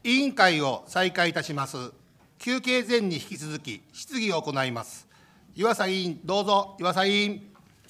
委員会を再開いたします。休憩前に引き続き質疑を行います。岩佐委員、どうぞ。岩佐委員。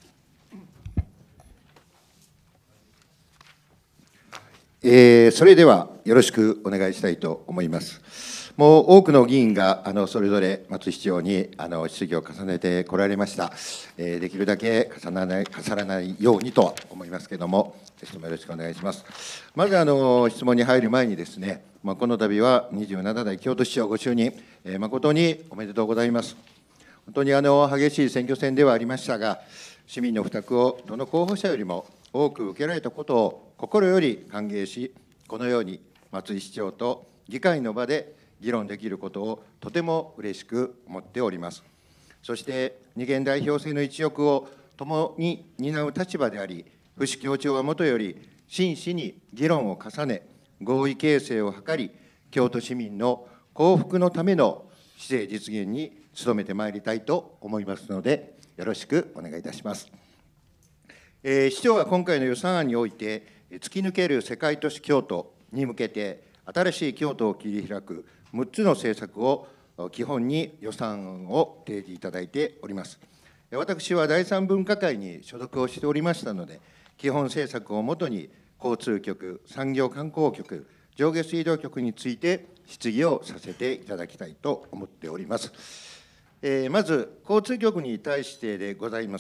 それではよろしくお願いしたいと思います。もう多くの議員がそれぞれ松井市長に質疑を重ねてこられました。できるだけ重ならないようにとは思いますけれども、ぜひともよろしくお願いします。まず質問に入る前にですね、この度は27代京都市長ご就任、誠におめでとうございます。本当に激しい選挙戦ではありましたが、市民の負託をどの候補者よりも多く受けられたことを心より歓迎し、このように松井市長と議会の場で議論できることをとても嬉しく思っております。そして二元代表制の一翼を共に担う立場であり、府市協調はもとより真摯に議論を重ね、合意形成を図り、京都市民の幸福のための市政実現に努めてまいりたいと思いますので、よろしくお願いいたします。市長は今回の予算案において、突き抜ける世界都市京都に向けて、新しい京都を切り開く6つの政策を基本に予算案を提示いただいております。私は第三分科会に所属をしておりましたので、基本政策をもとに交通局、産業観光局、上下水道局について質疑をさせていただきたいと思っております。まず、交通局に対してでございます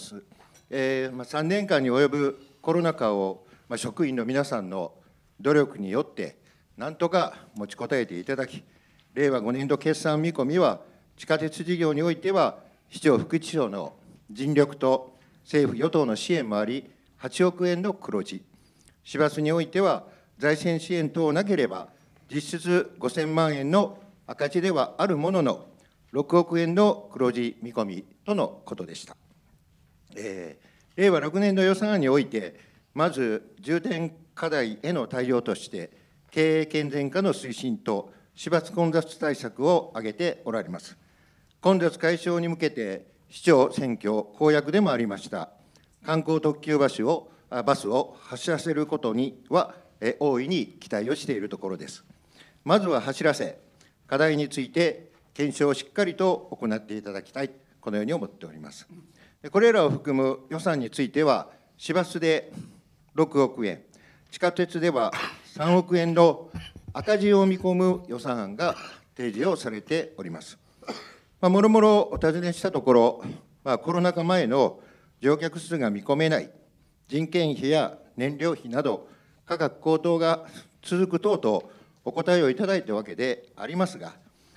。3年間に及ぶコロナ禍を職員の皆さんの努力によって、なんとか持ちこたえていただき、令和5年度決算見込みは、地下鉄事業においては、市長、副市長の尽力と政府・与党の支援もあり、8億円の黒字、市バスにおいては、財政支援等なければ、実質5000万円の赤字ではあるものの、6億円の黒字見込みとのことでした。令和6年度予算案において、まず重点課題への対応として、経営健全化の推進と市バス混雑対策を挙げておられます。混雑解消に向けて、市長選挙公約でもありました、観光特急バスを走らせることには、大いに期待をしているところです。まずは走らせ、課題について検証をしっかりと行っていただきたい、このように思っております。これらを含む予算については、市バスで6億円、地下鉄では3億円の赤字を見込む予算案が提示をされております。もろもろお尋ねしたところ、コロナ禍前の乗客数が見込めない、人件費や燃料費など、価格高騰が続く等々、お答えをいただいたわけでありますが、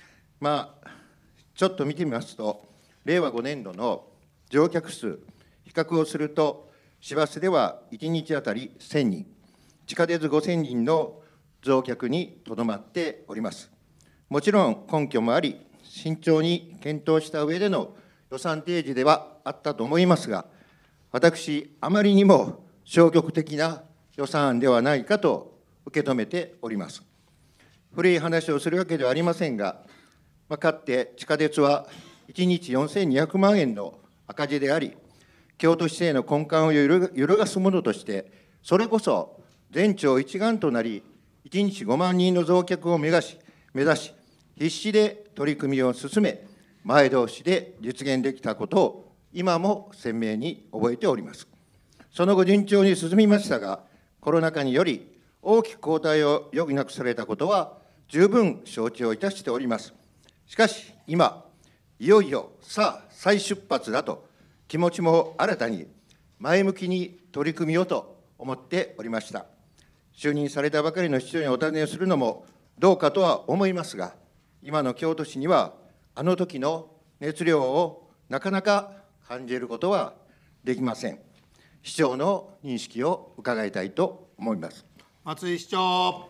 ちょっと見てみますと、令和5年度の乗客数、比較をすると、市バスでは1日当たり1000人、地下鉄5000人の増客にとどまっております。もちろん根拠もあり、慎重に検討した上での予算提示ではあったと思いますが、私、あまりにも消極的な予算案ではないかと受け止めております。古い話をするわけではありませんが、かつて地下鉄は1日4200万円の赤字であり、京都市政の根幹を揺るがすものとして、それこそ全庁一丸となり、1日5万人の増客を目指し、必死で取り組みを進め、前倒しで実現できたことを、今も鮮明に覚えております。その後、順調に進みましたが、コロナ禍により、大きく後退を余儀なくされたことは、十分承知をいたしております。しかし、今、いよいよ再出発だと、気持ちも新たに前向きに取り組みようと思っておりました。就任されたばかりの市長にお尋ねするのもどうかとは思いますが、今の京都市には、あの時の熱量をなかなか感じることはできません。市長の認識を伺いたいと思います。 松井市長。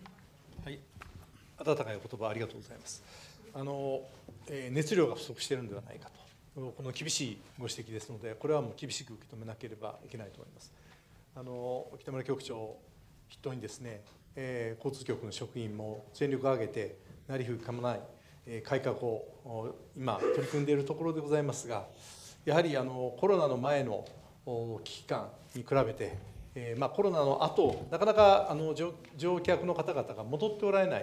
温かいお言葉ありがとうございます。熱量が不足しているのではないかと、この厳しいご指摘ですので、これはもう厳しく受け止めなければいけないと思います。北村局長を筆頭にですね、交通局の職員も全力を挙げて、なりふり構わない改革を今、取り組んでいるところでございますが、やはりコロナの前の危機感に比べて、コロナの後なかなか乗客の方々が戻っておられない、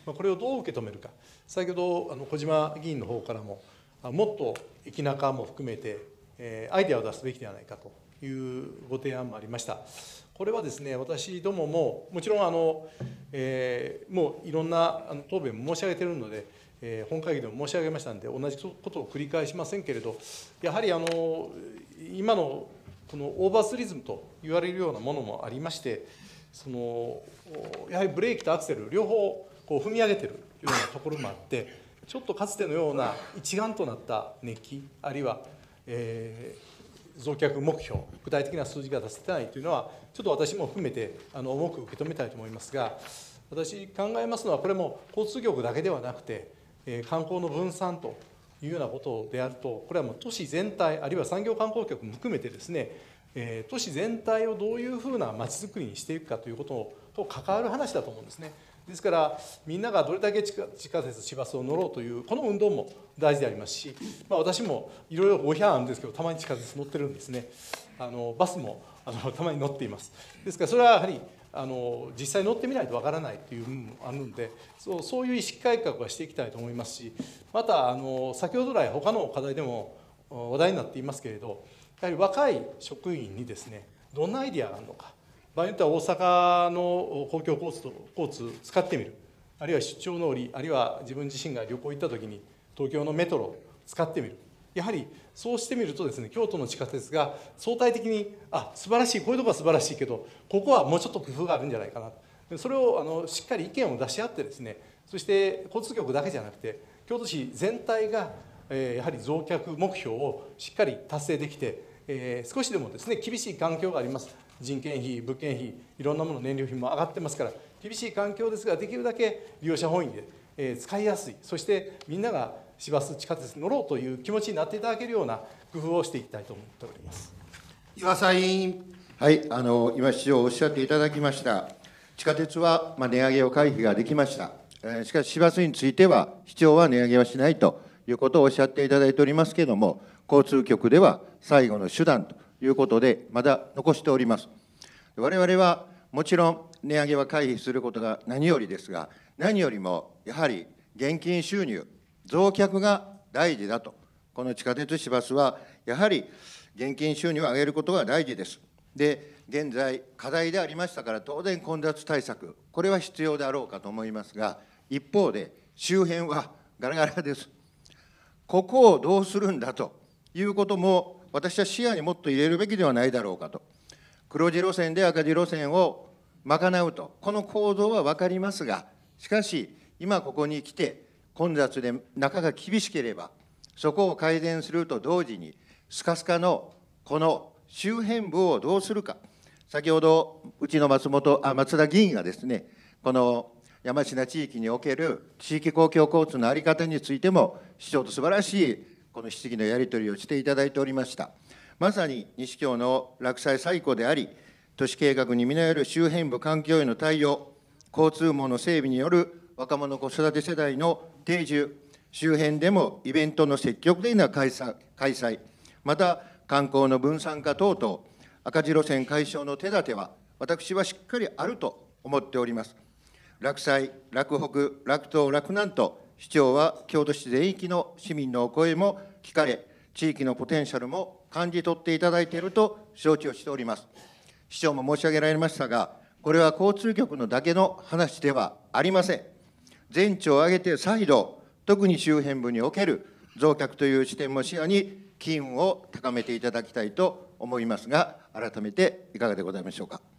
これをどう受け止めるか、先ほど小島議員の方からも、もっと駅中も含めて、アイデアを出すべきではないかというご提案もありました。これはですね、私どもも、もちろんもういろんな答弁も申し上げているので、本会議でも申し上げましたので、同じことを繰り返しませんけれど、やはり今のこのオーバーツーリズムと言われるようなものもありまして、やはりブレーキとアクセル、両方こう踏み上げているようなところもあって、ちょっとかつてのような一丸となった熱気、あるいは、増客目標、具体的な数字が出せてないというのは、ちょっと私も含めて重く受け止めたいと思いますが、私考えますのは、これも交通局だけではなくて、観光の分散というようなことであると、これはもう都市全体、あるいは産業観光局も含めてですね、都市全体をどういうふうなまちづくりにしていくかということと関わる話だと思うんですね。ですから、みんながどれだけ地下鉄、市バスを乗ろうという、この運動も大事でありますし、私もいろいろご批判あるんですけど、たまに地下鉄乗ってるんですね。バスもたまに乗っています。ですから、それはやはり実際乗ってみないとわからないという部分もあるので、そういう意識改革はしていきたいと思いますし、また先ほど来、他の課題でも話題になっていますけれど、やはり若い職員にですね、どんなアイディアがあるのか、場合によっては大阪の公共交通を使ってみる、あるいは出張乗り、あるいは自分自身が旅行行ったときに、東京のメトロを使ってみる、やはりそうしてみるとですね、京都の地下鉄が相対的に、素晴らしい、こういうところは素晴らしいけど、ここはもうちょっと工夫があるんじゃないかな、それをしっかり意見を出し合ってですね、そして交通局だけじゃなくて、京都市全体がやはり増客目標をしっかり達成できて、少しでもですね、厳しい環境があります。人件費、物件費、いろんなもの、燃料費も上がってますから、厳しい環境ですが、できるだけ利用者本位で使いやすい、そしてみんなが市バス、地下鉄に乗ろうという気持ちになっていただけるような工夫をしていきたいと思っております。 岩佐委員。 はい、今、市長おっしゃっていただきました、地下鉄は値上げを回避ができました。しかし、市バスについては、市長は値上げはしないということをおっしゃっていただいておりますけれども、交通局では最後の手段ということで、まだ残しております。我々はもちろん値上げは回避することが何よりですが、何よりもやはり現金収入、増客が大事だと、この地下鉄、市バスはやはり現金収入を上げることが大事です。で、現在、課題でありましたから、当然混雑対策、これは必要であろうかと思いますが、一方で、周辺はガラガラです。ここをどうするんだということも、私は視野にもっと入れるべきではないだろうかと。黒字路線で赤字路線を賄うと、この構造は分かりますが、しかし、今ここに来て、混雑で中が厳しければ、そこを改善すると同時に、スカスカのこの周辺部をどうするか、先ほど、うちの松田議員がですね、この山科地域における地域公共交通の在り方についても、市長と素晴らしいこの質疑のやり取りをしていただいておりました。まさに西京の落栽最古であり、都市計画に見られる周辺部環境への対応、交通網の整備による若者子育て世代の定住、周辺でもイベントの積極的な開催、また観光の分散化等々、赤字路線解消の手立ては、私はしっかりあると思っております。洛西、洛北、洛東、洛南と、市長は京都市全域の市民のお声も聞かれ、地域のポテンシャルも感じ取っていただいていると承知をしております。市長も申し上げられましたが、これは交通局のだけの話ではありません。全庁を挙げて再度、特に周辺部における増客という視点も視野に機運を高めていただきたいと思いますが、改めていかがでございましょうか。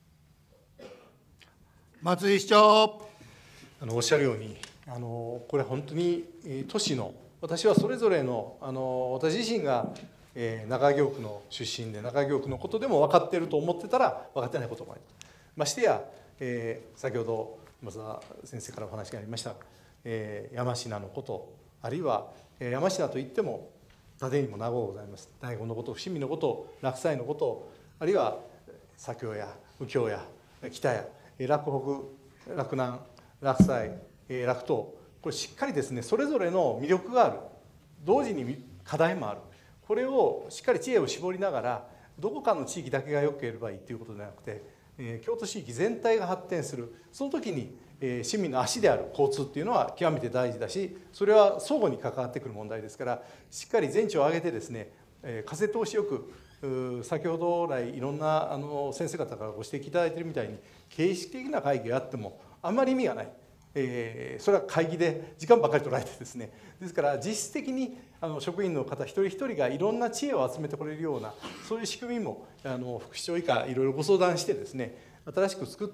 松井市長。 おっしゃるように、これ本当に都市の、私はそれぞれの、私自身が中京区の出身で、中京区のことでも分かっていると思ってたら分かってないこともありましてや、先ほど松田先生からお話がありました、山科のこと、あるいは山科といっても蓼にも名護ございます。大子のこと、伏見のこと、洛西のこと、あるいは左京や右京や北や洛北、洛南、洛西、洛東、これしっかりですね、それぞれの魅力がある、同時に課題もある、これをしっかり知恵を絞りながら、どこかの地域だけが良ければいいということではなくて、 京都市域全体が発展する、その時に市民の足である交通っていうのは極めて大事だし、それは相互に関わってくる問題ですから、しっかり全地を挙げてですね、風通しよく、先ほど来いろんな先生方からご指摘いただいているみたいに、形式的な会議があってもあんまり意味がない。それは会議で時間ばっかり取られてですね、ですから実質的に職員の方一人一人がいろんな知恵を集めてこれるような、そういう仕組みも副市長以下いろいろご相談してですね、新しく作って、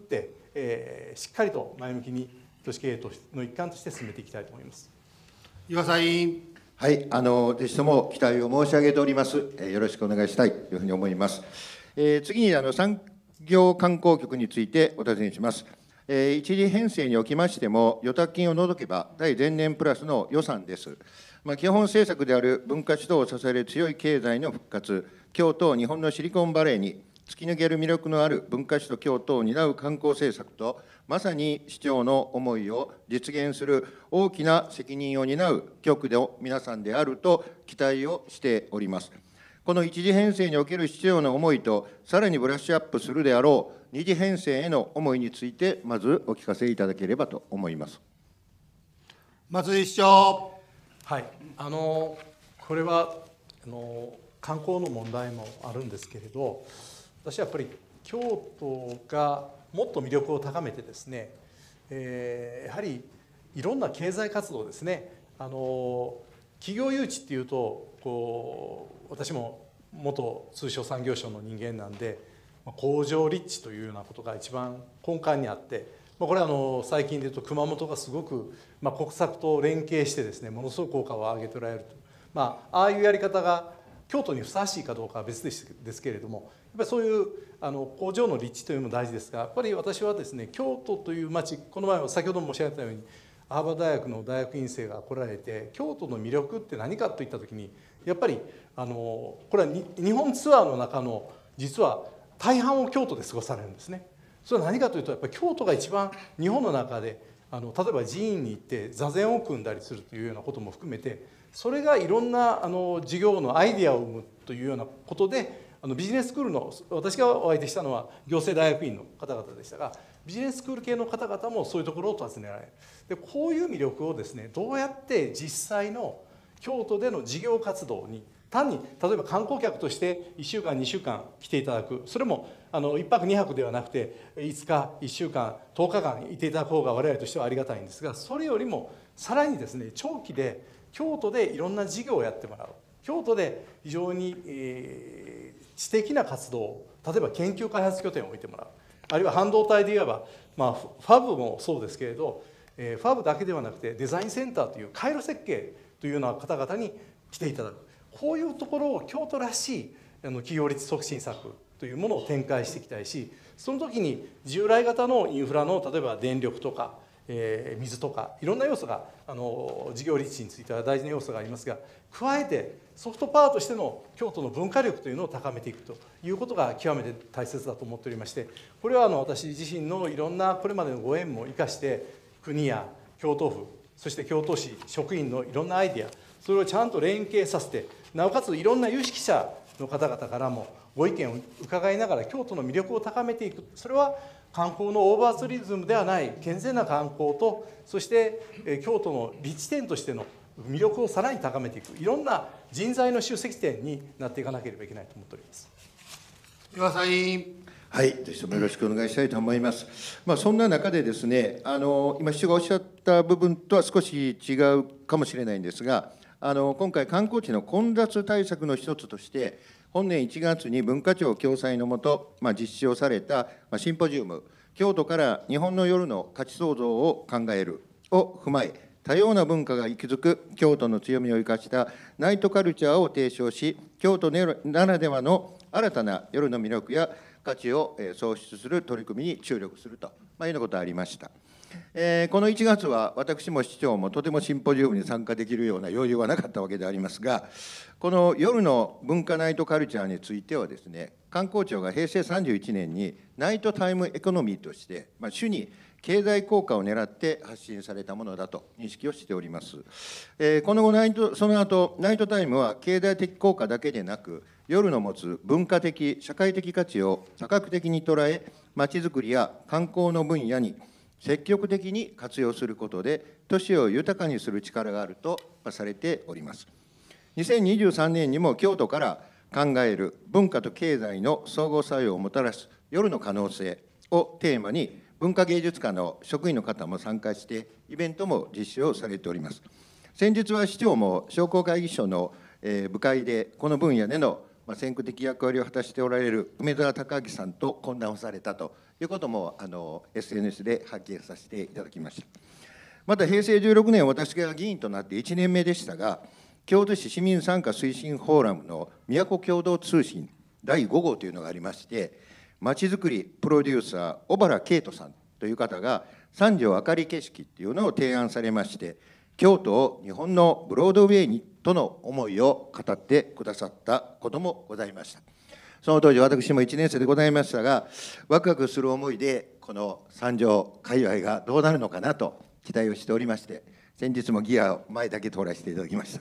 しっかりと前向きに都市経営の一環として進めていきたいと思います。 岩佐委員。 はい、ぜひとも期待を申し上げております。よろしくお願いしたいというふうに思います。次に産業観光局についてお尋ねします。一次編成におきましても、預託金を除けば、第前年プラスの予算です。基本政策である文化主導を支える強い経済の復活、京都を日本のシリコンバレーに突き抜ける魅力のある文化首都京都を担う観光政策と、まさに市長の思いを実現する大きな責任を担う局の皆さんであると期待をしております。この一次編成における市長の思いと、さらにブラッシュアップするであろう二次編成への思いについて、まずお聞かせいただければと思います。 松井市長。 はい、これは観光の問題もあるんですけれど、私はやっぱり京都がもっと魅力を高めてですね、やはりいろんな経済活動ですね、企業誘致っていうと私も元通商産業省の人間なんで、工場立地というようなことが一番根幹にあって、これは最近でいうと熊本がすごく国策と連携してですね、ものすごく効果を上げておられると、ああいうやり方が京都にふさわしいかどうかは別ですけれども、やっぱりそういう工場の立地というのも大事ですが、やっぱり私はですね、京都という町、この前は先ほども申し上げたようにハーバード大学の大学院生が来られて、京都の魅力って何かといった時に、やっぱりこれは日本ツアーの中の実は大半を京都で過ごされるんですね。それは何かというと、やっぱり京都が一番日本の中で例えば寺院に行って座禅を組んだりするというようなことも含めて、それがいろんな事業のアイデアを生むというようなことで、ビジネススクールの、私がお相手したのは行政大学院の方々でしたが、ビジネススクール系の方々もそういうところを訪ねられる。でこういう魅力をですね、どうやって実際の京都での事業活動に、単に例えば観光客として1週間2週間来ていただく、それも1泊2泊ではなくて5日1週間10日間いていただく方が我々としてはありがたいんですが、それよりもさらにですね、長期で京都でいろんな事業をやってもらう、京都で非常に知的な活動、例えば研究開発拠点を置いてもらう、あるいは半導体で言えば、ファブもそうですけれど、ファブだけではなくてデザインセンターという回路設計というような方々に来ていただく、こういうところを京都らしい企業立地促進策というものを展開していきたいし、その時に従来型のインフラの例えば電力とか水とかいろんな要素が事業立地については大事な要素がありますが、加えてソフトパワーとしての京都の文化力というのを高めていくということが極めて大切だと思っておりまして、これは私自身のいろんなこれまでのご縁も生かして、国や京都府、そして京都市職員のいろんなアイデア、それをちゃんと連携させて、なおかついろんな有識者の方々からもご意見を伺いながら京都の魅力を高めていく、それは観光のオーバーツーリズムではない健全な観光と、そして京都の立地点としての魅力をさらに高めていく、いろんな人材の集積点になっていかなければいけないと思っております。 岩佐委員。 はい、ぜひともよろしくお願いしたいと思います。そんな中でですね、今市長がおっしゃった部分とは少し違うかもしれないんですが、今回観光地の混雑対策の一つとして、本年1月に文化庁共催のもと、実施をされたシンポジウム、京都から日本の夜の価値創造を考えるを踏まえ、多様な文化が息づく京都の強みを生かしたナイトカルチャーを提唱し、京都ならではの新たな夜の魅力や価値を創出する取り組みに注力するというようなことがありました。この1月は私も市長もとてもシンポジウムに参加できるような余裕はなかったわけでありますが、この夜の文化ナイトカルチャーについてはですね、観光庁が平成31年にナイトタイムエコノミーとして、主に経済効果を狙って発信されたものだと認識をしております。この後その後ナイトタイムは経済的効果だけでなく、 夜の持つ文化的、社会的価値を多角的に捉え、まちづくりや観光の分野に積極的に活用することで、都市を豊かにする力があるとされております。2023年にも京都から考える文化と経済の総合作用をもたらす夜の可能性をテーマに、文化芸術家の職員の方も参加して、イベントも実施をされております。先日は市長も商工会議所の部会で、この分野での先駆的役割を果たしておられる梅沢隆明さんと懇談をされたということもSNS で発見させていただきました。また平成16年、私が議員となって1年目でしたが、京都市市民参加推進フォーラムの都共同通信第5号というのがありまして、まちづくりプロデューサー小原慶人さんという方が三条あかり景色っていうのを提案されまして、京都を日本のブロードウェイにとの思いを語ってくださったこともございました。その当時、私も1年生でございましたが、ワクワクする思いでこの三条界隈がどうなるのかなと期待をしておりまして、先日もギアを前だけ通らせていただきました。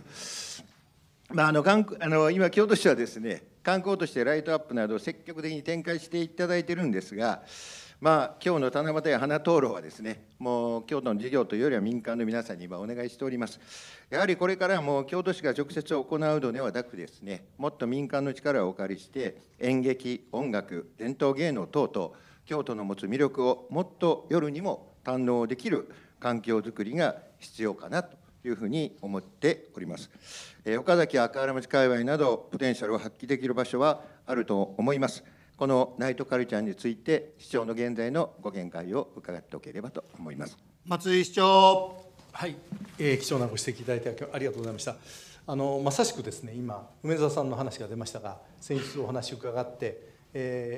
今京都市はですね、観光としてライトアップなど積極的に展開していただいているんですが、今日の七夕や花灯籠はですね、もう京都の事業というよりは民間の皆さんに今お願いしております。やはりこれからも京都市が直接行うのではなくですね、もっと民間の力をお借りして、演劇、音楽、伝統芸能等々、京都の持つ魅力をもっと夜にも堪能できる環境づくりが必要かなというふうに思っております。岡崎や赤原町界隈などポテンシャルを発揮できる場所はあると思います。このナイトカルチャーについて市長の現在のご見解を伺っておければと思います。 松井市長。 はい、貴重なご指摘いただいてありがとうございました。まさしくですね、今梅沢さんの話が出ましたが、先日お話を伺って、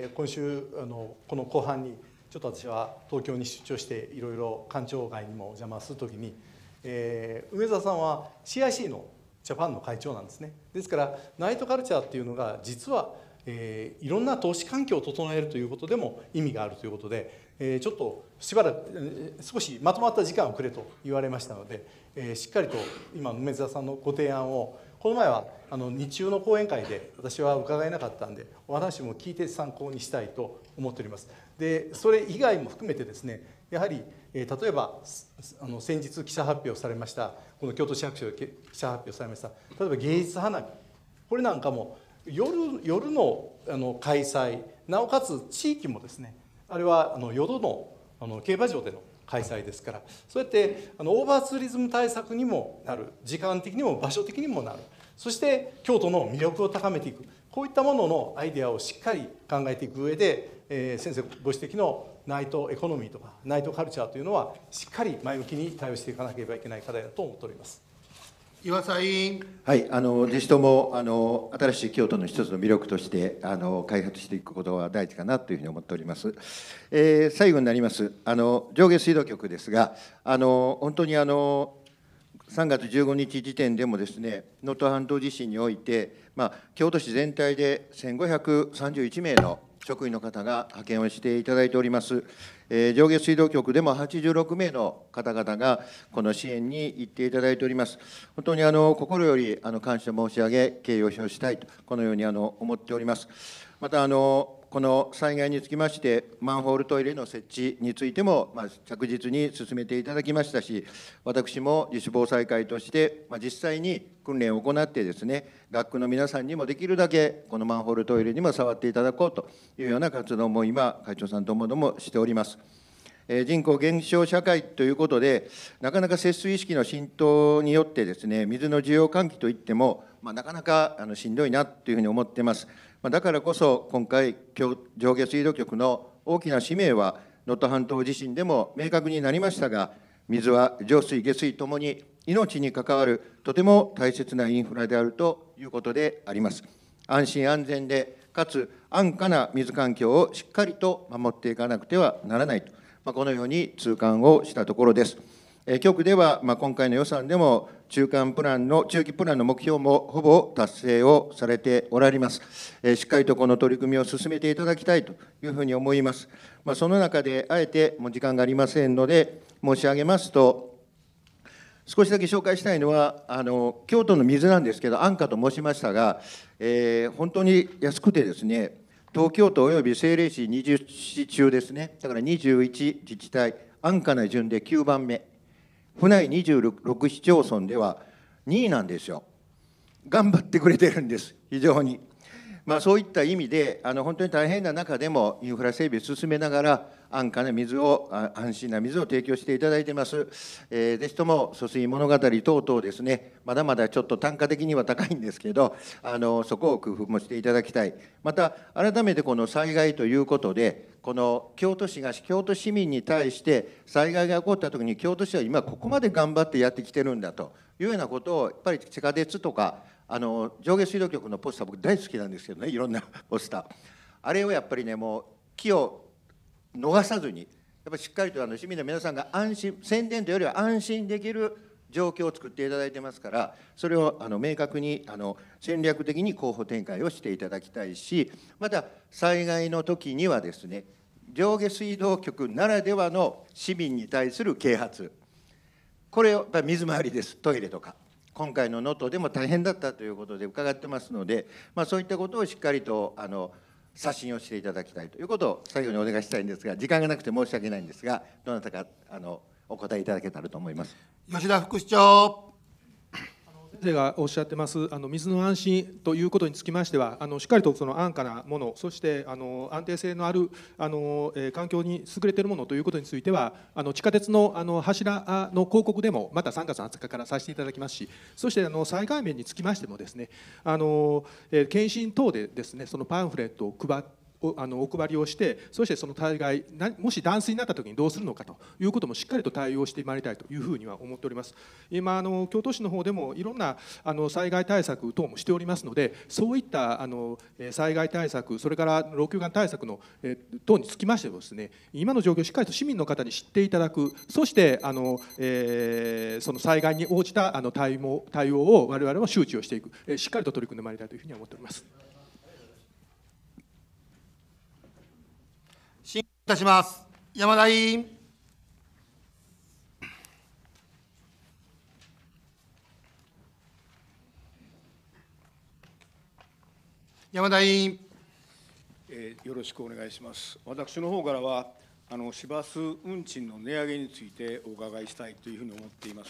今週この後半にちょっと私は東京に出張していろいろ官庁街にもお邪魔するときに、梅沢さんは CIC のジャパンの会長なんですね。ですからナイトカルチャーっていうのが実はいろんな投資環境を整えるということでも意味があるということで、ちょっとしばらく少しまとまった時間をくれと言われましたので、しっかりと今梅沢さんのご提案を、この前は日中の講演会で私は伺えなかったんで、お話も聞いて参考にしたいと思っております。でそれ以外も含めてですね、やはり例えば先日記者発表されました、この京都市役所で記者発表されました例えば芸術花火、これなんかも夜の開催、なおかつ地域もですね、あれは夜の競馬場での開催ですから、そうやってオーバーツーリズム対策にもなる、時間的にも場所的にもなる、そして京都の魅力を高めていく、こういったもののアイデアをしっかり考えていく上で、先生ご指摘のナイトエコノミーとかナイトカルチャーというのはしっかり前向きに対応していかなければいけない課題だと思っております。 岩佐委員。 はい、ぜひとも新しい京都の一つの魅力として開発していくことは大事かなというふうに思っております。最後になります上下水道局ですが、本当に3月15日時点でもですね、能登半島地震において、京都市全体で1531名の職員の方が派遣をしていただいております。上下水道局でも86名の方々がこの支援に行っていただいております。本当に心より感謝申し上げ、敬意を表したいと、このように思っております。またこの災害につきまして、マンホールトイレの設置についても着実に進めていただきましたし、私も自主防災会として実際に訓練を行ってですね、学区の皆さんにもできるだけこのマンホールトイレにも触っていただこうというような活動も今、会長さんともどもしております。人口減少社会ということで、なかなか節水意識の浸透によってですね、水の需要喚起といっても、なかなかしんどいなというふうに思っています。だからこそ、今回、上下水道局の大きな使命は、能登半島地震でも明確になりましたが、水は上水、下水ともに命に関わるとても大切なインフラであるということであります。安心安全で、かつ安価な水環境をしっかりと守っていかなくてはならないと、このように痛感をしたところです。局では今回の予算でも中期プランの目標もほぼ達成をされておられます。しっかりとこの取り組みを進めていただきたいというふうに思います。その中であえてもう時間がありませんので申し上げますと、 少しだけ紹介したいのは、京都の水なんですけど、安価と申しましたが、本当に安くてですね、東京都および政令市20市中ですね、だから21自治体、安価な順で9番目、府内26市町村では2位なんですよ。頑張ってくれてるんです、非常に。そういった意味で、本当に大変な中でもインフラ整備を進めながら、安価な水を、安心な水を提供していただいています。ぜひとも疏水物語等々ですね、まだまだちょっと単価的には高いんですけど、そこを工夫もしていただきたい。また、改めてこの災害ということで、この京都市が京都市民に対して災害が起こったときに、京都市は今ここまで頑張ってやってきてるんだというようなことを、やっぱり地下鉄とか、上下水道局のポスター、僕大好きなんですけどね、いろんなポスター。あれをやっぱりね、もう気を逃さずに、やっぱりしっかりと市民の皆さんが安心、宣伝というよりは安心できる状況を作っていただいてますから、それを明確に戦略的に候補展開をしていただきたいし、また災害の時にはですね、上下水道局ならではの市民に対する啓発、これをやっぱり水回りです、トイレとか。今回の能登でも大変だったということで伺ってますので、そういったことをしっかりと刷新をしていただきたいということを最後にお願いしたいんですが、時間がなくて申し訳ないんですが、どなたかお答えいただけたらと思います。 吉田副市長。 先生がおっしゃってます水の安心ということにつきましては、しっかりとその安価なもの、そして安定性のある環境に優れているものということについては、地下鉄の柱の広告でもまた3月20日からさせていただきますし、そして災害面につきましてもですね、検診等でですね、そのパンフレットをお配りをして、そしてその災害、もし断水になったときにどうするのかということもしっかりと対応してまいりたいというふうには思っております。今京都市の方でもいろんな災害対策等もしておりますので、そういった災害対策、それから老朽化対策の等につきましてもですね、今の状況をしっかりと市民の方に知っていただく、そしてその災害に応じた対応を我々も周知をしていく、しっかりと取り組んでまいりたいというふうに思っております。 審議いたします。山田委員。山田委員。 よろしくお願いします。私の方からは、市バス運賃の値上げについてお伺いしたいというふうに思っています。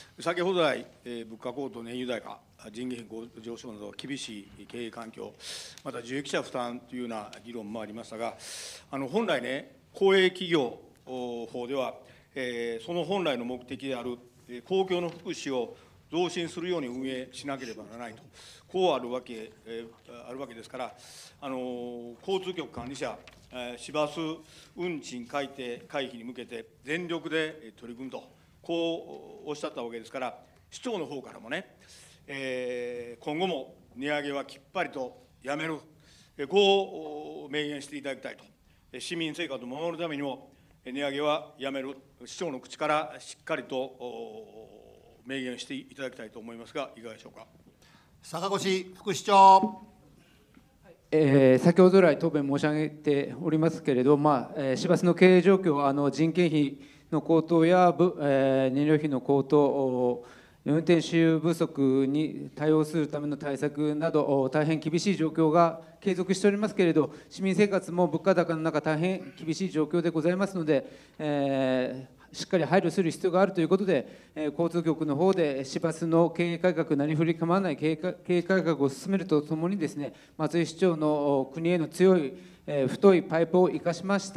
先ほど来、物価高騰、燃油代価、人件費上昇など厳しい経営環境、また受益者負担というような議論もありましたが、本来ね、公営企業法では、その本来の目的である公共の福祉を増進するように運営しなければならないと、こうあるわけですから、交通局管理者、市バス運賃改定回避に向けて全力で取り組むと、こうおっしゃったわけですから、市長の方からもね、今後も値上げはきっぱりとやめる、こう明言していただきたいと、市民生活を守るためにも、値上げはやめる、市長の口からしっかりと明言していただきたいと思いますが、いかがでしょうか。 坂越副市長。 先ほど来答弁申し上げておりますけれど、市バスの経営状況、人件費の高騰や燃料費の高騰、運転手不足に対応するための対策など、大変厳しい状況が継続しておりますけれど、市民生活も物価高の中、大変厳しい状況でございますので、しっかり配慮する必要があるということで、交通局の方で市バスの経営改革、なりふり構わない経営改革を進めるとともにですね、松井市長の国への強い太いパイプを生かしまして、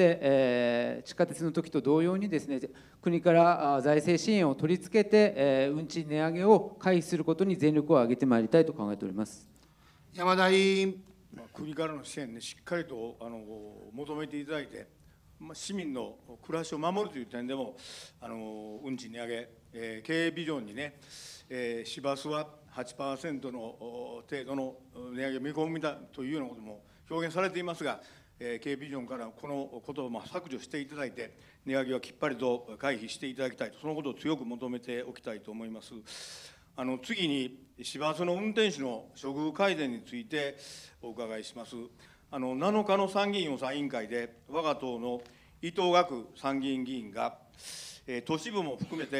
地下鉄の時と同様にですね、国から財政支援を取り付けて、運賃値上げを回避することに全力を挙げてまいりたいと考えております。 山田委員。 国からの支援ね、しっかりと求めていただいて、市民の暮らしを守るという点でも、運賃値上げ、経営ビジョンにね、市バスは 8% の程度の値上げ見込みだというようなことも表現されていますが、経営ビジョンからこのことを削除していただいて、値上げはきっぱりと回避していただきたいと、そのことを強く求めておきたいと思います。次に、市バスの運転手の処遇改善についてお伺いします。7日の参議院予算委員会で、我が党の伊藤岳参議院議員が、都市部も含めて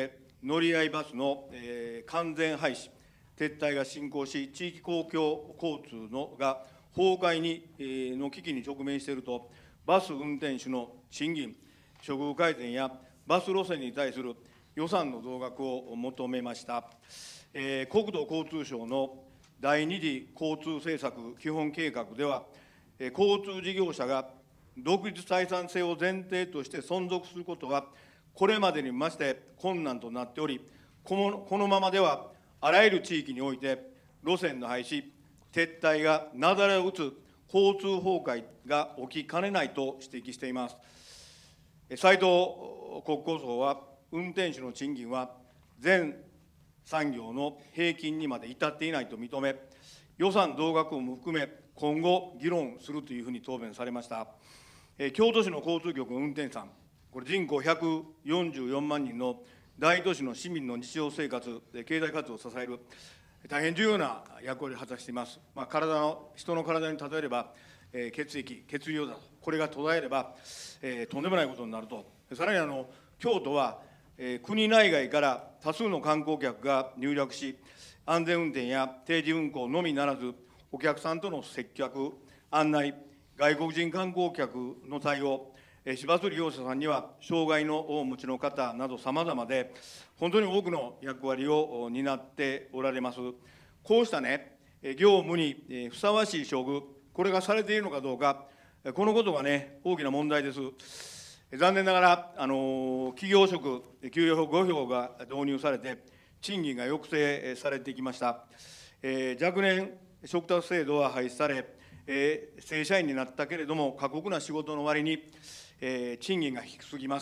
乗り合いバスの完全廃止、撤退が進行し、地域公共交通が崩壊の危機に直面していると、バス運転手の賃金、処遇改善やバス路線に対する予算の増額を求めました。国土交通省の第二次交通政策基本計画では、交通事業者が独立採算性を前提として存続することは、これまでに増して困難となっており、このままでは、あらゆる地域において、路線の廃止、撤退がなだれを打つ交通崩壊が起きかねないと指摘しています。斉藤国交省は、運転手の賃金は全産業の平均にまで至っていないと認め、予算増額も含め、今後、議論するというふうに答弁されました。京都市の交通局の運転手さん、これ、人口144万人の大都市の市民の日常生活、経済活動を支える、大変重要な役割を果たしています。人の体に例えれば、血液、血流だと、これが途絶えれば、とんでもないことになると。さらに京都は、国内外から多数の観光客が入略し、安全運転や定時運行のみならず、お客さんとの接客、案内、外国人観光客の対応、市バス利用者さんには障害のお持ちの方などさまざまで、本当に多くの役割を担っておられます。こうしたね、業務にふさわしい処遇、これがされているのかどうか、このことがね、大きな問題です。残念ながら、企業職、給与5票が導入されて、賃金が抑制されてきました。若年嘱託制度は廃止され、正社員になったけれども、過酷な仕事の割に、賃金が低すぎます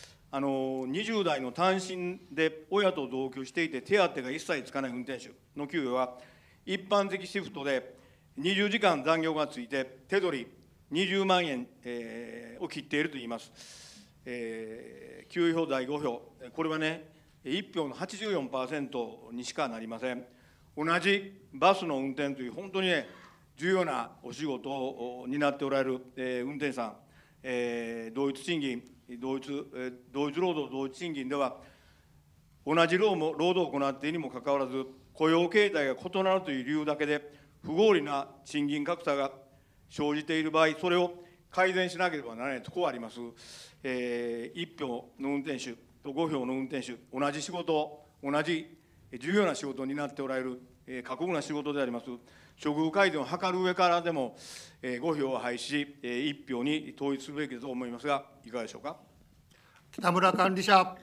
。20代の単身で親と同居していて、手当が一切つかない運転手の給与は、一般的シフトで20時間残業がついて、手取り20万円、を切っているといいます。給与票第5票、これはね、1票の 84% にしかなりません。同じバスの運転という、本当にね、重要なお仕事を担っておられる、運転手さん、同一賃金、同一労働同一賃金では、同じ労働を行っているにもかかわらず、雇用形態が異なるという理由だけで、不合理な賃金格差が生じている場合、それを改善しなければならないとこうあります。1票の運転手と5票の運転手、同じ仕事、同じ重要な仕事を担っておられる、過酷な仕事であります。処遇改善を図る上からでも、5票を廃止し、1票に統一すべきだと思いますが、いかがでしょうか。 北村管理者。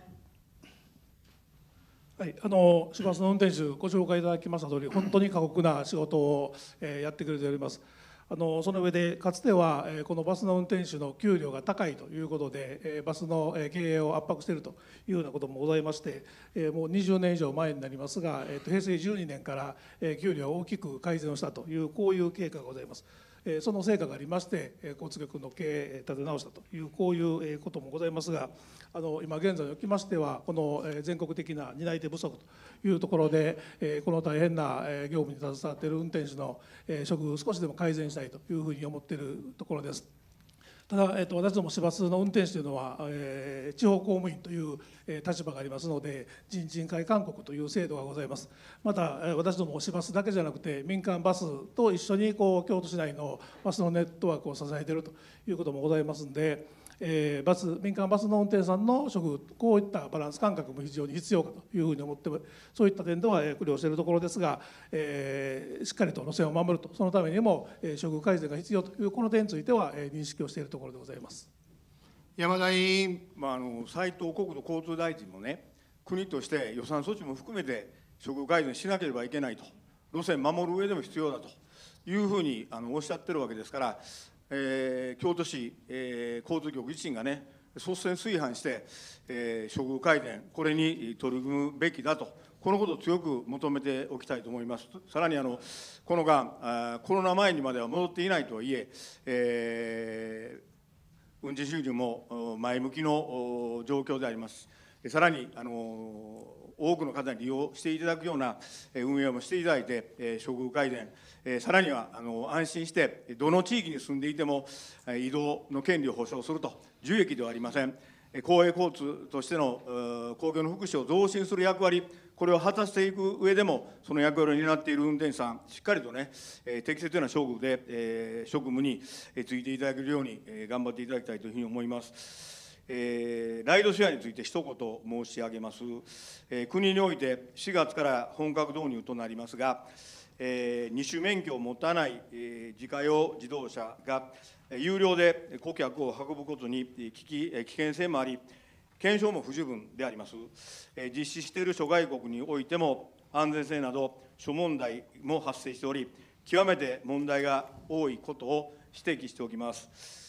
はい、市バスの運転手、ご紹介いただきましたとおり、本当に過酷な仕事をやってくれております。その上で、かつてはこのバスの運転手の給料が高いということで、バスの経営を圧迫しているというようなこともございまして、もう20年以上前になりますが、平成12年から給料を大きく改善をしたという、こういう経過がございます。その成果がありまして、交通局の経営立て直したという、こういうこともございますが、今現在におきましては、この全国的な担い手不足というところで、この大変な業務に携わっている運転手の処遇を少しでも改善したいというふうに思っているところです。ただ、私ども市バスの運転手というのは、地方公務員という立場がありますので、人事会勧告という制度がございます。また、私ども市バスだけじゃなくて、民間バスと一緒に京都市内のバスのネットワークを支えているということもございますので、民間バスの運転手さんの処遇、こういったバランス感覚も非常に必要かというふうに思って、そういった点では苦慮しているところですが、しっかりと路線を守ると、そのためにも処遇改善が必要という、この点については認識をしているところでございます。 山田委員。 斉藤国土交通大臣もね、国として予算措置も含めて処遇改善しなければいけないと、路線守る上でも必要だというふうにおっしゃってるわけですから、京都市、交通局自身がね、率先垂範して、処遇改善、これに取り組むべきだと、このことを強く求めておきたいと思います。さらにこの間、コロナ前にまでは戻っていないとはいえ、運賃収入も前向きの状況であります。さらに多くの方に利用していただくような運営もしていただいて、処遇改善、さらには安心して、どの地域に住んでいても移動の権利を保障すると、受益ではありません。 公営交通としての公共の福祉を増進する役割、これを果たしていく上でも、その役割を担っている運転手さん、しっかりとね、適切な処遇で、職務に就いていただけるように頑張っていただきたいというふうに思います。ライドシェアについて一言申し上げます。国において4月から本格導入となりますが、二種免許を持たない自家用自動車が有料で顧客を運ぶことに危険性もあり、検証も不十分であります。実施している諸外国においても、安全性など諸問題も発生しており、極めて問題が多いことを指摘しておきます。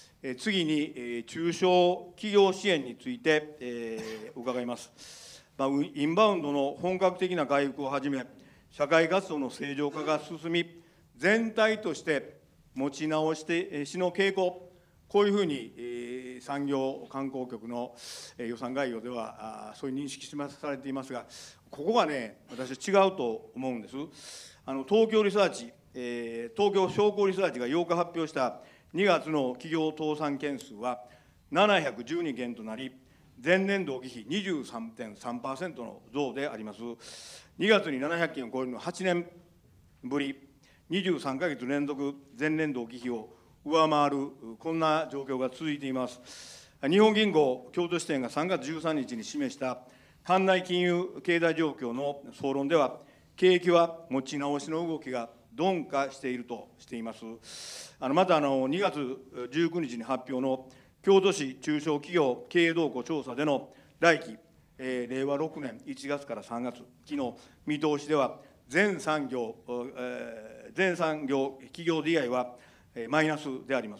次に、中小企業支援について、伺います。インバウンドの本格的な回復をはじめ、社会活動の正常化が進み、全体として持ち直しの傾向、こういうふうに産業観光局の予算概要ではそういう認識されていますが、ここがね、私は違うと思うんです。東京リサーチ、東京商工リサーチが8日発表した2月の企業倒産件数は712件となり、前年同期比 23.3% の増であります。2月に700件を超えるのは8年ぶり、23ヶ月連続前年同期比を上回る、こんな状況が続いています。日本銀行京都支店が3月13日に示した管内金融経済状況の総論では、景気は持ち直しの動きが鈍化しているとしています。また2月19日に発表の京都市中小企業経営動向調査での来期、令和6年1月から3月期の見通しでは、全産業企業 DI はマイナスであります。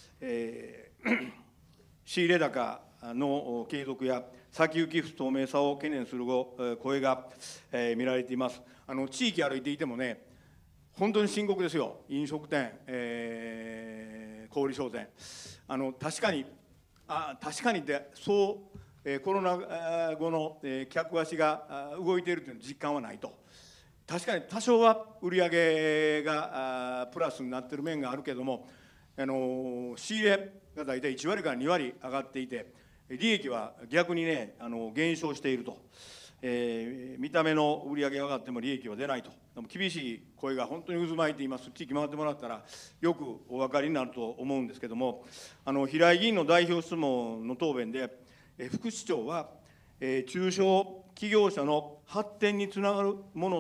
仕入れ高の継続や先行き不透明さを懸念する声が見られています。地域歩いていてもね、本当に深刻ですよ。飲食店、小売商店。確かにってコロナ後の客足が動いているという実感はないと。確かに多少は売り上げがプラスになっている面があるけれども、仕入れが大体1割から2割上がっていて、利益は逆にね減少していると。見た目の売り上げが上がっても利益は出ないと、厳しい声が本当に渦巻いています。地域回ってもらったらよくお分かりになると思うんですけども、平井議員の代表質問の答弁で、副市長は、中小企業者の発展につながる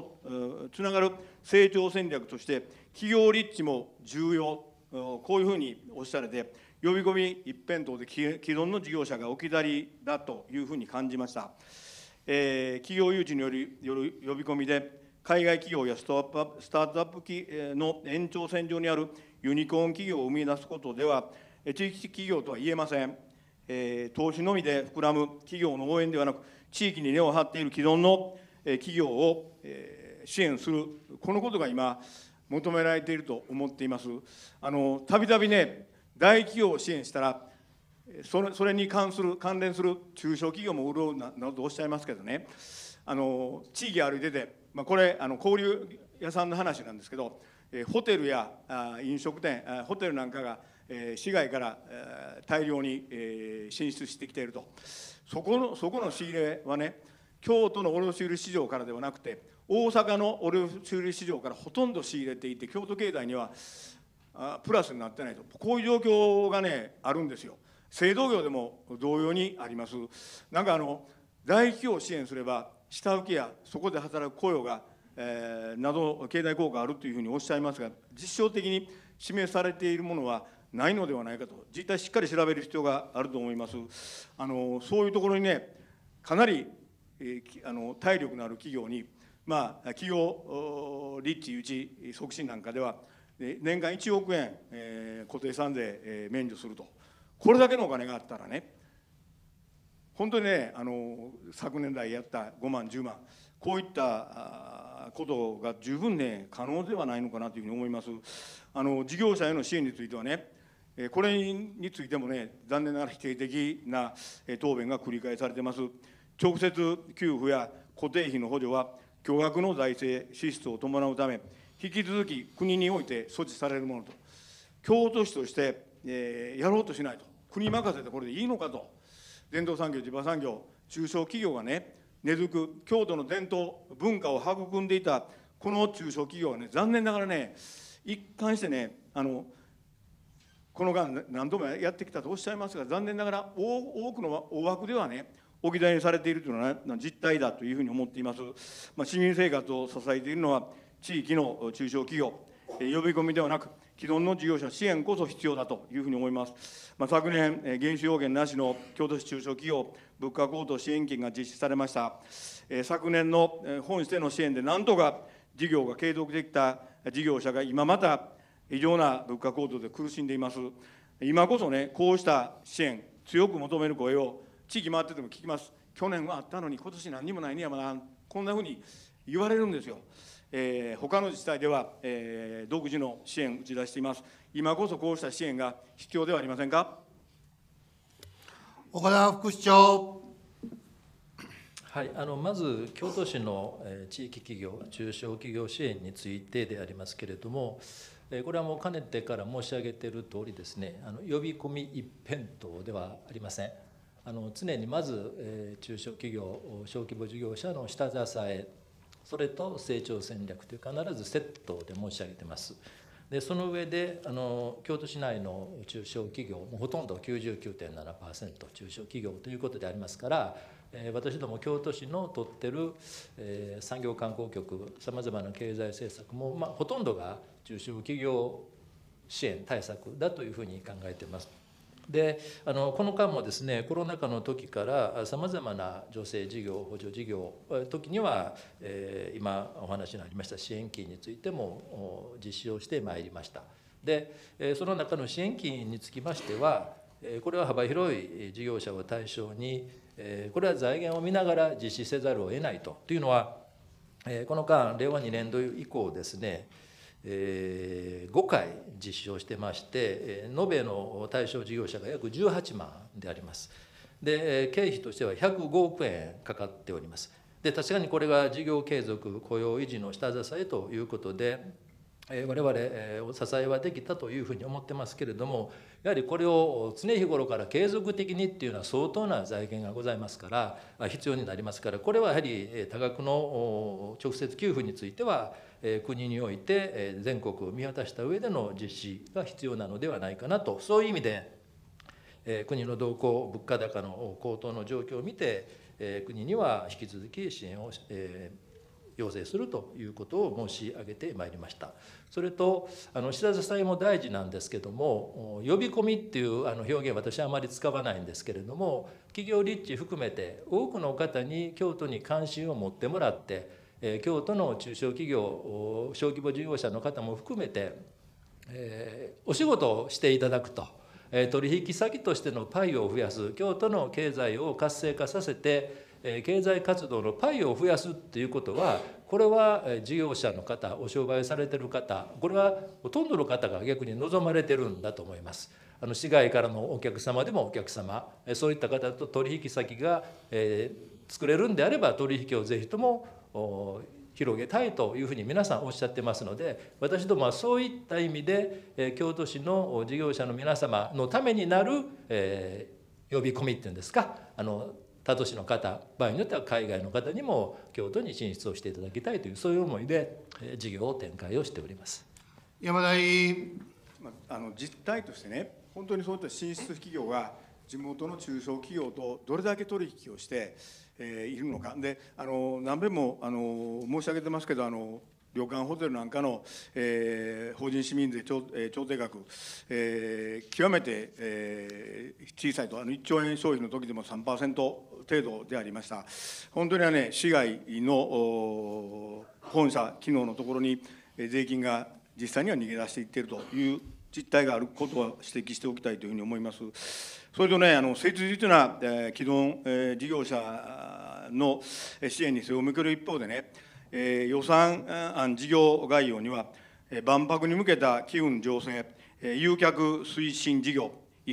成長戦略として企業立地も重要、こういうふうにおっしゃられて、呼び込み一辺倒で既存の事業者が置き去りだというふうに感じました。企業誘致による呼び込みで、海外企業やスタートアップの延長線上にあるユニコーン企業を生み出すことでは、地域企業とは言えません。投資のみで膨らむ企業の応援ではなく、地域に根を張っている既存の企業を支援する、このことが今、求められていると思っています。たびたびね、大企業を支援したら、それに関連する中小企業も潤うなどとおっしゃいますけどね、地域歩いてて、これ交流屋さんの話なんですけど、ホテルや飲食店、ホテルなんかが市外から大量に進出してきていると。そこの仕入れはね、京都の卸売市場からではなくて、大阪の卸売市場からほとんど仕入れていて、京都経済にはプラスになってないと、こういう状況がねあるんですよ。製造業でも同様にあります。なんか大企業を支援すれば下請けやそこで働く雇用が、など経済効果あるというふうにおっしゃいますが、実証的に示されているものはないのではないかと、実態しっかり調べる必要があると思います。そういうところにね、かなり、体力のある企業に、企業立地誘致促進なんかでは年間1億円、固定資産税、免除すると。これだけのお金があったらね、本当にね、昨年来やった5万10万、こういったことが十分ね可能ではないのかなというふうに思います。事業者への支援についてはね、これについてもね、残念ながら否定的な答弁が繰り返されています。直接給付や固定費の補助は巨額の財政支出を伴うため、引き続き国において措置されるものと、京都市として、やろうとしないと、国任せてこれでいいのかと、 伝統産業、地場産業、中小企業がね、根付く京都の伝統文化を育んでいたこの中小企業はね、残念ながらね、一貫してね、この間何度もやってきたとおっしゃいますが、残念ながら多くの大枠ではね、置き去りにされているというのは実態だというふうに思っています。市民生活を支えているのは地域の中小企業、呼び込みではなく既存の事業者支援こそ必要だというふうに思います。昨年減収要件なしの京都市中小企業物価高騰支援金が実施されました。昨年の本市での支援でなんとか事業が継続できた事業者が今また異常な物価高騰で苦しんでいます。今こそね、こうした支援強く求める声を地域回ってても聞きます。去年はあったのに今年何にもないねやまだ、こんなふうに言われるんですよ。他の自治体では、独自の支援を打ち出しています。今こそこうした支援が必要ではありませんか。 岡田副市長。 はい、まず京都市の地域企業、中小企業支援についてでありますけれども、これはもうかねてから申し上げているとおりですね、呼び込み一辺倒ではありません。常にまず、中小企業、小規模事業者の下支え、それと成長戦略という必ずセットで申し上げています。でその上で京都市内の中小企業もほとんど 99.7% 中小企業ということでありますから、私ども京都市の取ってる産業観光局さまざまな経済政策も、ほとんどが中小企業支援対策だというふうに考えています。でこの間もですね、コロナ禍の時からさまざまな助成事業補助事業時には、今お話にありました支援金についても実施をしてまいりました。でその中の支援金につきましては、これは幅広い事業者を対象にこれは財源を見ながら実施せざるを得ないというのは、この間令和2年度以降ですね、5回実施をしてまして、延べの対象事業者が約18万であります。で経費としては105億円かかっております。で確かにこれが事業継続雇用維持の下支えということで、我々お支えはできたというふうに思ってますけれども、やはりこれを常日頃から継続的にっていうのは相当な財源がございますから必要になりますから、これはやはり多額の直接給付については国において全国を見渡した上での実施が必要なのではないかなと、そういう意味で国の動向、物価高の高騰の状況を見て国には引き続き支援を要請するということを申し上げてまいりました。それと下支えも大事なんですけども、呼び込みっていう表現私はあまり使わないんですけれども、企業立地含めて多くの方に京都に関心を持ってもらって、京都の中小企業小規模事業者の方も含めて、お仕事をしていただくと、取引先としてのパイを増やす、京都の経済を活性化させて経済活動のパイを増やすっていうことは、これは事業者の方、お商売されてる方、これはほとんどの方が逆に望まれてるんだと思います。市外からのお客様でもお客様、そういった方と取引先が作れるんであれば取引をぜひとも広げたいというふうに皆さんおっしゃってますので、私どもはそういった意味で京都市の事業者の皆様のためになる呼び込みっていうんですか、他都市の方、場合によっては海外の方にも京都に進出をしていただきたいという、そういう思いで事業を展開をしております。 山田委員。 実態としてね、本当にそういった進出企業が地元の中小企業とどれだけ取引をしているのかで、何べんも申し上げてますけど、旅館ホテルなんかの、法人市民税調整額、極めて、小さいと1兆円消費の時でも 3% 程度でありました。本当にはね、市外の本社機能のところに税金が実際には逃げ出していっているという実態があることは指摘しておきたいというふうに思います。それとね、切実な既存事業者の支援に背を向ける一方でね、予算案事業概要には、万博に向けた機運醸成、誘客推進事業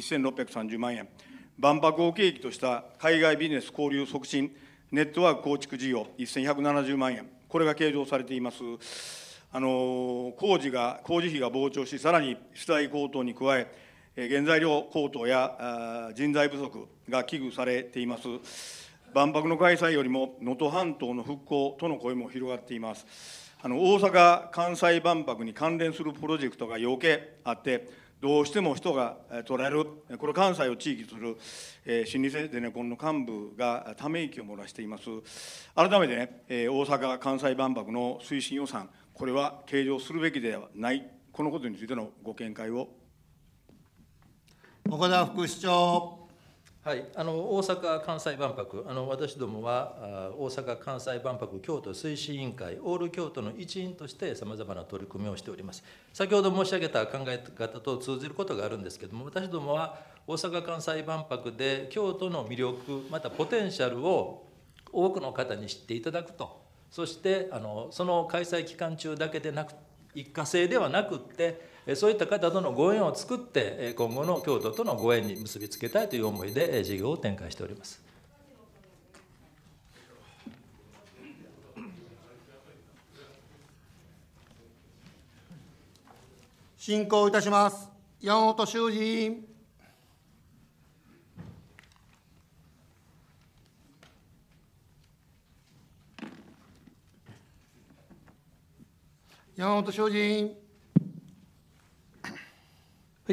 1630万円、万博を契機とした海外ビジネス交流促進ネットワーク構築事業1170万円、これが計上されています。工事費が膨張し、さらに資材高騰に加え、 原材料高騰や人材不足が危惧されています。万博の開催よりも能登半島の復興との声も広がっています。大阪・関西万博に関連するプロジェクトが要件あって、どうしても人が取られる、これ、関西を地域とする老舗ゼネコンの幹部がため息を漏らしています。改めてね、大阪・関西万博の推進予算、これは計上するべきではない、このことについてのご見解を。 岡田副市長。 はい、大阪・関西万博、私どもは大阪・関西万博京都推進委員会、オール京都の一員としてさまざまな取り組みをしております。先ほど申し上げた考え方と通じることがあるんですけれども、私どもは大阪・関西万博で京都の魅力、またポテンシャルを多くの方に知っていただくと、そしてその開催期間中だけでなく、一過性ではなくって、そういった方とのご縁を作って、今後の京都とのご縁に結びつけたいという思いで事業を展開しております。 進行いたします。山本修司委員。山本修司委員。 はい、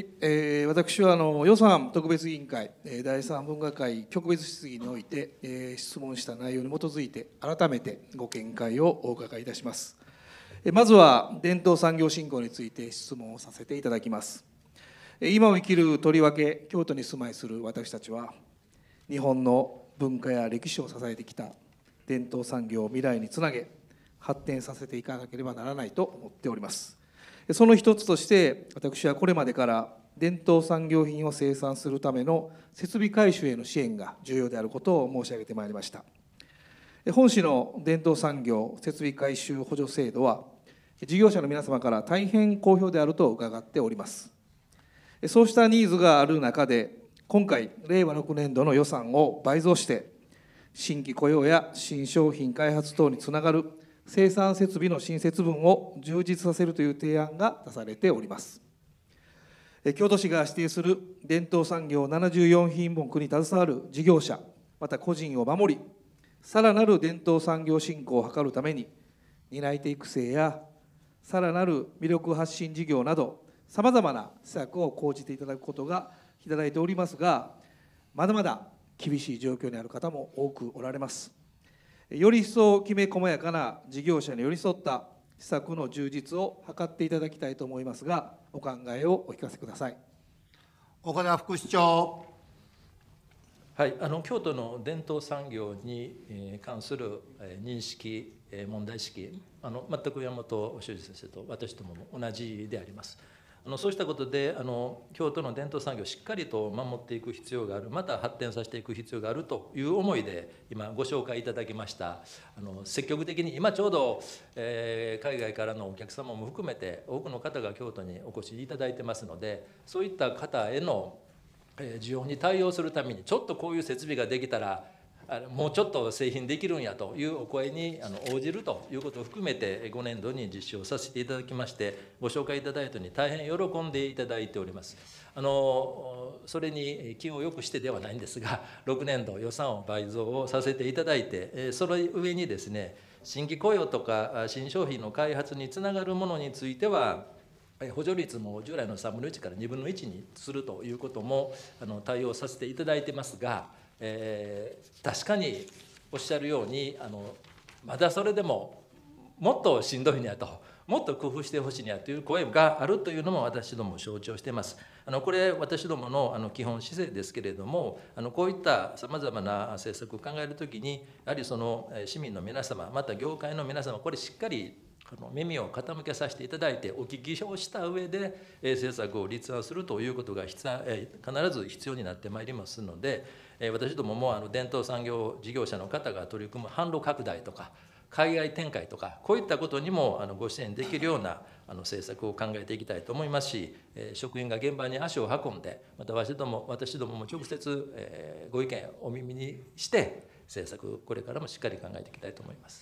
私は予算特別委員会、第3分科会局別質疑において、質問した内容に基づいて、改めてご見解をお伺いいたします。まずは、伝統産業振興について質問をさせていただきます。今を生きるとりわけ、京都に住まいする私たちは、日本の文化や歴史を支えてきた伝統産業を未来につなげ、発展させていかなければならないと思っております。その一つとして、私はこれまでから伝統産業品を生産するための設備改修への支援が重要であることを申し上げてまいりました。本市の伝統産業設備改修補助制度は、事業者の皆様から大変好評であると伺っております。そうしたニーズがある中で、今回、令和6年度の予算を倍増して、新規雇用や新商品開発等につながる生産設備の新設分を充実させるという提案が出されております。京都市が指定する伝統産業74品目に携わる事業者、また個人を守り、さらなる伝統産業振興を図るために、担い手育成やさらなる魅力発信事業など、さまざまな施策を講じていただくことがいただいておりますが、まだまだ厳しい状況にある方も多くおられます。より一層きめ細やかな事業者に寄り添った施策の充実を図っていただきたいと思いますが、お考えをお聞かせください。 岡田副市長。 はい、京都の伝統産業に関する認識、問題意識、全く山本修司先生と私どもも同じであります。そうしたことで京都の伝統産業をしっかりと守っていく必要がある、また発展させていく必要があるという思いで今ご紹介いただきました積極的に今ちょうど、海外からのお客様も含めて多くの方が京都にお越しいただいてますので、そういった方への需要に対応するためにちょっとこういう設備ができたらもうちょっと製品できるんやというお声に応じるということを含めて5年度に実施をさせていただきまして、ご紹介いただいたように大変喜んでいただいております。それに気をよくしてではないんですが、6年度予算を倍増をさせていただいて、その上にですね、新規雇用とか新商品の開発につながるものについては補助率も従来の3分の1から2分の1にするということも対応させていただいてますが、確かにおっしゃるようにまだそれでももっとしんどいんやと、もっと工夫してほしいんやという声があるというのも私ども承知しています。これ私どもの基本姿勢ですけれども、こういったさまざまな政策を考えるときにやはりその市民の皆様、また業界の皆様、これしっかり耳を傾けさせていただいてお聞きをした上で政策を立案するということが必ず必要になってまいりますので、私どもも伝統産業事業者の方が取り組む販路拡大とか海外展開とか、こういったことにもご支援できるような政策を考えていきたいと思いますし、職員が現場に足を運んで、また私どもも直接ご意見をお耳にして政策これからもしっかり考えていきたいと思います。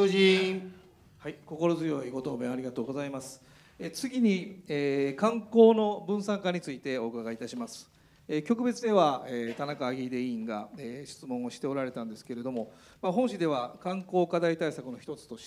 山本修司委員。 はい、心強いご答弁ありがとうございます。 次に、観光の分散化についてお伺いいたします。局別では、田中秀委員が、質問をしておられたんですけれども、本誌では観光課題対策の一つとして、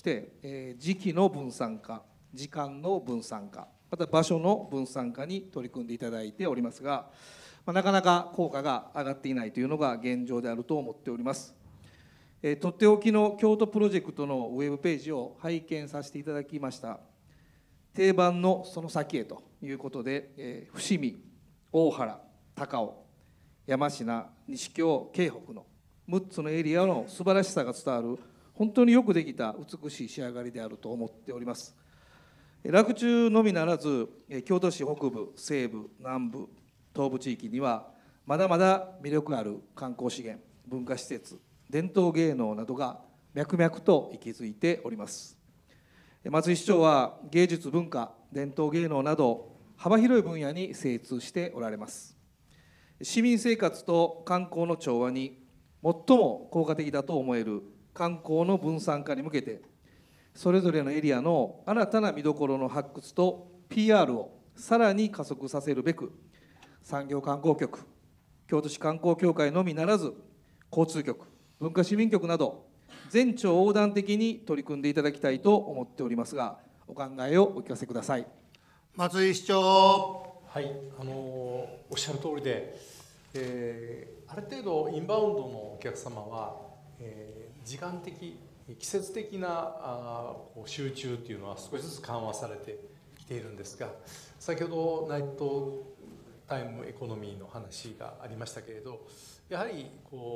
時期の分散化、時間の分散化、また場所の分散化に取り組んでいただいておりますが、なかなか効果が上がっていないというのが現状であると思っております。とっておきの京都プロジェクトのウェブページを拝見させていただきました。定番のその先へということで、伏見、大原、高尾、山科、西京、京北の6つのエリアの素晴らしさが伝わる、本当によくできた美しい仕上がりであると思っております。洛中のみならず、京都市北部、西部、南部、東部地域には、まだまだ魅力ある観光資源、文化施設、伝統芸能などが脈々と息づいております。松井市長は芸術文化、伝統芸能など幅広い分野に精通しておられます。市民生活と観光の調和に最も効果的だと思える観光の分散化に向けて、それぞれのエリアの新たな見どころの発掘と PR をさらに加速させるべく、産業観光局、京都市観光協会のみならず、交通局、文化市民局など全庁横断的に取り組んでいただきたいと思っておりますが、お考えをお聞かせください。 松井市長。 はい、おっしゃる通りで、ある程度インバウンドのお客様は、時間的、季節的な集中っていうのは少しずつ緩和されてきているんですが、先ほどナイトタイムエコノミーの話がありましたけれど、やはり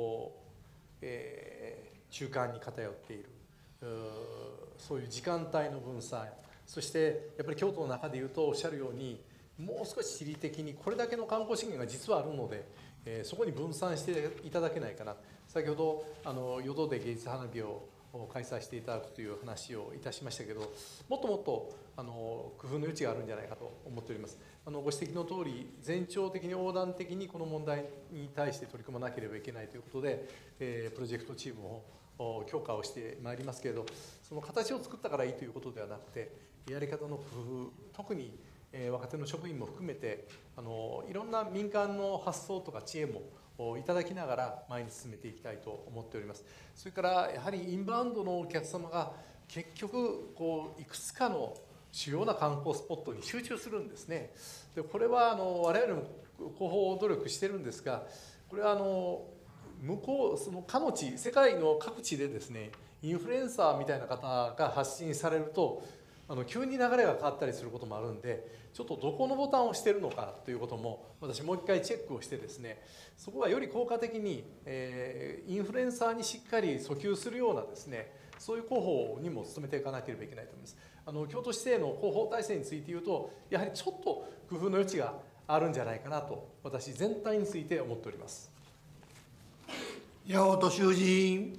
中間に偏っている、そういう時間帯の分散、そしてやっぱり京都の中でいうとおっしゃるように、もう少し地理的にこれだけの観光資源が実はあるので、そこに分散していただけないかな。先ほど淀で芸術花火を開催していただくという話をいたしましたけど、もっともっと工夫の余地があるんじゃないかと思っております。ご指摘の通り、全庁的に横断的にこの問題に対して取り組まなければいけないということで、プロジェクトチームを強化をしてまいりますけれど、その形を作ったからいいということではなくて、やり方の工夫、特に若手の職員も含めていろんな民間の発想とか知恵もいただきながら前に進めていきたいと思っております。それからやはりインバウンドのお客様が結局いくつかの主要な観光スポットに集中するんですね。でこれは我々も広報努力してるんですが、これは向こうそのかの地、世界の各地でですね、インフルエンサーみたいな方が発信されると急に流れが変わったりすることもあるんで、ちょっとどこのボタンを押してるのかということも私もう一回チェックをしてですね、そこはより効果的に、インフルエンサーにしっかり訴求するようなですね、そういう広報にも努めていかなければいけないと思います。京都市政の広報体制について言うと、やはりちょっと工夫の余地があるんじゃないかなと私全体について思っております。 八乙衆議院。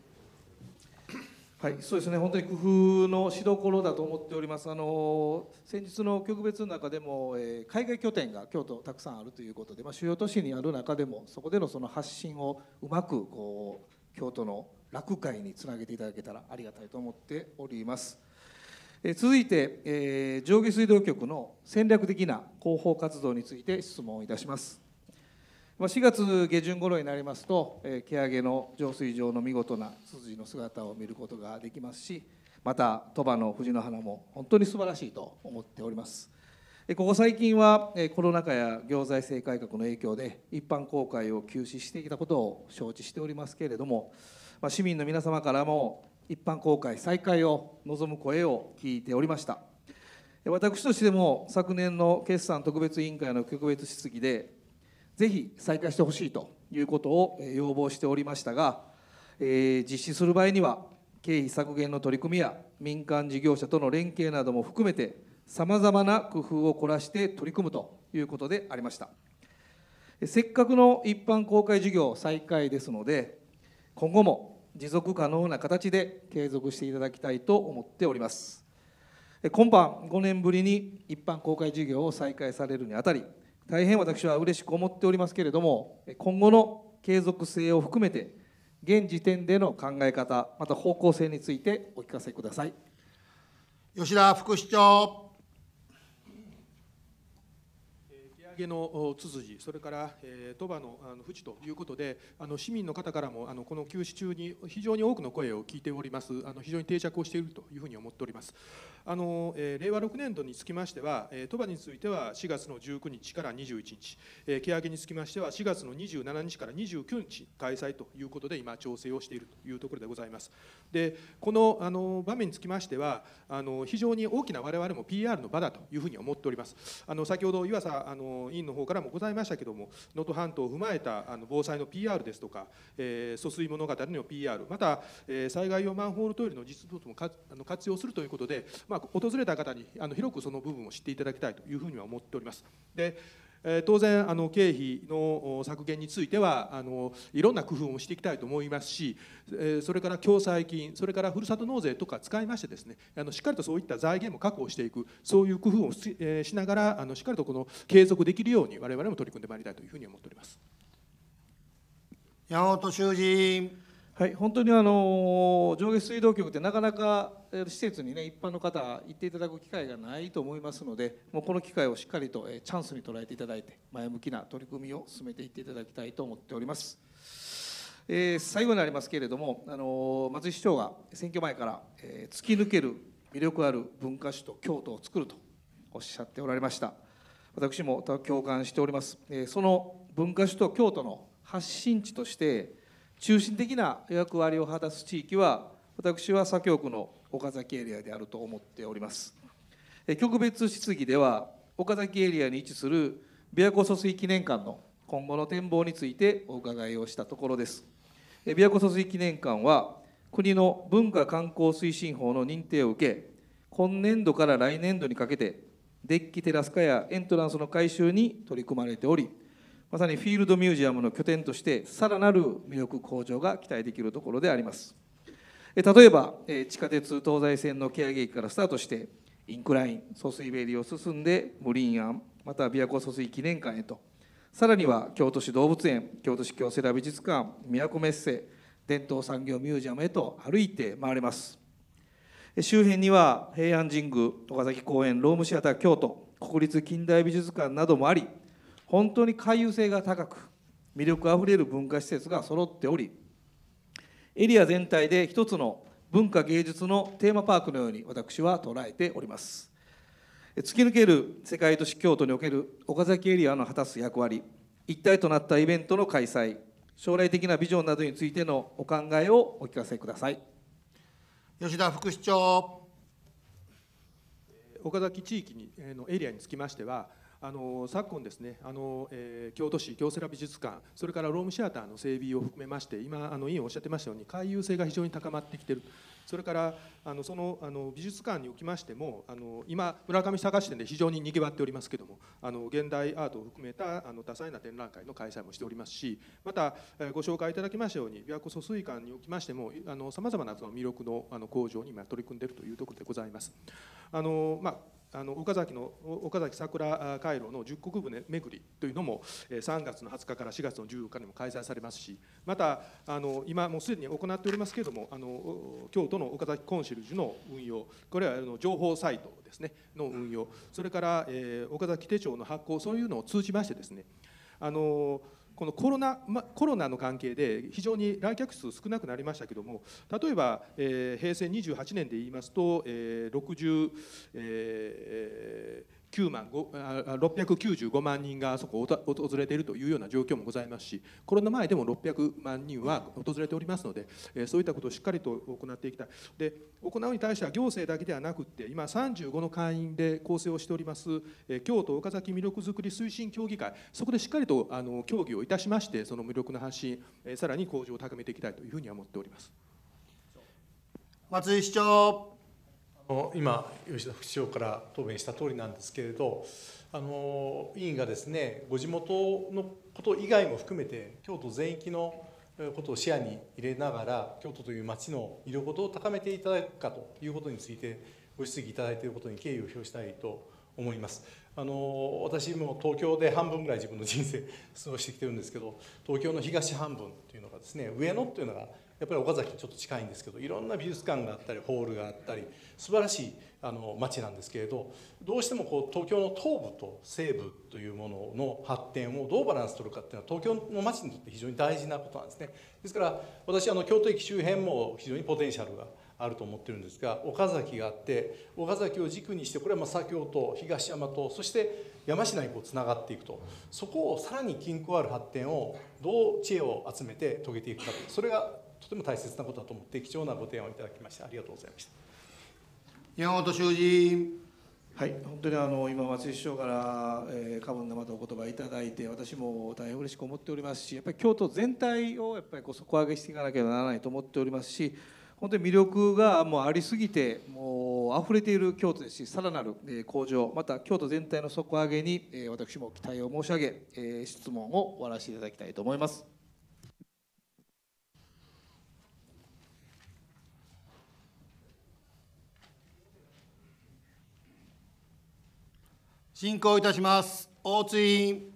はい、そうですね、本当に工夫のしどころだと思っております。先日の局別の中でも、海外拠点が京都たくさんあるということで、主要都市にある中でもそこでのその発信をうまく京都の楽会につなげていただけたらありがたいと思っております。続いて、上下水道局の戦略的な広報活動について質問いたします。4月下旬頃になりますと、蹴上の浄水場の見事なツツジの姿を見ることができますし、また鳥羽の藤の花も本当に素晴らしいと思っております。ここ最近はコロナ禍や行財政改革の影響で一般公開を休止していたことを承知しておりますけれども、市民の皆様からも一般公開再開を望む声を聞いておりました。私としても昨年の決算特別委員会の局別質疑でぜひ再開してほしいということを要望しておりましたが、実施する場合には経費削減の取り組みや民間事業者との連携なども含めてさまざまな工夫を凝らして取り組むということでありました。せっかくの一般公開事業再開ですので、今後も持続可能な形で継続していただきたいと思っております。今般5年ぶりに一般公開事業を再開されるにあたり、大変私は嬉しく思っておりますけれども、今後の継続性を含めて現時点での考え方、また方向性についてお聞かせください。 吉田副市長。 上げのつづじ、それから鳥羽の淵ということで、市民の方からもこの休止中に非常に多くの声を聞いております。非常に定着をしているというふうに思っております。令和6年度につきましては、鳥羽については4月の19日から21日、蹴上につきましては4月の27日から29日開催ということで、今、調整をしているというところでございます。で、この場面につきましては、非常に大きな我々も PR の場だというふうに思っております。先ほど岩佐委員の方からもございましたけれども、能登半島を踏まえた防災の PR ですとか、疎水物語の PR、また災害用マンホールトイレの実物も活用するということで、訪れた方に広くその部分を知っていただきたいというふうには思っております。で、当然経費の削減についてはいろんな工夫をしていきたいと思いますし、それから共済金、それからふるさと納税とか使いましてですね、しっかりとそういった財源も確保していく、そういう工夫をしながらしっかりとこの継続できるように我々も取り組んでまいりたいというふうに思っております。 山本修司。 はい、本当に上下水道局ってなかなか施設にね、一般の方行っていただく機会がないと思いますので、もうこの機会をしっかりとチャンスに捉えていただいて、前向きな取り組みを進めていっていただきたいと思っております。最後になりますけれども、松井市長が選挙前から、突き抜ける魅力ある文化首都京都を作るとおっしゃっておられました。私も共感しております。その文化首都京都の発信地として中心的な役割を果たす地域は、私は左京区の岡崎エリアであると思っております。局別質疑では、岡崎エリアに位置する琵琶湖疎水記念館の今後の展望についてお伺いをしたところです。琵琶湖疎水記念館は、国の文化観光推進法の認定を受け、今年度から来年度にかけて、デッキテラス化やエントランスの改修に取り組まれており、まさにフィールドミュージアムの拠点としてさらなる魅力向上が期待できるところであります。例えば地下鉄東西線の蹴上駅からスタートしてインクライン、疎水ベリーを進んで無林庵、また琵琶湖疎水記念館へと、さらには京都市動物園、京都市京セラ美術館、宮古メッセ、伝統産業ミュージアムへと歩いて回れます。周辺には平安神宮、岡崎公園、ロームシアター京都、国立近代美術館などもあり、本当に回遊性が高く、魅力あふれる文化施設が揃っており、エリア全体で一つの文化芸術のテーマパークのように私は捉えております。突き抜ける世界都市京都における岡崎エリアの果たす役割、一体となったイベントの開催、将来的なビジョンなどについてのお考えをお聞かせください。 吉田副市長。 岡崎地域のエリアにつきましては、昨今ですね、京都市京セラ美術館、それからロームシアターの整備を含めまして、今委員おっしゃってましたように回遊性が非常に高まってきている。それからその美術館におきましても今村上坂支店で非常ににぎわっておりますけれども、現代アートを含めた多彩な展覧会の開催もしておりますし、またご紹介いただきましたように琵琶湖疎水館におきましてもさまざまなその魅力の向上に今取り組んでいるというところでございます。岡崎桜回廊の十国船巡りというのも3月の20日から4月の14日にも開催されますし、また今もうすでに行っておりますけれども、京都の岡崎コンシェルジュの運用、これは情報サイトですねの運用、それから岡崎手帳の発行、そういうのを通じましてですね、このコロナの関係で非常に来客数少なくなりましたけども、例えば、平成28年で言いますと、695万人がそこを訪れているというような状況もございますし、コロナ前でも600万人は訪れておりますので、そういったことをしっかりと行っていきたい。で、行うに対しては行政だけではなくて、今35の会員で構成をしております京都岡崎魅力づくり推進協議会、そこでしっかりと協議をいたしまして、その魅力の発信、さらに向上を高めていきたいというふうには思っております。 松井市長。 今、吉田副市長から答弁した通りなんですけれど、委員がですね、ご地元のこと以外も含めて、京都全域のことを視野に入れながら、京都という町の魅力を高めていただくかということについて、ご質疑いただいていることに敬意を表したいと思います。私も東京で半分ぐらい自分の人生過ごしてきてるんですけど、東京の東半分というのがですね、上野というのがやっぱり岡崎ちょっと近いんですけど、いろんな美術館があったりホールがあったり素晴らしい町なんですけれど、どうしても東京の東部と西部というものの発展をどうバランス取るかっていうのは東京の町にとって非常に大事なことなんですね。ですから私京都駅周辺も非常にポテンシャルがあると思ってるんですが、岡崎があって、岡崎を軸にしてこれは左京と東山とそして山科につながっていくと、そこをさらに均衡ある発展をどう知恵を集めて遂げていくかと、それがとても大切なことだと思って貴重なご提案をいただきましてありがとうございました。 山本修司。 はい、本当に今松井市長から過分なまたお言葉いただいて、私も大変嬉しく思っておりますし、やっぱり京都全体をやっぱり底上げしていかなければならないと思っておりますし、本当に魅力がもうありすぎてもう溢れている京都ですし、さらなる向上、また京都全体の底上げに私も期待を申し上げ、質問を終わらせていただきたいと思います。 進行いたします。大津委員。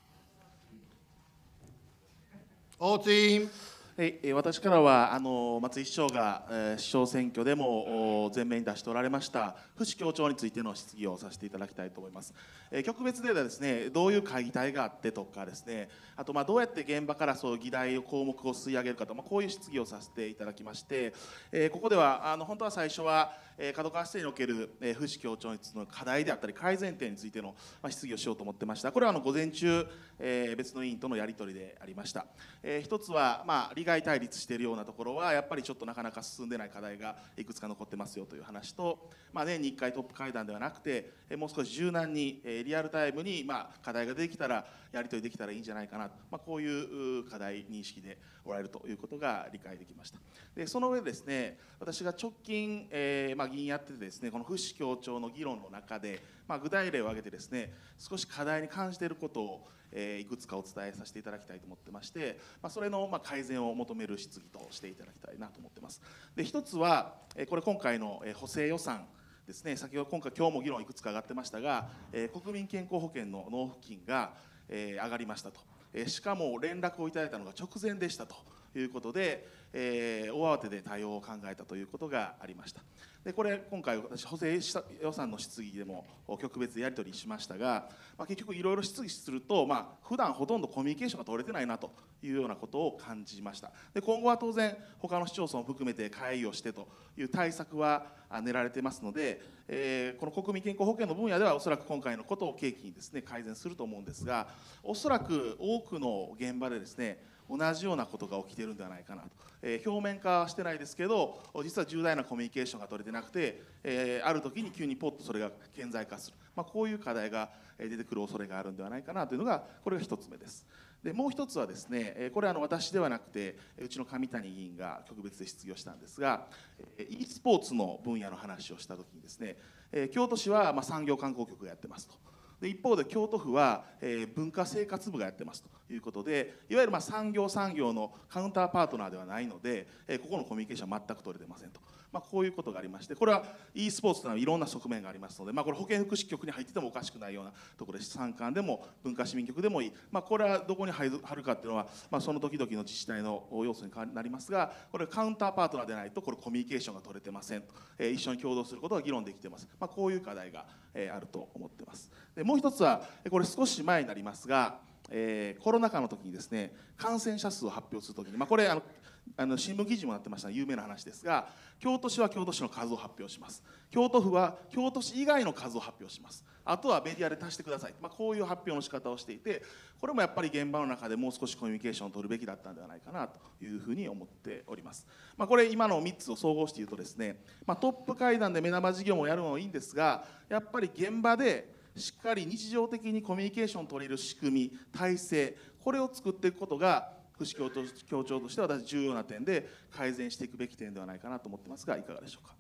大津委員。 私からは松井市長が市長選挙でも前面に出しておられました府市協調についての質疑をさせていただきたいと思います。局別ではですね、どういう会議体があってとかですね、あとどうやって現場からそういう議題を項目を吸い上げるかと、こういう質疑をさせていただきまして、ここでは本当は最初は角川市政における府市協調についての課題であったり改善点についての質疑をしようと思ってました。これは午前中別の委員とのやり取りでありました。一つは利害対立しているようなところはやっぱりちょっとなかなか進んでない課題がいくつか残ってますよという話と、年に1回トップ会談ではなくてもう少し柔軟にリアルタイムに課題ができたらやり取りできたらいいんじゃないかなと、こういう課題認識でおられるということが理解できました。でその上でですね、私が直近、議員やっててですね、この府市協調の議論の中で、具体例を挙げてですね、少し課題に感じていることをいくつかお伝えさせていただきたいと思ってまして、それの改善を求める質疑としていただきたいなと思ってます。で一つはこれ今回の補正予算ですね、先ほど今日も議論いくつか上がってましたが、国民健康保険の納付金が上がりましたと、しかも連絡をいただいたのが直前でしたということで、大慌てで対応を考えたということがありました。でこれ今回私補正予算の質疑でも局別でやり取りしましたが、結局いろいろ質疑すると、普段ほとんどコミュニケーションが取れてないなというようなことを感じました。で今後は当然他の市町村を含めて会議をしてという対策は練られてますので、この国民健康保険の分野ではおそらく今回のことを契機にですね改善すると思うんですが、おそらく多くの現場でですね同じようなことが起きているんではないかなと、表面化はしてないですけど実は重大なコミュニケーションが取れてなくて、ある時に急にポッとそれが顕在化する、こういう課題が出てくる恐れがあるんではないかなというのがこれが一つ目です。でもう一つはですね、これは私ではなくてうちの上谷議員が局別で質疑をしたんですが、e スポーツの分野の話をした時にですね、京都市は産業観光局がやってますと。で一方で京都府は文化生活部がやってますということで、いわゆる産業のカウンターパートナーではないので、ここのコミュニケーションは全く取れてませんと、こういうことがありまして、これは e スポーツというのはいろんな側面がありますので、これ保健福祉局に入っててもおかしくないようなところです。産官でも文化市民局でもいい、これはどこに入るかっていうのは、その時々の自治体の要素になりますが、これカウンターパートナーでないとこれコミュニケーションが取れてませんと、一緒に共同することが議論できてます。こういう課題があると思ってます。でもう一つはこれ少し前になりますが、コロナ禍の時にですね感染者数を発表する時に、これ新聞記事もなってました有名な話ですが、京都市は京都市の数を発表します。京都府は京都市以外の数を発表します。あとはメディアで足してください、こういう発表の仕方をしていて、これもやっぱり現場の中でもう少しコミュニケーションを取るべきだったんではないかなというふうに思っております。これ今の3つを総合して言うとですね、トップ会談で目玉事業もやるのもいいんですが、やっぱり現場でしっかり日常的にコミュニケーションを取れる仕組み、体制、これを作っていくことが府市協調としては私重要な点で改善していくべき点ではないかなと思ってますが、いかがでしょうか。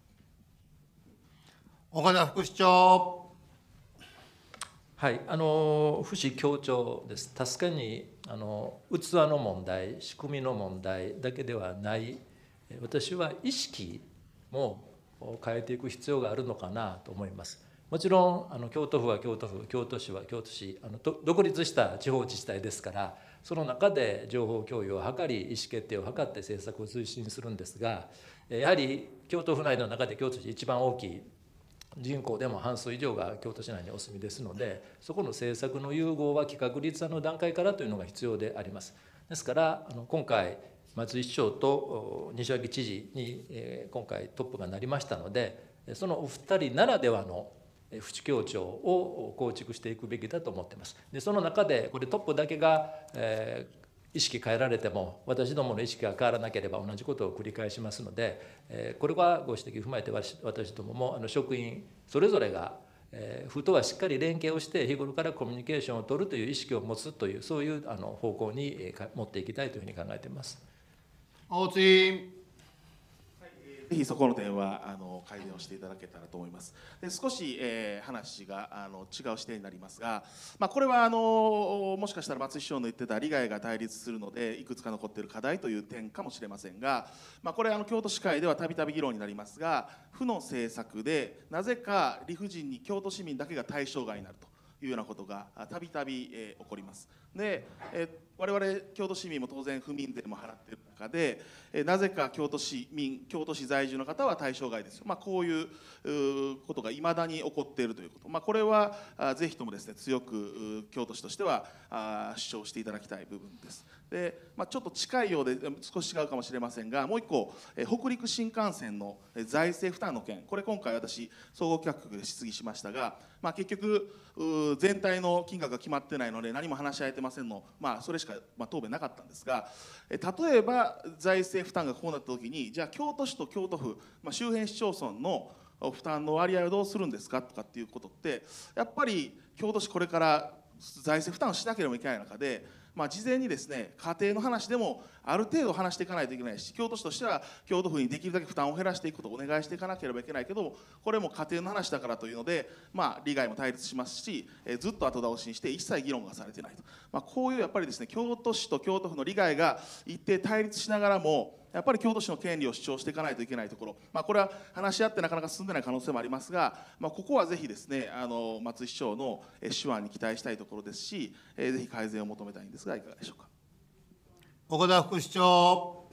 岡田副市長。 はい、府市協調です。確かに器の問題、仕組みの問題だけではない、私は意識も変えていく必要があるのかなと思います。 もちろん京都府は京都府、京都市は京都市、独立した地方自治体ですから、その中で情報共有を図り、意思決定を図って政策を推進するんですが、やはり京都府内の中で京都市一番大きい、人口でも半数以上が京都市内にお住みですので、そこの政策の融合は企画立案の段階からというのが必要であります。ですから今回松井市長と西脇知事に今回トップがなりましたので、そのお二人ならではの府市協調を構築していくべきだと思っています。でその中でこれトップだけが意識変えられても私どもの意識が変わらなければ同じことを繰り返しますので、これはご指摘を踏まえて私どもも職員それぞれが府とはしっかり連携をして日頃からコミュニケーションを取るという意識を持つというそういう方向に持っていきたいというふうに考えています。 大津委員。 ぜひそこの点は改善をしていただけたらと思います。で少し、話が違う視点になりますが、これはもしかしたら松井市長の言ってた利害が対立するのでいくつか残っている課題という点かもしれませんが、これ京都市会ではたびたび議論になりますが、府の政策でなぜか理不尽に京都市民だけが対象外になるというようなことがたびたび起こります。で我々京都市民も当然府民税も払っている中でなぜか京都市在住の方は対象外ですよ、こういうことがいまだに起こっているということ、これはぜひともですね強く京都市としては主張していただきたい部分です。でちょっと近いようで少し違うかもしれませんが、もう一個北陸新幹線の財政負担の件、これ今回私総合企画局で質疑しましたが、結局全体の金額が決まってないので何も話し合えてませんの、それしか答弁なかったんですが、例えば財政負担がこうなった時に、じゃあ京都市と京都府、周辺市町村の負担の割合をどうするんですかとかっていうことって、やっぱり京都市これから財政負担をしなければいけない中で、事前にですね家庭の話でもある程度話していかないといけないし、京都市としては京都府にできるだけ負担を減らしていくことをお願いしていかなければいけないけども、これも家庭の話だからというので、利害も対立しますし、ずっと後倒しにして一切議論がされていないと、こういうやっぱりですね京都市と京都府の利害が一定対立しながらもやっぱり京都市の権利を主張していかないといけないところ、これは話し合ってなかなか進んでない可能性もありますが、ここはぜひですね松井市長の手腕に期待したいところですし、ぜひ改善を求めたいんですがいかがでしょうか。 岡田副市長。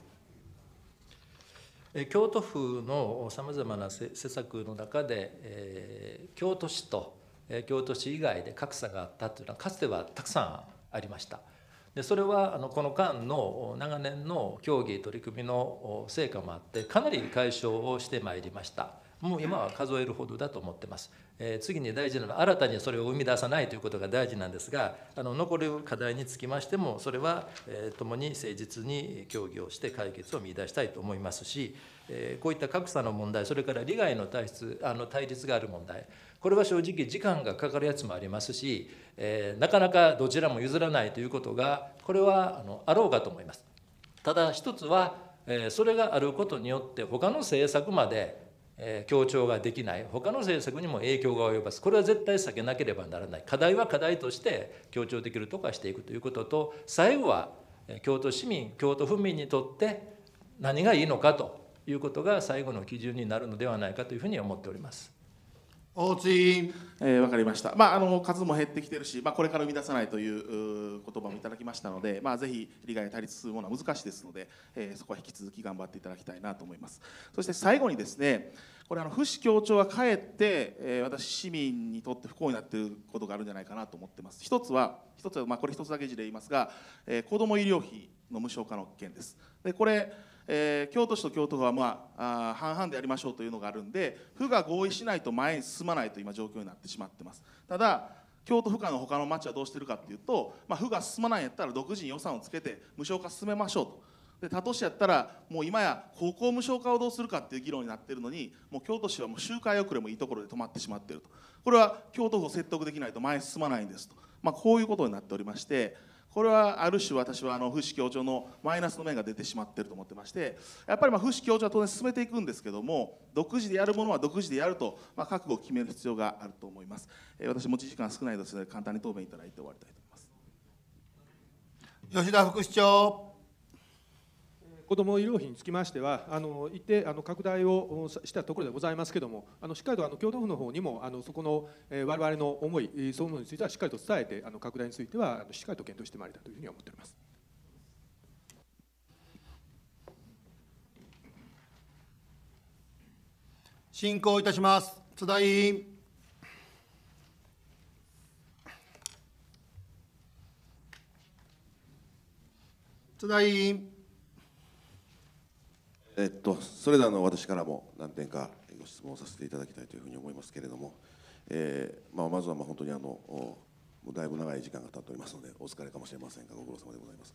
京都府のさまざまな施策の中で、京都市と京都市以外で格差があったというのはかつてはたくさんありました。でそれはこの間の長年の協議取り組みの成果もあってかなり解消をしてまいりました。もう今は数えるほどだと思ってます。次に大事なのは新たにそれを生み出さないということが大事なんですが、残る課題につきましてもそれは共に誠実に協議をして解決を見出したいと思いますし、こういった格差の問題、それから利害の対立がある問題、これは正直時間がかかるやつもありますし、なかなかどちらも譲らないということがこれはあろうかと思います。ただ一つはそれがあることによって他の政策まで協調ができない、他の政策にも影響が及ぼす、これは絶対避けなければならない、課題は課題として協調できるとかしていくということと、最後は京都市民京都府民にとって何がいいのかということが最後の基準になるのではないかというふうに思っております。 大津委員。 分かりました。数も減ってきてるし、これから生み出さないという言葉もいただきましたので、ぜひ利害対立するものは難しいですので、そこは引き続き頑張っていただきたいなと思います。そして最後にですね、これ府市協調がかえって、私市民にとって不幸になっていることがあるんじゃないかなと思ってます。一つはこれ一つだけ事例言いますが、子ども医療費の無償化の件です。でこれ京都市と京都府は半々でやりましょうというのがあるんで、府が合意しないと前に進まないと今状況になってしまってます。ただ京都府下の他の町はどうしてるかっていうと、府が進まないんやったら独自に予算をつけて無償化進めましょうと。で他都市やったらもう今や高校無償化をどうするかっていう議論になっているのに、もう京都市はもう周回遅れもいいところで止まってしまっていると。これは京都府を説得できないと前に進まないんですと、こういうことになっておりまして、これはある種私は府市協調のマイナスの面が出てしまっていると思ってまして、やっぱり府市協調は当然進めていくんですけども、独自でやるものは独自でやると、覚悟を決める必要があると思います。私持ち時間少ないですので簡単に答弁いただいて終わりたいと思います。 吉田副市長。 子ども医療費につきましては、一定拡大をしたところでございますけれども、しっかりと京都府の方にもそこの我々の思い、そういうものについてはしっかりと伝えて、拡大についてはしっかりと検討してまいりたいというふうに思っております。 進行いたします。津田委員。津田委員。 それでは私からも何点かご質問をさせていただきたいというふうに思いますけれども、まずは本当にもうだいぶ長い時間が経っておりますのでお疲れかもしれませんがご苦労様でございます。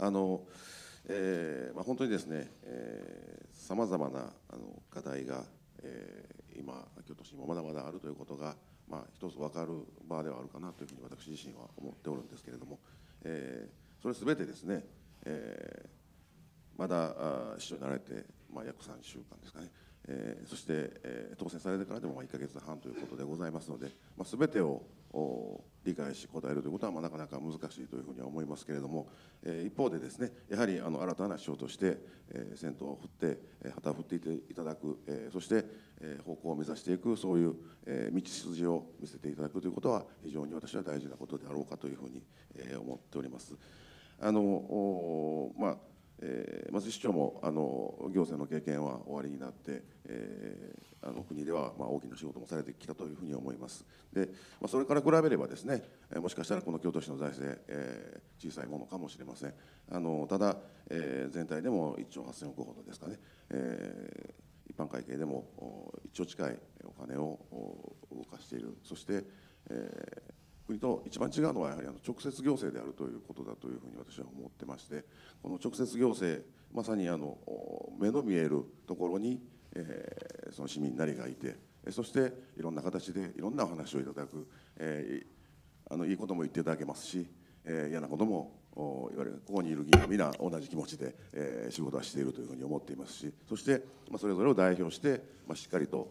本当にですね、さまざまな課題が、今京都市にもまだまだあるということが、一つ分かる場ではあるかなというふうに私自身は思っておるんですけれども、それすべてですね、まだ市長になられて、約3週間ですかね、そして、当選されてからでも1ヶ月半ということでございますので、全てを理解し答えるということはなかなか難しいというふうには思いますけれども、一方でですね、やはり新たな市長として、先頭を振って旗を振っていただく、そして方向を目指していく、そういう道筋を見せていただくということは非常に私は大事なことであろうかというふうに思っております。松井市長も行政の経験はおありになって、国では大きな仕事もされてきたというふうに思います。で、それから比べればですね、もしかしたらこの京都市の財政、小さいものかもしれません。ただ、全体でも1兆8000億ほどですかね、一般会計でも1兆近いお金を動かしている。そして、国と一番違うのはやはり直接行政であるということだというふうに私は思ってまして、この直接行政、まさに目の見えるところに、その市民なりがいて、そしていろんな形でいろんなお話をいただく、いいことも言っていただけますし、嫌なことも言われる、ここにいる議員は皆同じ気持ちで、仕事はしているというふうに思っていますし、そして、それぞれを代表して、しっかりと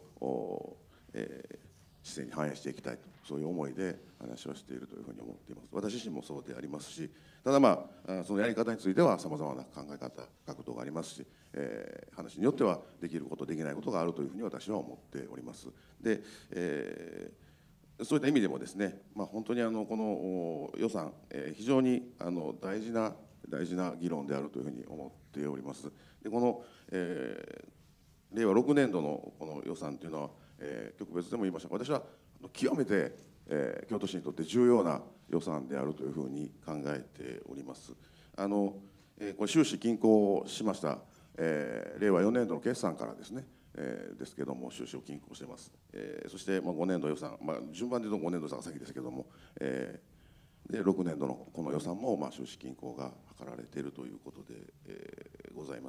市政に反映していきたいと、そういう思いで話をしているというふうに思っています。私自身もそうでありますし、ただそのやり方についてはさまざまな考え方、角度がありますし、話によってはできることできないことがあるというふうに私は思っております。で、そういった意味でもですね、本当にこの予算、非常に大事な議論であるというふうに思っております。で、この、令和6年度のこの予算というのは、局別でも言いましたが、私は極めて、京都市にとって重要な予算であるというふうに考えております。これ収支均衡しました、令和4年度の決算からですね、ですけれども収支を均衡しています。そして5年度予算、順番で言うと5年度が先ですけれども、で6年度のこの予算も収支均衡が図られているということで、ございます。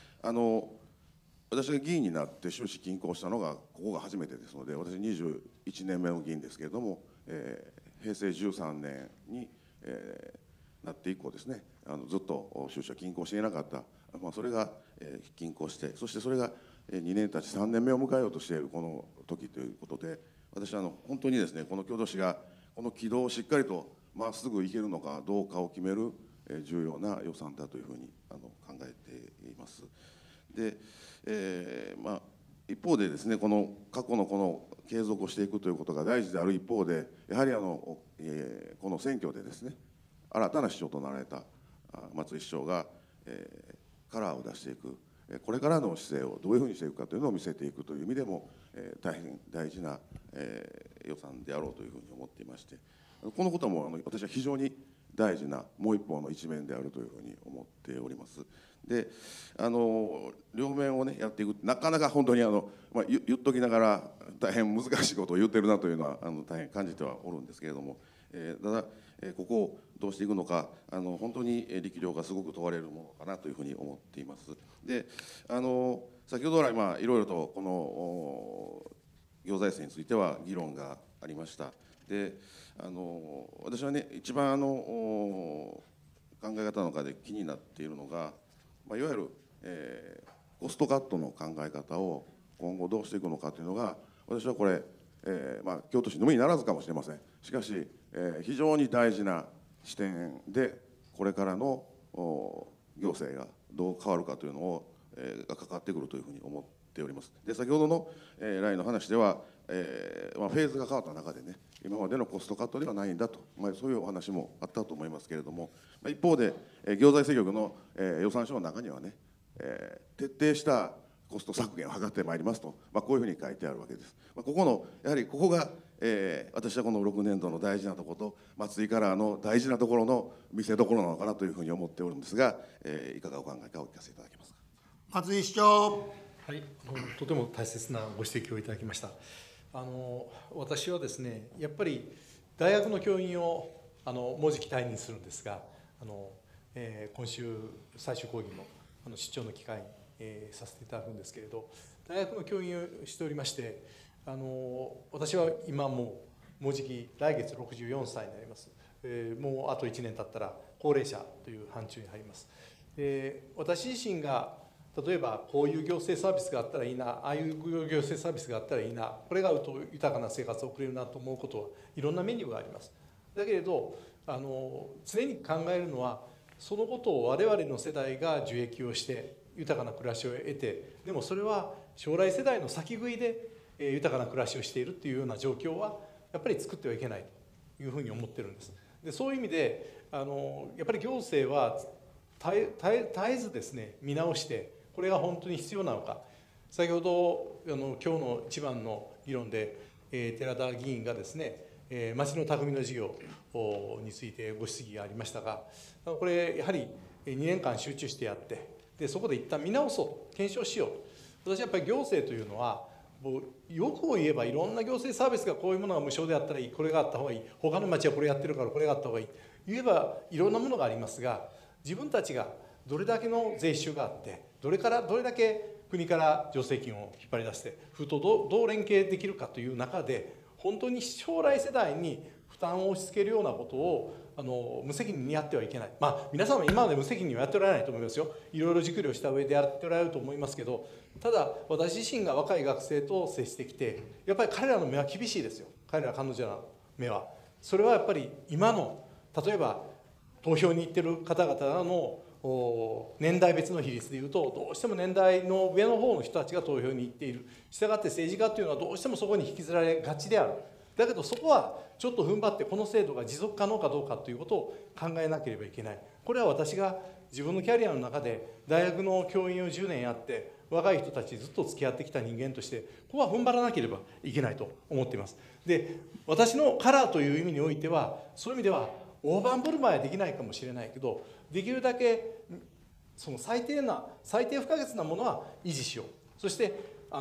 私が議員になって収支均衡したのがここが初めてですので、私21年目の議員ですけれども、平成13年に、なって以降ですね、ずっと収支は均衡していなかった、それが、均衡して、そしてそれが2年経ち3年目を迎えようとしているこの時ということで、私は本当にですね、この京都市がこの軌道をしっかりとまっすぐいけるのかどうかを決める重要な予算だというふうに考えています。で、一方でですね、この過去のこの継続をしていくということが大事である一方で、やはりこの選挙でですね、新たな市長となられた松井市長が、カラーを出していく、これからの姿勢をどういうふうにしていくかというのを見せていくという意味でも、大変大事な、予算であろうというふうに思っていまして、このことも私は非常に大事なもう一方の一面であるというふうに思っております。で、両面をねやっていく、なかなか本当に言っときながら大変難しいことを言ってるなというのは大変感じてはおるんですけれども、ただここをどうしていくのか、本当に力量がすごく問われるものかなというふうに思っています。で、先ほど来いろいろとこの行財政については議論がありました。で、私はね一番考え方の中で気になっているのが、いわゆる、コストカットの考え方を今後どうしていくのかというのが、私はこれ、京都市のみにならずかもしれません。しかし、非常に大事な視点でこれからの行政がどう変わるかというのを、が関わってくるというふうに思っております。で、先ほどの、ラインの話では、フェーズが変わった中でね、今までのコストカットではないんだと、そういうお話もあったと思いますけれども、一方で、行財政局の、予算書の中にはね、徹底したコスト削減を図ってまいりますと、こういうふうに書いてあるわけです。ここのやはりここが、私はこの6年度の大事なところと松井カラーの大事なところの見せどころなのかなというふうに思っておるんですが、いかがお考えかお聞かせいただけますか。 松井市長。 はい、とても大切なご指摘をいただきました。私はですね、やっぱり大学の教員をもうじき退任するんですが、今週最終講義の出張の機会に、させていただくんですけれど、大学の教員をしておりまして、私は今もうじき来月64歳になります。もうあと1年経ったら高齢者という範疇に入ります。私自身が例えばこういう行政サービスがあったらいいな、ああいう行政サービスがあったらいいな、これがあると豊かな生活を送れるなと思うことはいろんなメニューがあります。だけれど常に考えるのは、そのことを我々の世代が受益をして豊かな暮らしを得て、でもそれは将来世代の先食いで豊かな暮らしをしているっていうような状況はやっぱり作ってはいけないというふうに思ってるんです。で、そういう意味でやっぱり行政は絶えずですね見直して、これが本当に必要なのか。先ほど今日の一番の議論で、寺田議員がですね、町の匠の事業についてご質疑がありましたが、これやはり2年間集中してやって、でそこで一旦見直そう、検証しようと。私はやっぱり行政というのは、もう欲を言えばいろんな行政サービスがこういうものが無償であったらいい、これがあった方がいい、他の町はこれやってるからこれがあった方がいい、言えばいろんなものがありますが、自分たちがどれだけの税収があって、どれだけ国から助成金を引っ張り出して府とどう連携できるかという中で、本当に将来世代に負担を押し付けるようなことを無責任にやってはいけない。皆さんは今まで無責任にはやっておられないと思いますよ。いろいろ熟慮した上でやっておられると思いますけど、ただ私自身が若い学生と接してきて、やっぱり彼らの目は厳しいですよ。彼ら彼女の目は。それはやっぱり今の例えば投票に行ってる方々の年代別の比率でいうと、どうしても年代の上の方の人たちが投票に行っている。したがって政治家というのはどうしてもそこに引きずられがちである。だけどそこはちょっと踏ん張って、この制度が持続可能かどうかということを考えなければいけない。これは私が自分のキャリアの中で大学の教員を10年やって若い人たちずっと付き合ってきた人間として、ここは踏ん張らなければいけないと思っています。で、私のカラーという意味においては、そういう意味では大盤振る舞いはできないかもしれないけど、できるだけその最低不可欠なものは維持しよう。そして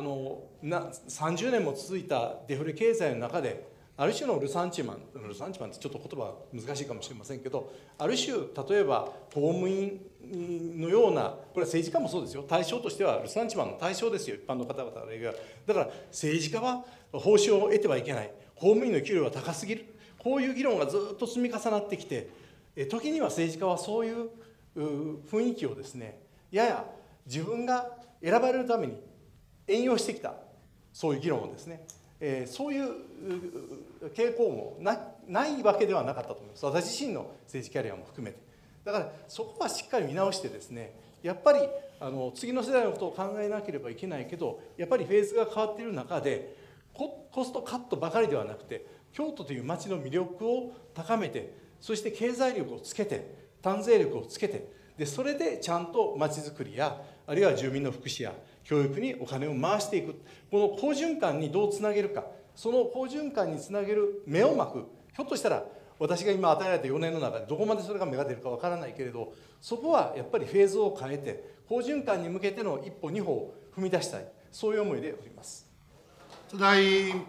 30年も続いたデフレ経済の中で、ある種のルサンチマンってちょっと言葉難しいかもしれませんけど、ある種例えば公務員のような、これは政治家もそうですよ、対象としてはルサンチマンの対象ですよ、一般の方々が。だから政治家は報酬を得てはいけない、公務員の給料は高すぎる、こういう議論がずっと積み重なってきて、時には政治家はそういう雰囲気をですね、やや自分が選ばれるために援用してきた、そういう議論をですね、そういう傾向もないわけではなかったと思います。私自身の政治キャリアも含めて。だからそこはしっかり見直してですね、やっぱり次の世代のことを考えなければいけないけど、やっぱりフェーズが変わっている中でコストカットばかりではなくて、京都という町の魅力を高めて、そして経済力をつけて、単税力をつけて、でそれでちゃんと町づくりや、あるいは住民の福祉や教育にお金を回していく、この好循環にどうつなげるか、その好循環につなげる芽をまく、ひょっとしたら私が今与えられた4年の中でどこまでそれが芽が出るかわからないけれど、そこはやっぱりフェーズを変えて好循環に向けての一歩二歩を踏み出したい、そういう思いでおります。 津田委員。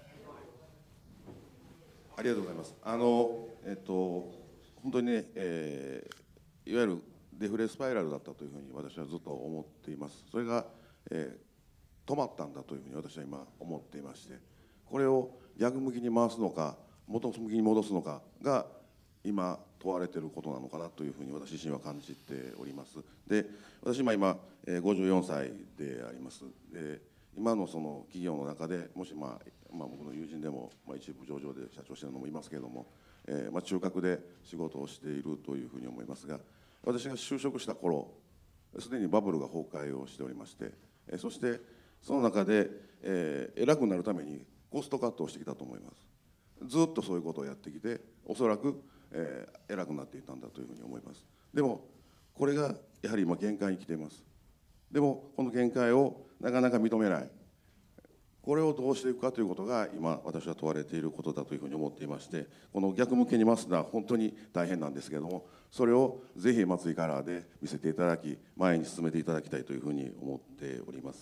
ありがとうございます。本当にね、いわゆるデフレスパイラルだったというふうに私はずっと思っています。それが、止まったんだというふうに私は今思っていまして、これを逆向きに回すのか元向きに戻すのかが今問われていることなのかなというふうに私自身は感じております。で、私今54歳であります。で、今のその企業の中でもし僕の友人でも一部上場で社長しているのもいますけれども、中核で仕事をしているというふうに思いますが、私が就職した頃すでにバブルが崩壊をしておりまして、そしてその中で、偉くなるためにコストカットをしてきたと思います。ずっとそういうことをやってきて、おそらく、偉くなっていたんだというふうに思います。でもこれがやはり今限界に来ています。でもこの限界をなかなか認めない、これをどうしていくかということが今私は問われていることだというふうに思っていまして、この逆向けに回すのは本当に大変なんですけれども、それをぜひ松井カラーで見せていただき、前に進めていただきたいというふうに思っております。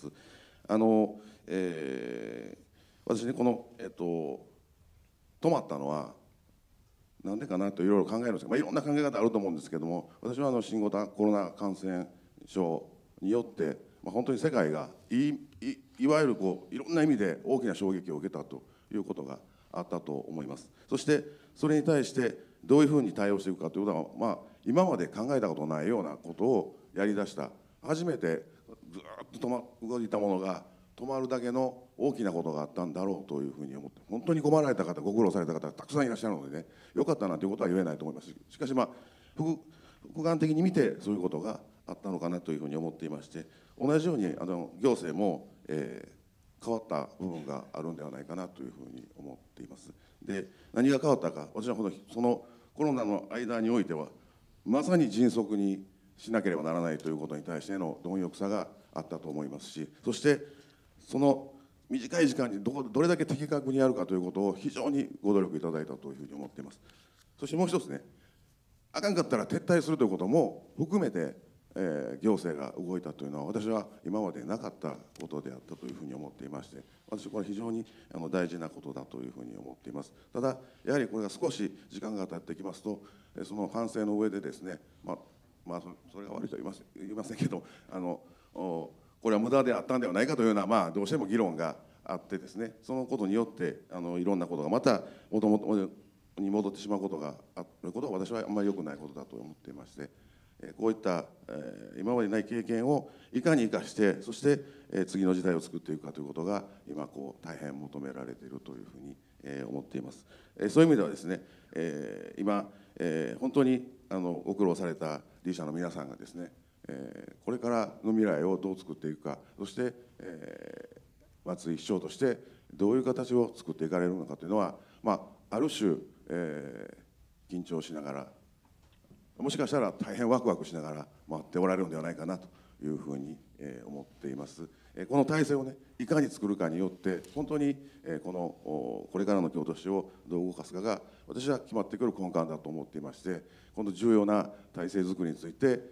私ね、この、止まったのはなんでかなといろいろ考えるんですが、いろんな考え方あると思うんですけれども、私は新型コロナ感染症によって、本当に世界がいわゆるいろんな意味で大きな衝撃を受けたということがあったと思います。そしてそれに対してどういうふうに対応していくかということは、今まで考えたことないようなことをやりだした、初めてずっと動いたものが止まるだけの大きなことがあったんだろうというふうに思って、本当に困られた方、ご苦労された方がたくさんいらっしゃるのでね、よかったなということは言えないと思います。しかし俯瞰的に見てそういうことがあったのかなというふうに思っていまして、同じように行政も、変わった部分があるんではないかなというふうに思っています。で、何が変わったか、私はそのコロナの間においてはまさに迅速にしなければならないということに対しての貪欲さがあったと思いますし、そしてその短い時間にどれだけ的確にやるかということを非常にご努力いただいたというふうに思っています。そしてもう一つね、あかんかったら撤退するということも含めて、行政が動いたというのは私は今までなかったことであったというふうに思っていまして、私これ非常に大事なことだというふうに思っています。ただやはりこれが少し時間が経ってきますと、その反省の上でですね、それが悪いとは言いませんけど、これは無駄であったんではないかというような、どうしても議論があってですね、そのことによっていろんなことがまたもともとに戻ってしまうことがあることは私はあんまり良くないことだと思っていまして、こういった今までない経験をいかに生かして、そして次の時代を作っていくかということが今大変求められているというふうに思っています。そういう意味ではですね、今本当にご苦労されたリーダーの皆さんがですね、これからの未来をどう作っていくか、そして松井市長としてどういう形を作っていかれるのかというのは、ある種緊張しながら、もしかしたら大変ワクワクしながら待っておられるのではないかなというふうに思っています。この体制をね、いかに作るかによって本当にこれからの京都市をどう動かすかが私は決まってくる根幹だと思っていまして、この重要な体制づくりについて、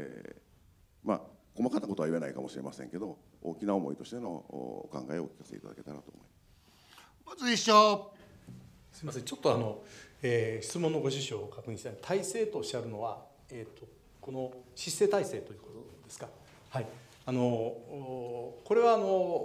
細かなことは言えないかもしれませんけど、大きな思いとしてのお考えをお聞かせいただけたらと思います。 松井市長。 すみません、ちょっと質問のご趣旨を確認したい。体制とおっしゃるのは、この施政体制ということですか。はい。これは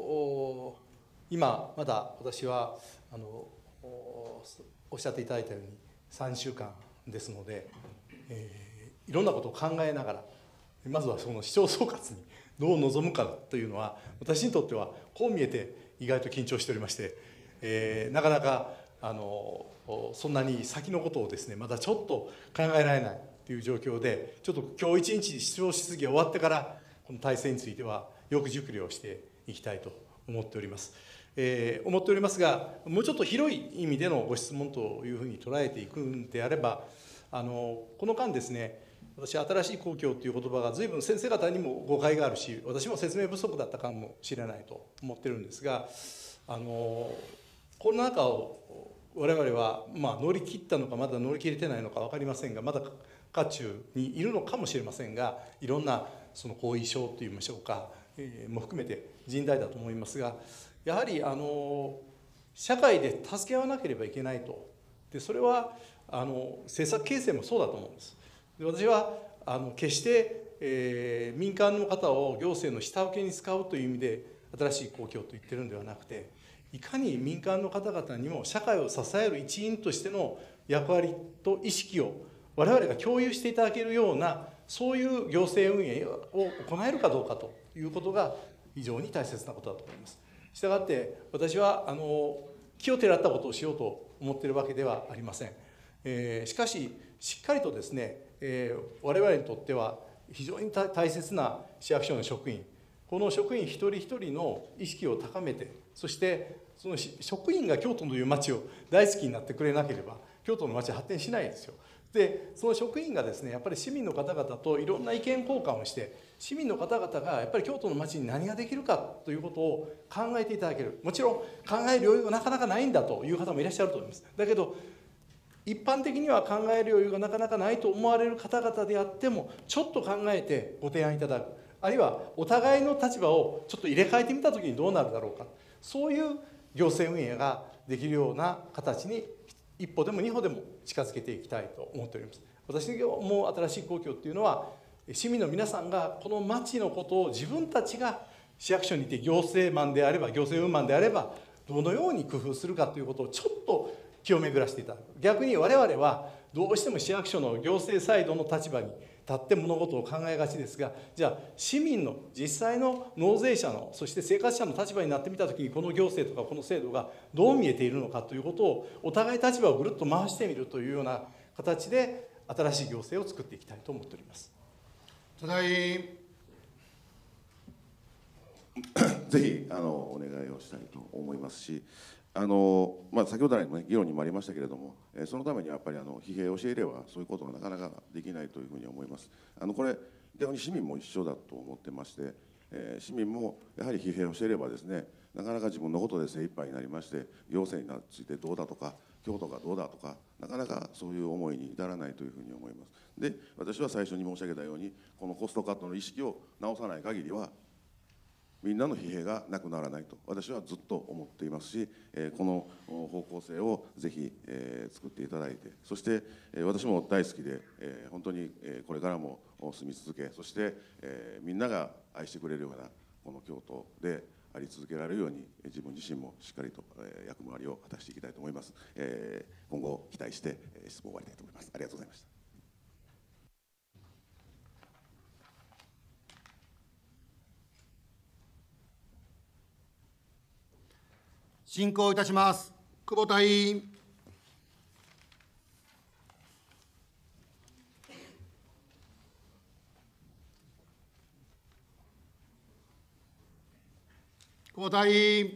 今まだ私はおっしゃっていただいたように3週間ですので、いろんなことを考えながら、まずはその市長総括にどう臨むかというのは、私にとってはこう見えて意外と緊張しておりまして、なかなかそんなに先のことをですね、まだちょっと考えられないという状況で、ちょっと今日一日市長質疑が終わってからこの体制についてはよく熟慮していきたいと思っております。思っておりますが、もうちょっと広い意味でのご質問というふうに捉えていくんであれば、この間ですね、私新しい公共という言葉が随分先生方にも誤解があるし、私も説明不足だったかもしれないと思ってるんですが、コロナ禍を我々は乗り切ったのかまだ乗り切れてないのか分かりませんが、まだ渦中にいるのかもしれませんが、いろんなその後遺症といいましょうか、も含めて甚大だと思いますが、やはり社会で助け合わなければいけないと。でそれは政策形成もそうだと思うんです。で私は決して、民間の方を行政の下請けに使うという意味で新しい公共と言ってるんではなくて、いかに民間の方々にも社会を支える一員としての役割と意識を我々が共有していただけるような、そういう行政運営を行えるかどうかということが非常に大切なことだと思います。したがって私は奇をてらったことをしようと思っているわけではありません。しかししっかりとですね、我々にとっては非常に大切な市役所の職員、この職員一人一人の意識を高めて、そしてその職員が京都という町を大好きになってくれなければ京都の町は発展しないですよ。でその職員がですね、やっぱり市民の方々といろんな意見交換をして、市民の方々がやっぱり京都の町に何ができるかということを考えていただける。もちろん考える余裕がなかなかないんだという方もいらっしゃると思います。だけど一般的には考える余裕がなかなかないと思われる方々であっても、ちょっと考えてご提案いただく、あるいはお互いの立場をちょっと入れ替えてみたときにどうなるだろうか、そういう行政運営ができるような形に一歩でも二歩でも近づけていきたいと思っております。私が思う新しい公共というのは、市民の皆さんがこの町のことを自分たちが市役所にいて行政マンであれば、行政運マンであればどのように工夫するかということをちょっと気を巡らせていただく。逆に我々はどうしても市役所の行政サイドの立場に立って物事を考えがちですが、じゃあ市民の実際の納税者の、そして生活者の立場になってみたときに、この行政とかこの制度がどう見えているのかということをお互い立場をぐるっと回してみるというような形で新しい行政を作っていきたいと思っております。 ただいぜひお願いをしたいと思いますし、先ほど来の、議論にもありましたけれども、そのためにやっぱり疲弊をしていればそういうことがなかなかできないというふうに思います。これ逆に市民も一緒だと思ってまして、市民もやはり疲弊をしていればですね、なかなか自分のことで精一杯になりまして、行政についてどうだとか京都がどうだとか、なかなかそういう思いに至らないというふうに思います。で、私は最初に申し上げたように、このコストカットの意識を直さない限りはみんなの疲弊がなくならないと私はずっと思っていますし、この方向性をぜひ作っていただいて、そして私も大好きで本当にこれからも住み続け、そしてみんなが愛してくれるようなこの京都であり続けられるように、自分自身もしっかりと役割を果たしていきたいと思います。今後期待して質問を終わりたいと思います。ありがとうございました。 進行いたします。久保田委員。久保田委員。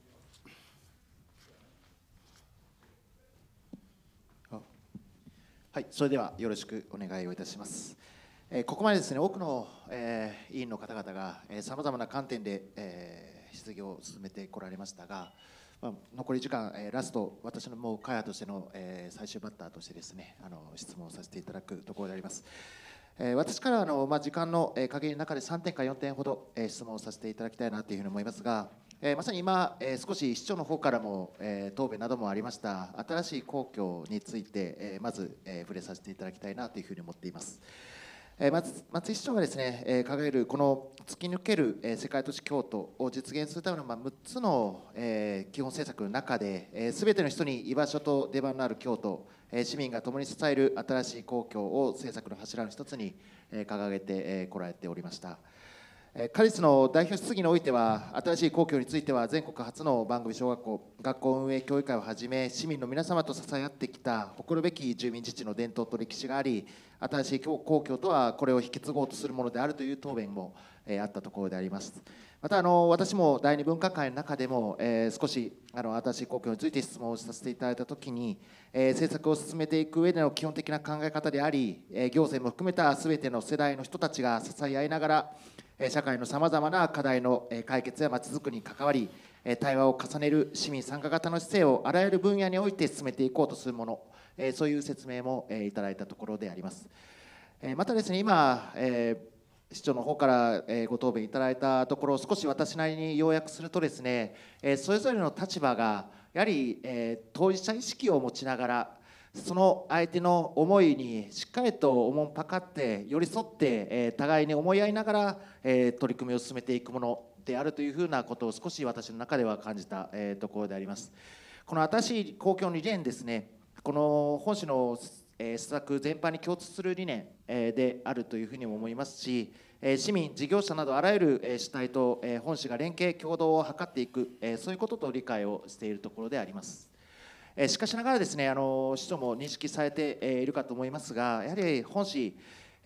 はい、それではよろしくお願いをいたします。ここまでですね、多くの委員の方々がさまざまな観点で質疑を進めてこられましたが、残り時間、ラスト、私のもう会派としての最終バッターとしてですね、質問をさせていただくところであります。私から時間の限りの中で3点か4点ほど質問をさせていただきたいなというふうに思いますが、まさに今、少し市長の方からも答弁などもありました新しい公共についてまず触れさせていただきたいなというふうに思っています。松井市長がですね、掲げるこの突き抜ける世界都市京都を実現するための6つの基本政策の中で、すべての人に居場所と出番のある京都、市民が共に支える新しい公共を政策の柱の一つに掲げてこられておりました。果実の代表質疑においては、新しい公共については全国初の番組小学校、学校運営協議会をはじめ、市民の皆様と支え合ってきた誇るべき住民自治の伝統と歴史があり、新しい公共とはこれを引き継ごうとするものであるという答弁もあったところであります。また私も第二分科会の中でも少し新しい公共について質問をさせていただいたときに、政策を進めていく上での基本的な考え方であり、行政も含めたすべての世代の人たちが支え合いながら社会のさまざまな課題の解決やまちづくりに関わり、対話を重ねる市民参加型の姿勢をあらゆる分野において進めていこうとするもの、そういう説明もいただいたところであります。またですね、今、市長の方からご答弁いただいたところを少し私なりに要約するとですね、それぞれの立場がやはり当事者意識を持ちながら、その相手の思いにしっかりとおもんぱかって寄り添って互いに思い合いながら取り組みを進めていくものであるというふうなことを少し私の中では感じたところであります。この新しい公共の理念ですね、この本市の施策全般に共通する理念であるというふうにも思いますし、市民、事業者などあらゆる主体と本市が連携共同を図っていく、そういうことと理解をしているところであります。しかしながらですね、市長も認識されているかと思いますが、やはり本市、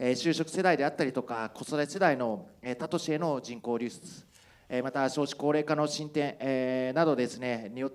就職世代であったりとか、子育て世代の他都市への人口流出、また少子高齢化の進展などですね、によって、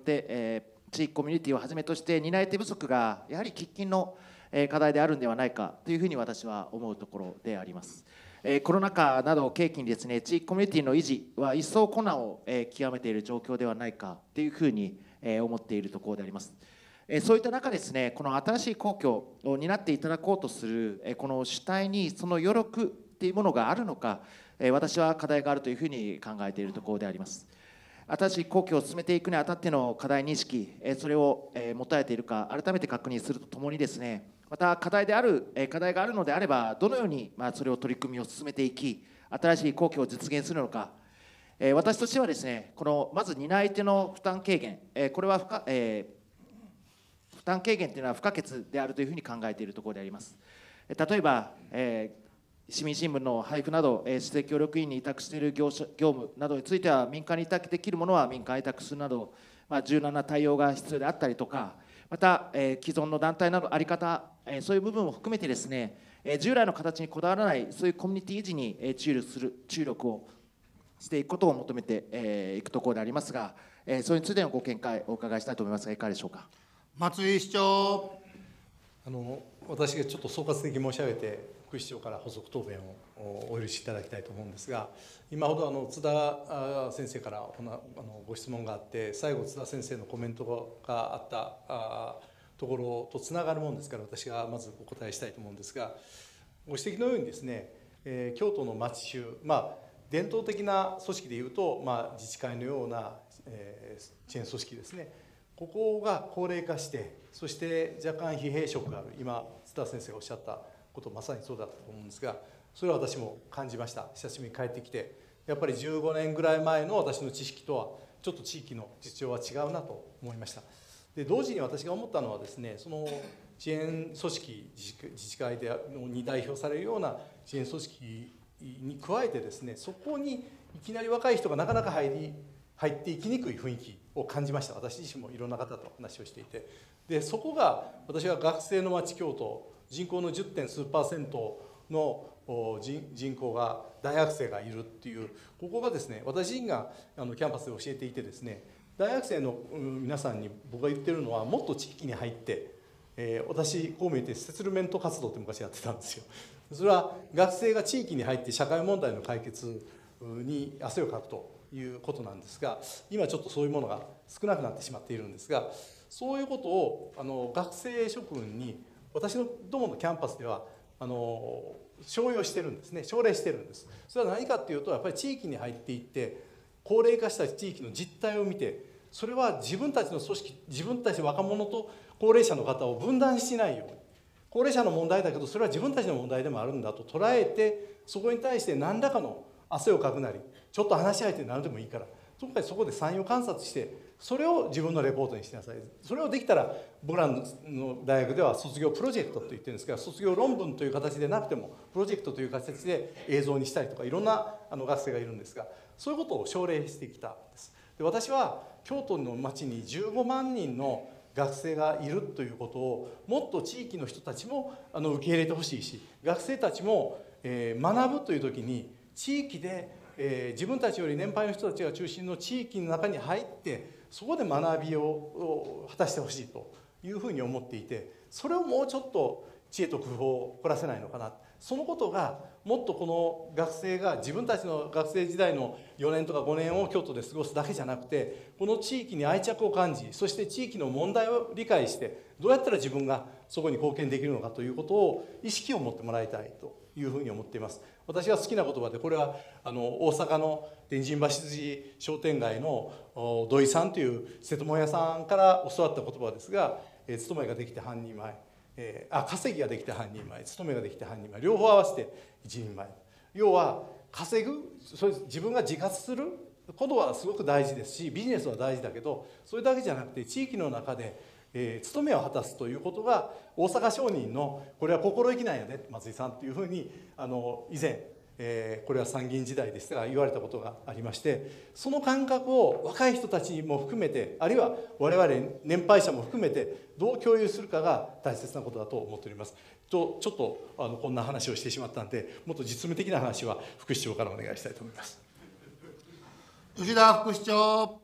地域コミュニティをはじめとして担い手不足がやはり喫緊の課題であるんではないかというふうに私は思うところであります。コロナ禍などを契機にですね、地域コミュニティの維持は一層困難を極めている状況ではないかというふうに思っているところであります。そういった中ですね、この新しい皇居を担っていただこうとするこの主体にその余力っていうものがあるのか、私は課題があるというふうに考えているところであります。新しい皇居を進めていくにあたっての課題認識、それを持たれているか改めて確認するとともにですね、また課題があるのであれば、どのようにそれを取り組みを進めていき、新しい皇居を実現するのか、私としてはですね、このまず担い手の負担軽減、これは負担軽減というのは不可欠であるというふうに考えているところであります。例えば、市民新聞の配布など、施政協力委員に委託している業務などについては、民間に委託できるものは民間に委託するなど、柔軟な対応が必要であったりとか、また、既存の団体など在り方、そういう部分を含めてですね、従来の形にこだわらない、そういうコミュニティ維持に注力をしていくことを求めていくところでありますが、それについてのご見解をお伺いしたいと思いますが、いかがでしょうか。 松井市長。 私がちょっと総括的に申し上げて、副市長から補足答弁をお許しいただきたいと思うんですが、今ほど津田先生からご質問があって、最後、津田先生のコメントがあったところとつながるものですから、私がまずお答えしたいと思うんですが、ご指摘のようにですね、京都の町衆、伝統的な組織でいうと、自治会のような支援組織ですね、ここが高齢化して、そして若干疲弊色がある、今、津田先生がおっしゃったこと、まさにそうだったと思うんですが、それは私も感じました。久しぶりに帰ってきて、やっぱり15年ぐらい前の私の知識とは、ちょっと地域の実情は違うなと思いました。で、同時に私が思ったのはですね、その支援組織、自治会に代表されるような支援組織に加えてですね、そこにいきなり若い人がなかなか入っていきにくい雰囲気を感じました。私自身もいろんな方と話をしていて、でそこが私は学生の町京都、人口の 10. 数%の人口が大学生がいるっていう、ここがですね、私自身がキャンパスで教えていてですね、大学生の皆さんに僕が言ってるのは、もっと地域に入って、私こう見えてセトルメント活動って昔やってたんですよ。それは学生が地域に入って社会問題の解決に汗をかくということなんですが、今ちょっとそういうものが少なくなってしまっているんですが、そういうことを学生諸君に私のどものキャンパスでは奨励してるんですね。奨励してるんです。それは何かっていうと、やっぱり地域に入っていって高齢化した地域の実態を見て、それは自分たちの組織、自分たち若者と高齢者の方を分断しないように、高齢者の問題だけどそれは自分たちの問題でもあるんだと捉えて、そこに対して何らかの汗をかくなり、ちょっと話し相手になるでもいいから、今回そこで参与観察して、それを自分のレポートにしなさい。それをできたら、僕らの大学では卒業プロジェクトと言ってるんですが、卒業論文という形でなくてもプロジェクトという形で映像にしたりとか、いろんな学生がいるんですが、そういうことを奨励してきたんです。で、私は京都の町に15万人の学生がいるということを、もっと地域の人たちも受け入れてほしいし、学生たちも学ぶという時に地域で自分たちより年配の人たちが中心の地域の中に入って、そこで学びを果たしてほしいというふうに思っていて、それをもうちょっと知恵と工夫を凝らせないのかな。そのことがもっとこの学生が自分たちの学生時代の4年とか5年を京都で過ごすだけじゃなくて、この地域に愛着を感じ、そして地域の問題を理解して、どうやったら自分がそこに貢献できるのかということを意識を持ってもらいたいというふうに思っています。私が好きな言葉で、これは大阪の天神橋筋商店街の土井さんという瀬戸物屋さんから教わった言葉ですが、勤めができて半人前、稼ぎができて半人前、勤めができて半人前、両方合わせて一人前。要は稼ぐ、それ自分が自活することはすごく大事ですし、ビジネスは大事だけど、それだけじゃなくて地域の中で務めを果たすということが、大阪商人のこれは心意気なんやね、松井さんというふうに以前これは参議院時代でしたが言われたことがありまして、その感覚を若い人たちも含めて、あるいは我々年配者も含めてどう共有するかが大切なことだと思っております。ちょっとこんな話をしてしまったので、もっと実務的な話は副市長からお願いしたいと思います。 吉田副市長。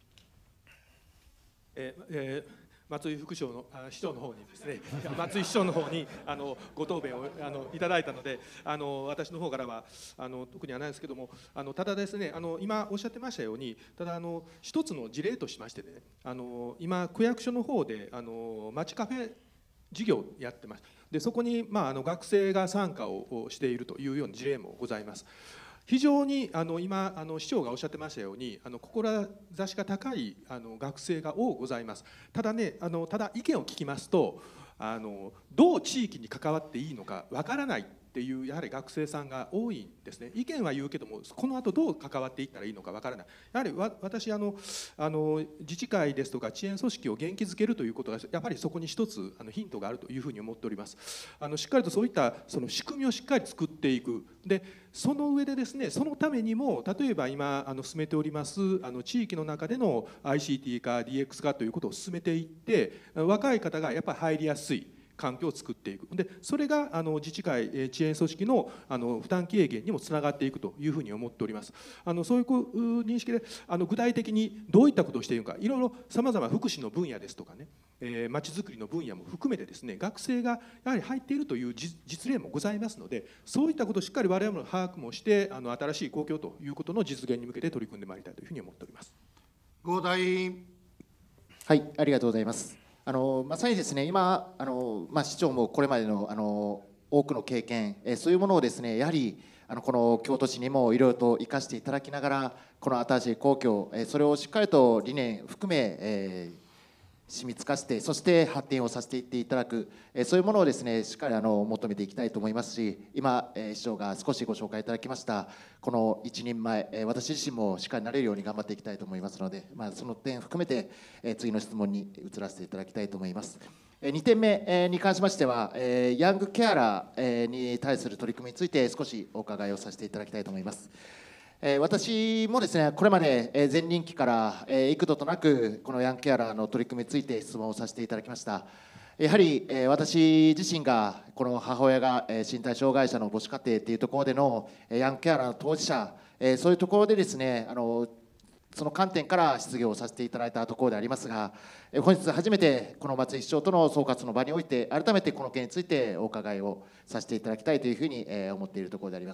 松井副市長の市長の方にですね、松井市長の方にご答弁をいただいたので、私の方からは特にはないですけども、ただですね、今おっしゃってましたように、ただ一つの事例としましてね、今区役所の方で町カフェ事業をやってます。でそこに学生が参加をしているというような事例もございます。非常に今市長がおっしゃってましたように志が高い学生が多くございます。ただね、ただ意見を聞きますとどう地域に関わっていいのかわからないっていうやはり学生さんが多いんですね。意見は言うけどもこの後どう関わっていったらいいのかわからない。やはり私自治会ですとか遅延組織を元気づけるということがやっぱりそこに一つヒントがあるというふうに思っております。しっかりとそういったその仕組みをしっかり作っていく。でその上でですね、そのためにも例えば今進めております地域の中での ICT 化 DX 化ということを進めていって、若い方がやっぱり入りやすい環境を作っていく。でそれが自治会遅延組織の負担軽減にもつながっていくというふうに思っております。そういう認識で具体的にどういったことをしているのか、いろいろさまざま福祉の分野ですとかね、まちづくりの分野も含めてですね、学生がやはり入っているという実例もございますので、そういったことをしっかり我々も把握もして新しい公共ということの実現に向けて取り組んでまいりたいというふうに思っております。 合田委員。 はい、ありがとうございます。まさにですね、今市長もこれまでの多くの経験、そういうものをですね、やはりこの京都市にもいろいろと生かしていただきながら、この新しい公共、それをしっかりと理念含め、染みつかせて、そして発展をさせていっていただく、そういうものをですね、しっかり求めていきたいと思いますし、今市長が少しご紹介いただきましたこの一人前、私自身もしっかりなれるように頑張っていきたいと思いますので、その点含めて次の質問に移らせていただきたいと思います。2点目に関しましては、ヤングケアラーに対する取り組みについて少しお伺いをさせていただきたいと思います。私もですね、これまで前任期から幾度となくこのヤングケアラーの取り組みについて質問をさせていただきました。やはり私自身がこの母親が身体障害者の母子家庭というところでのヤングケアラーの当事者、そういうところでですね、その観点から質疑をさせていただいたところでありますが、本日初めてこの松井市長との総括の場において改めてこの件についてお伺いをさせていただきたいというふうに思っているところであります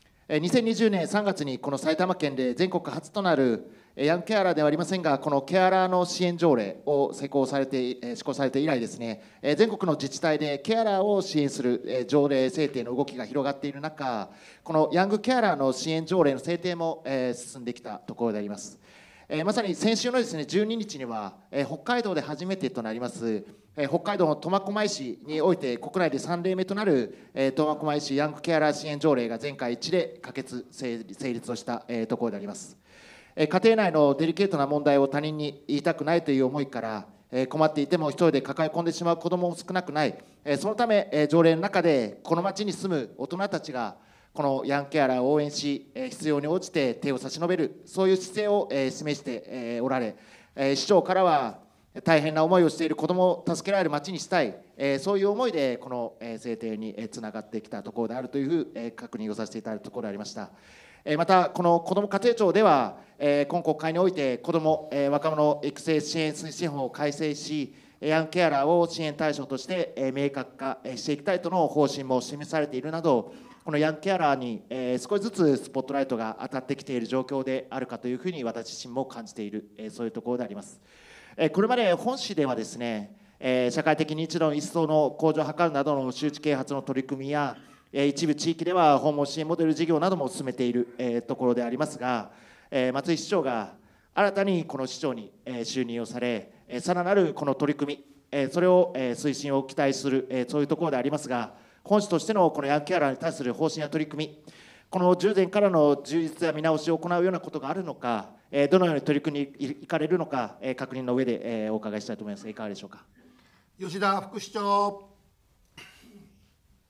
。2020年3月にこの埼玉県で全国初となるヤングケアラーではありませんが、このケアラーの支援条例を施行されて以来ですね、全国の自治体でケアラーを支援する条例制定の動きが広がっている中、このヤングケアラーの支援条例の制定も進んできたところであります。まさに先週のですね12日には北海道で初めてとなります北海道の苫小牧市において国内で3例目となる苫小牧市ヤングケアラー支援条例が全会一致で可決成立をしたところであります。家庭内のデリケートな問題を他人に言いたくないという思いから、困っていても一人で抱え込んでしまう子どもも少なくない。そのため条例の中でこの町に住む大人たちがこのヤングケアラーを応援し、必要に応じて手を差し伸べる、そういう姿勢を示しておられ、市長からは大変な思いをしている子どもを助けられる町にしたい、そういう思いでこの制定につながってきたところであるという確認をさせていただいたところでありました。またこの子ども家庭庁では今国会において子ども若者育成支援推進法を改正し、ヤングケアラーを支援対象として明確化していきたいとの方針も示されているなど、このヤングケアラーに少しずつスポットライトが当たってきている状況であるかというふうに私自身も感じている、そういうところであります。これまで本市ではですね、社会的認知度の一層の向上を図るなどの周知啓発の取り組みや、一部地域では訪問支援モデル事業なども進めているところでありますが、松井市長が新たにこの市長に就任をされ、さらなるこの取り組み、それを推進を期待する、そういうところでありますが、本市としてのこのヤングケアラーに対する方針や取り組み、この従前からの充実や見直しを行うようなことがあるのか、どのように取り組みに行かれるのか、確認の上でお伺いしたいと思います。いかがでしょうか。 吉田副市長。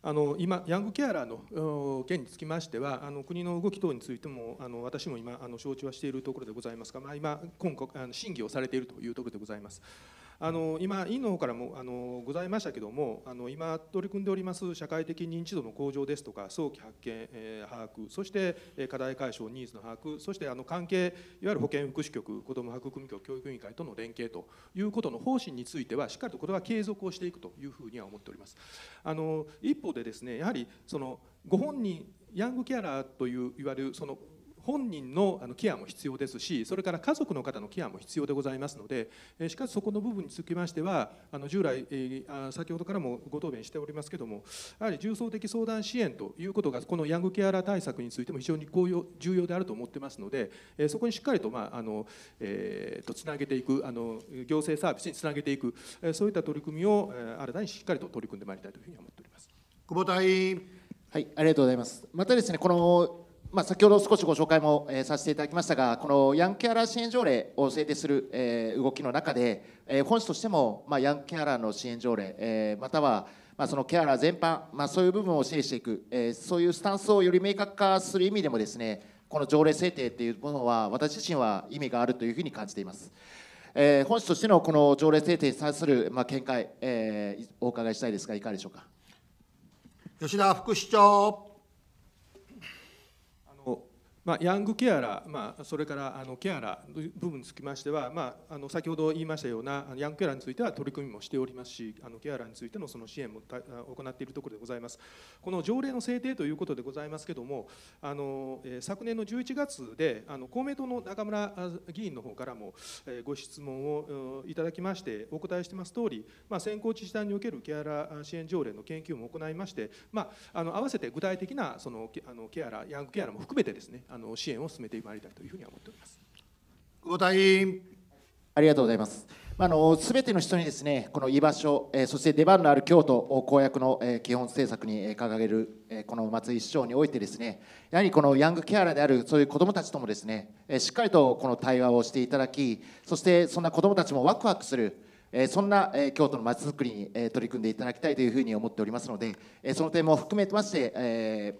今、ヤングケアラーの件につきましては、国の動き等についても、私も今、承知はしているところでございますが、今審議をされているというところでございます。今、委員の方からもございましたけれども、今、取り組んでおります社会的認知度の向上ですとか、早期発見、把握、そして課題解消、ニーズの把握、そして関係、いわゆる保健福祉局、子ども育組局、教育委員会との連携ということの方針については、しっかりとこれは継続をしていくというふうには思っております。一方でですね、やはりご本人、ヤングケアラーといういわゆる本人のケアも必要ですし、それから家族の方のケアも必要でございますので、しかしそこの部分につきましては、従来、先ほどからもご答弁しておりますけれども、やはり重層的相談支援ということが、このヤングケアラー対策についても非常に重要であると思ってますので、そこにしっかりとつなげていく、行政サービスにつなげていく、そういった取り組みを新たにしっかりと取り組んでまいりたいというふうに思っております。 久保田委員。 はい、ありがとうございます。またですね、この先ほど少しご紹介もさせていただきましたが、このヤングケアラー支援条例を制定する動きの中で、本市としてもヤングケアラーの支援条例、またはそのケアラー全般、そういう部分を支援していく、そういうスタンスをより明確化する意味でもですね、この条例制定というものは私自身は意味があるというふうに感じています。本市としてのこの条例制定に対する見解、お伺いしたいですが、いかがでしょうか。 吉田副市長。 ヤングケアラー、それからケアラーの部分につきましては、先ほど言いましたようなヤングケアラーについては取り組みもしておりますし、ケアラーについてのその支援も行っているところでございます。この条例の制定ということでございますけれども、昨年の11月で公明党の中村議員の方からもご質問をいただきましてお答えしてます通り、先行自治体におけるケアラー支援条例の研究も行いまして、合わせて具体的なそのケアラー、ヤングケアラーも含めてですね、支援を進めてまいりたいというふうに思っております。 久保田委員。 ありがとうございます。すべての人にですね、この居場所、そして出番のある京都を公約の基本政策に掲げるこの松井市長においてですね、やはりこのヤングケアラーであるそういう子どもたちともですね、しっかりとこの対話をしていただき、そしてそんな子どもたちもワクワクする、そんな京都のまちづくりに取り組んでいただきたいというふうに思っておりますので、その点も含めまして、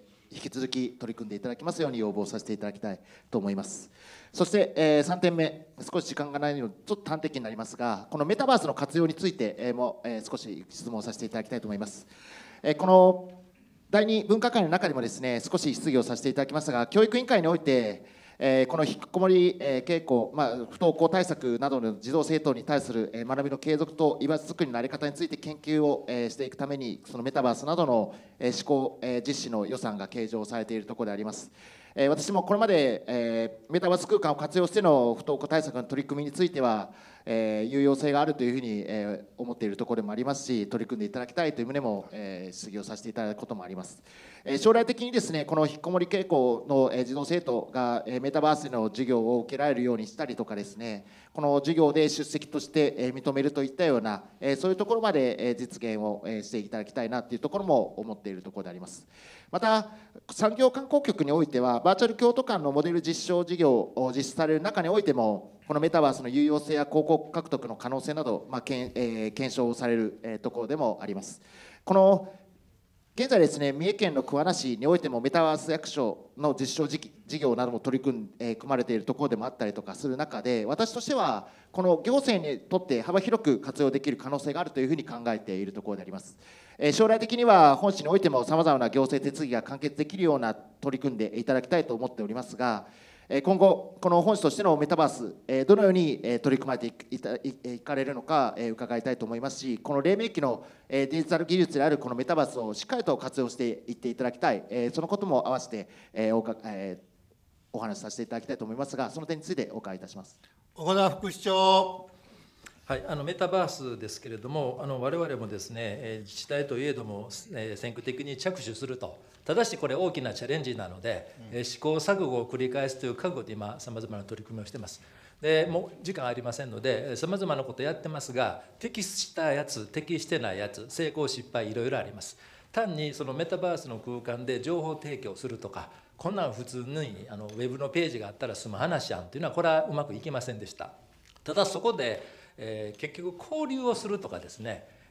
引き続き取り組んでいただきますように要望させていただきたいと思います。そして、3点目、少し時間がないのでちょっと端的になりますが、このメタバースの活用についても少し質問させていただきたいと思います。この第2分科会の中でもですね、少し質疑をさせていただきましたが、教育委員会においてこの引きこもり傾向、不登校対策などの児童生徒に対する学びの継続と居場所作りの在り方について研究をしていくために、そのメタバースなどの施行実施の予算が計上されているところであります。私もこれまでメタバース空間を活用しての不登校対策の取り組みについては有用性があるというふうに思っているところでもありますし、取り組んでいただきたいという旨も質疑をさせていただくこともあります。将来的にですね、この引きこもり傾向の児童生徒がメタバースの授業を受けられるようにしたりとかですね、この授業で出席として認めるといったようなそういうところまで実現をしていただきたいなというところも思っているところであります。また産業観光局においてはバーチャル京都間のモデル実証事業を実施される中においても、このメタバースの有用性や広告獲得の可能性など、検証されるところでもあります。この現在ですね、三重県の桑名市においてもメタバース役所の実証事業なども取り組まれているところでもあったりとかする中で、私としてはこの行政にとって幅広く活用できる可能性があるというふうに考えているところであります。将来的には本市においてもさまざまな行政手続きが完結できるような取り組んでいただきたいと思っておりますが、今後この本市としてのメタバースどのように取り組まれていかれるのか伺いたいと思いますし、この黎明期のデジタル技術であるこのメタバースをしっかりと活用していっていただきたい、そのことも合わせてお話しさせていただきたいと思いますが、その点についてお伺いいたします。 岡田副市長。 はい、メタバースですけれども、我々もですね、自治体といえども、先駆的に着手すると、ただしこれ、大きなチャレンジなので、試行錯誤を繰り返すという覚悟で今、さまざまな取り組みをしています。でもう時間ありませんので、さまざまなことやってますが、適したやつ、適してないやつ、成功、失敗、いろいろあります。単にそのメタバースの空間で情報提供するとか、こんなん普通にウェブのページがあったら済む話やんというのは、これはうまくいきませんでした。ただそこで結局交流をするとかですね、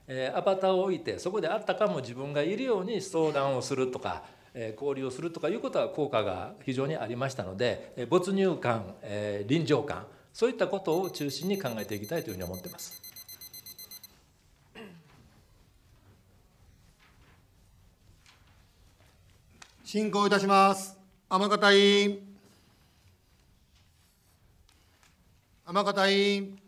アバターを置いてそこであったかも自分がいるように相談をするとか交流をするとかいうことは効果が非常にありましたので、没入感、臨場感、そういったことを中心に考えていきたいというふうに思っています。 進行いたします。天方委員。天方委員。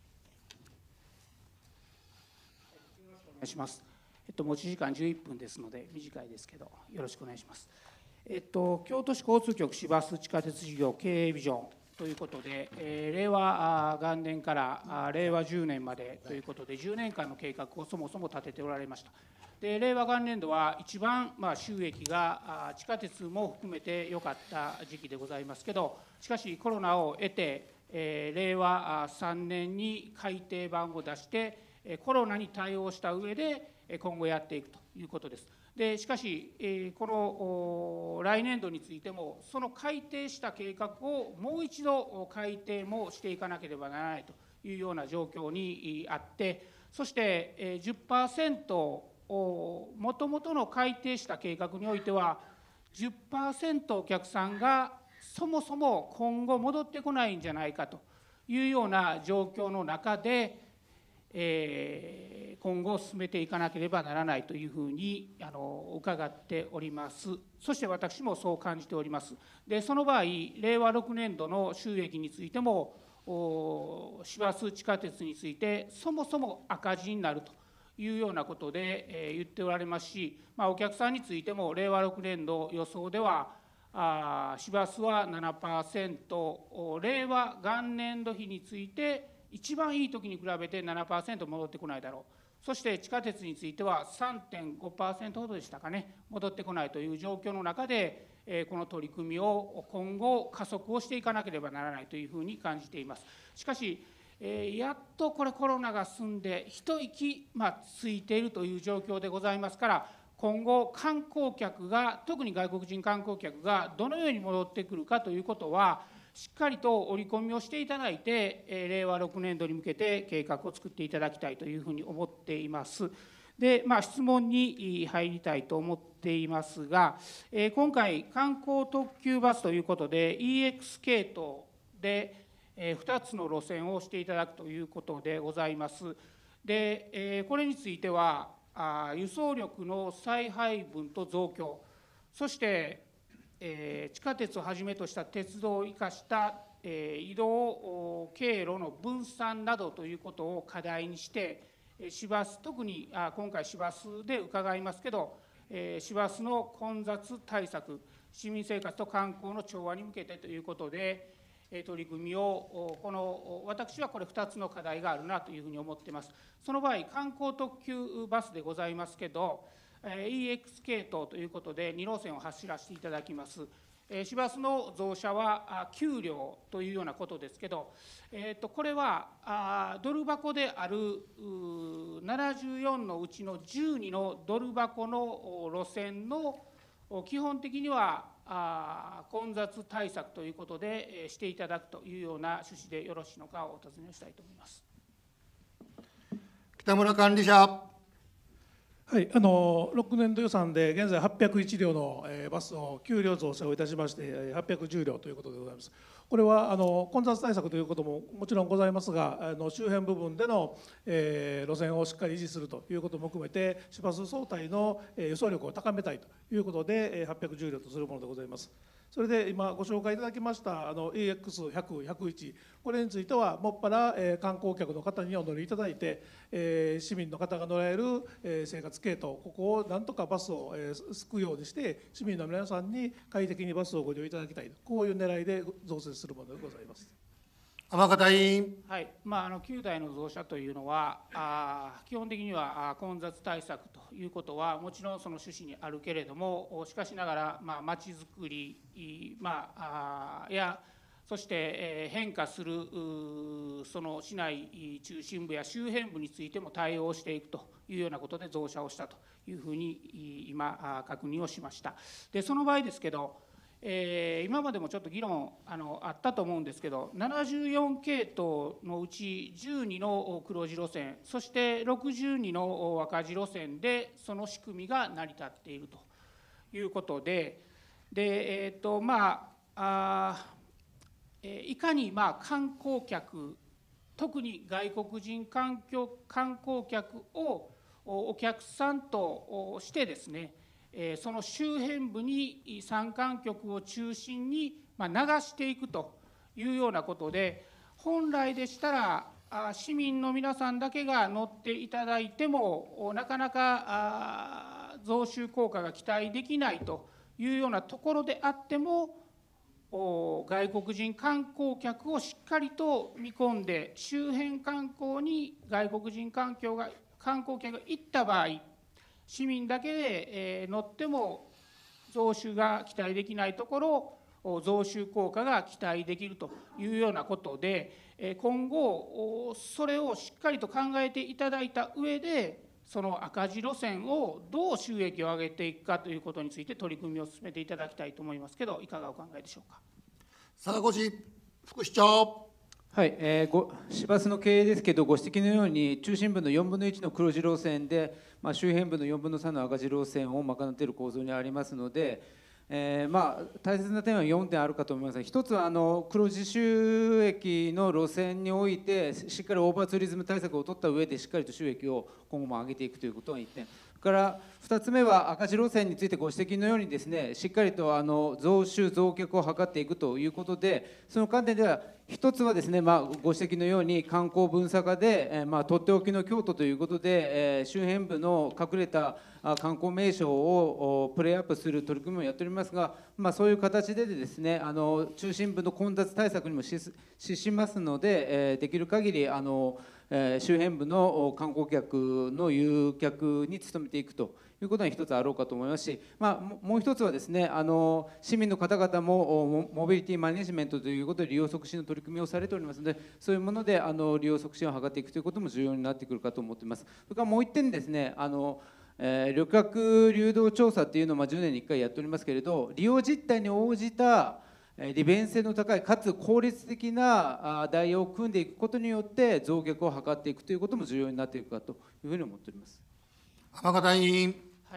お願いします。持ち時間11分ですので短いですけどよろしくお願いします。京都市交通局市バス地下鉄事業経営ビジョンということで、令和元年から令和10年までということで10年間の計画をそもそも立てておられました。で令和元年度は一番収益が地下鉄も含めて良かった時期でございますけど、しかしコロナを得て、令和3年に改定版を出してコロナに対応した上で今後やっていくということです。でしかし、この来年度についてもその改定した計画をもう一度改定もしていかなければならないというような状況にあって、そして10%もともとの改定した計画においては 10% お客さんがそもそも今後戻ってこないんじゃないかというような状況の中で今後進めていかなければならないというふうに伺っております。そして私もそう感じております。でその場合令和6年度の収益についても市バス地下鉄についてそもそも赤字になるというようなことで言っておられますし、お客さんについても令和6年度予想では市バスは 7%、令和元年度比について一番いい時に比べて 7% 戻ってこないだろう。そして地下鉄については 3.5% ほどでしたかね、戻ってこないという状況の中でこの取り組みを今後加速をしていかなければならないというふうに感じています。しかしやっとこれコロナが済んで一息ついているという状況でございますから、今後観光客が特に外国人観光客がどのように戻ってくるかということはしっかりと織り込みをしていただいて令和6年度に向けて計画を作っていただきたいというふうに思っています。で、質問に入りたいと思っていますが、今回観光特急バスということで EX 系統で2つの路線をしていただくということでございます。で、これについては輸送力の再配分と増強、そして地下鉄をはじめとした鉄道を生かした移動経路の分散などということを課題にして市バス、特に今回市バスで伺いますけど、市バスの混雑対策、市民生活と観光の調和に向けてということで取り組みを私はこれ2つの課題があるなというふうに思っています。その場合観光特急バスでございますけど EX 系統ということで2路線を走らせていただきます。市バスの増車は9両というようなことですけど、これはドル箱である74のうちの12のドル箱の路線の基本的には混雑対策ということでしていただくというような趣旨でよろしいのかお尋ねをしたいと思います。 北村管理者。 はい、6年度予算で現在801両のバスを9両増車をいたしまして810両ということでございます。これは混雑対策ということももちろんございますが周辺部分での路線をしっかり維持するということも含めて市バス総体の輸送力を高めたいということで810両とするものでございます。それで今ご紹介いただきましたEX100、101、これについてはもっぱら観光客の方にお乗りいただいて市民の方が乗られる生活系統、ここをなんとかバスを救うようにして市民の皆さんに快適にバスをご利用いただきたい、こういう狙いで増設するものでございます。 天方委員。 はい、9台の増車というのは基本的には混雑対策ということはもちろんその趣旨にあるけれども、しかしながらまちづくりやそして変化するその市内中心部や周辺部についても対応していくというようなことで増車をしたというふうに今確認をしました。でその場合ですけど今までもちょっと議論あったと思うんですけど、74系統のうち12の黒字路線、そして62の赤字路線でその仕組みが成り立っているということで、いかに観光客、特に外国人観光客をお客さんとしてですね、その周辺部に山間局を中心に流していくというようなことで、本来でしたら市民の皆さんだけが乗っていただいてもなかなか増収効果が期待できないというようなところであっても、外国人観光客をしっかりと見込んで、周辺観光に外国人観光客が行った場合、市民だけで乗っても増収が期待できないところ、増収効果が期待できるというようなことで、今後それをしっかりと考えていただいた上で、その赤字路線をどう収益を上げていくかということについて取り組みを進めていただきたいと思いますけど、いかがお考えでしょうか。 坂越副市長。 はい、市バスの経営ですけど、ご指摘のように中心部の4分の1の黒字路線で、周辺部の4分の3の赤字路線を賄っている構造にありますので、大切な点は4点あるかと思いますが、一つは黒字収益の路線においてしっかりオーバーツーリズム対策を取った上でしっかりと収益を今後も上げていくということが1点。それから2つ目は赤字路線についてご指摘のようにですね、しっかりと増収増客を図っていくということで、その観点では一つはですね、ご指摘のように観光分散化で、とっておきの京都ということで、周辺部の隠れた観光名所をプレイアップする取り組みをやっておりますが、そういう形でですね、中心部の混雑対策にも資しますので、できる限り周辺部の観光客の誘客に努めていくということが一つあろうかと思いますし、もう一つはですね、市民の方々もモビリティマネジメントということで利用促進の取り組みをされておりますので、そういうもので利用促進を図っていくということも重要になってくるかと思っています。それからもう一点ですね、旅客流動調査っていうのを10年に1回やっておりますけれど、利用実態に応じた利便性の高いかつ効率的なダイヤを組んでいくことによって増客を図っていくということも重要になっていくかというふうに思っております。 天方委員。 はい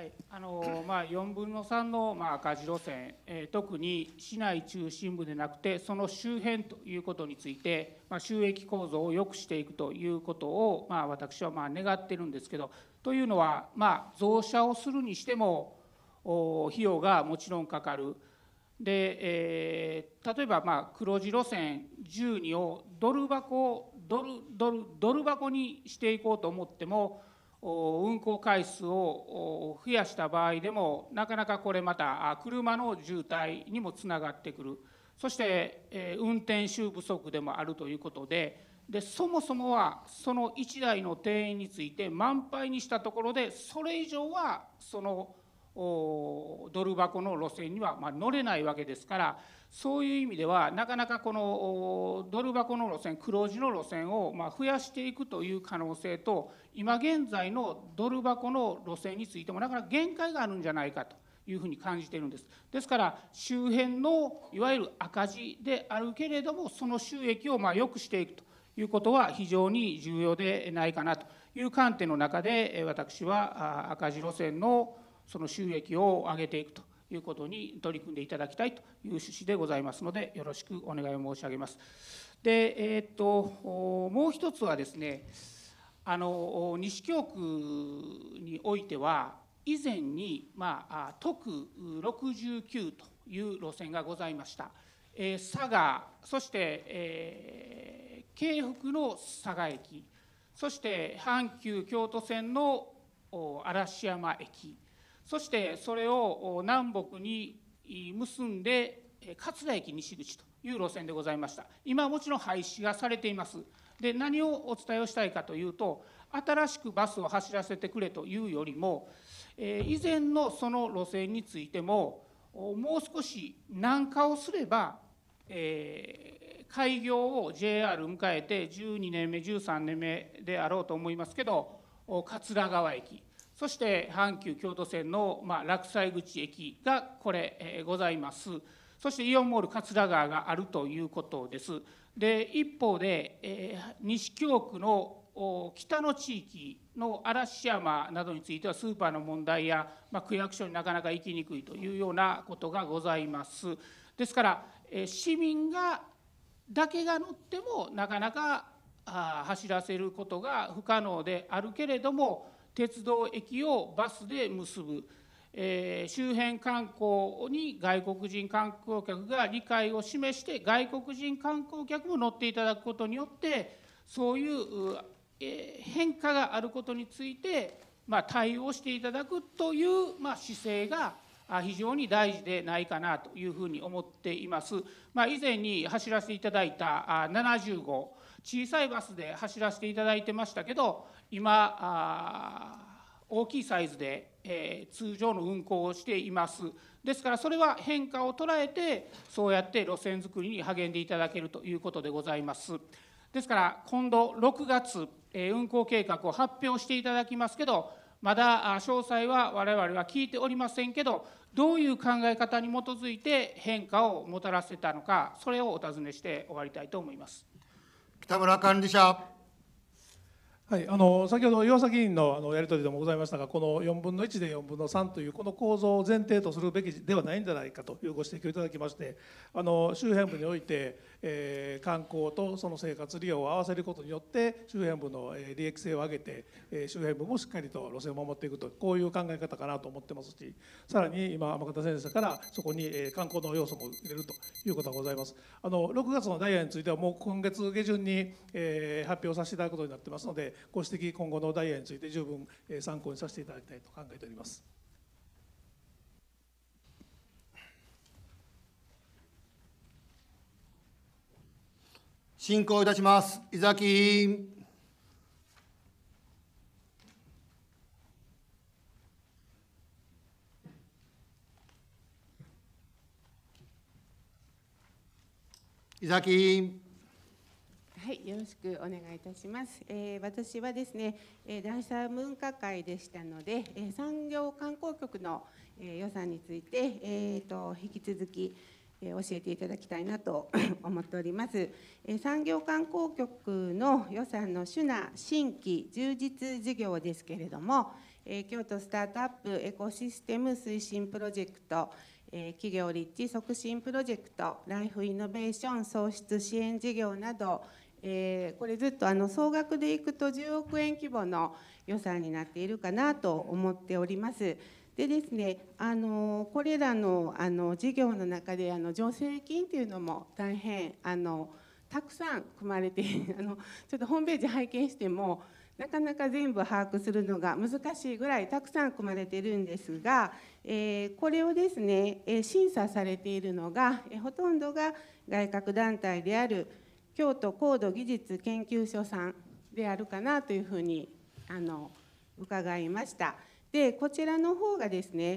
、4分の3の赤字路線、特に市内中心部でなくてその周辺ということについて、収益構造を良くしていくということを、私は願ってるんですけど、というのは、増車をするにしても費用がもちろんかかる。で、例えば黒字路線12をドル箱にしていこうと思っても、運行回数を増やした場合でもなかなかこれまた車の渋滞にもつながってくる。そして、運転手不足でもあるということで、そもそもはその1台の定員について満杯にしたところで、それ以上はそのドル箱の路線には乗れないわけですから、そういう意味ではなかなかこのドル箱の路線、黒字の路線を増やしていくという可能性と、今現在のドル箱の路線についてもなかなか限界があるんじゃないかというふうに感じているんです。ですから周辺のいわゆる赤字であるけれども、その収益を良くしていくということは非常に重要でないかなという観点の中で、私は赤字路線のその収益を上げていくということに取り組んでいただきたいという趣旨でございますので、よろしくお願いを申し上げます。で、もう一つはですね、西京区においては以前に、特69という路線がございました。佐賀、そして、京福の佐賀駅、そして阪急京都線の嵐山駅、そしてそれを南北に結んで桂駅西口という路線でございました。今はもちろん廃止がされています。で、何をお伝えをしたいかというと、新しくバスを走らせてくれというよりも、以前のその路線についてももう少し軟化をすれば、開業を JR 迎えて12年目13年目であろうと思いますけど、桂川駅、そして阪急京都線の落西口駅がこれ、ございます。 そしてイオンモール桂川があるということです。で一方で、西京区の北の地域の嵐山などについてはスーパーの問題や、区役所になかなか行きにくいというようなことがございます。ですから、市民だけが乗ってもなかなか走らせることが不可能であるけれども、鉄道駅をバスで結ぶ、周辺観光に外国人観光客が理解を示して外国人観光客も乗っていただくことによってそういう変化があることについて対応していただくという姿勢が非常に大事でないかなというふうに思っています。以前に走らせていただいた70号、小さいバスで走らせていただいてましたけど、今大きいサイズで通常の運行をしています。ですからそれは変化を捉えてそうやって路線作りに励んでいただけるということでございます。ですから今度6月運行計画を発表していただきますけど、まだ詳細は我々は聞いておりませんけど、どういう考え方に基づいて変化をもたらせたのか、それをお尋ねして終わりたいと思います。 北村管理者。 はい、先ほど岩崎委員のやり取りでもございましたが、この4分の1で4分の3というこの構造を前提とするべきではないんじゃないかというご指摘をいただきまして、周辺部において、観光とその生活利用を合わせることによって周辺部の利益性を上げて、周辺部もしっかりと路線を守っていくと、こういう考え方かなと思ってますし、さらに今天方先生からそこに観光の要素も入れるということがございます。6月のダイヤについてはもう今月下旬に発表させていただくことになってますので、ご指摘今後のダイヤについて十分参考にさせていただきたいと考えております。 進行いたします。伊崎委員。伊崎委員。 はい、よろしくお願いいたします。私はですね、第三分科会でしたので、産業観光局の予算について、引き続き教えていただきたいなと思っております。産業観光局の予算の主な新規充実事業ですけれども、京都スタートアップエコシステム推進プロジェクト、企業立地促進プロジェクト、ライフイノベーション創出支援事業など、これずっと総額でいくと10億円規模の予算になっているかなと思っております。でですね、これらの事業の中で助成金というのも大変たくさん組まれてちょっとホームページ拝見してもなかなか全部把握するのが難しいぐらいたくさん組まれているんですが、これをですね審査されているのがほとんどが外郭団体である京都高度技術研究所さんであるかなというふうに伺いました。でこちらの方がですね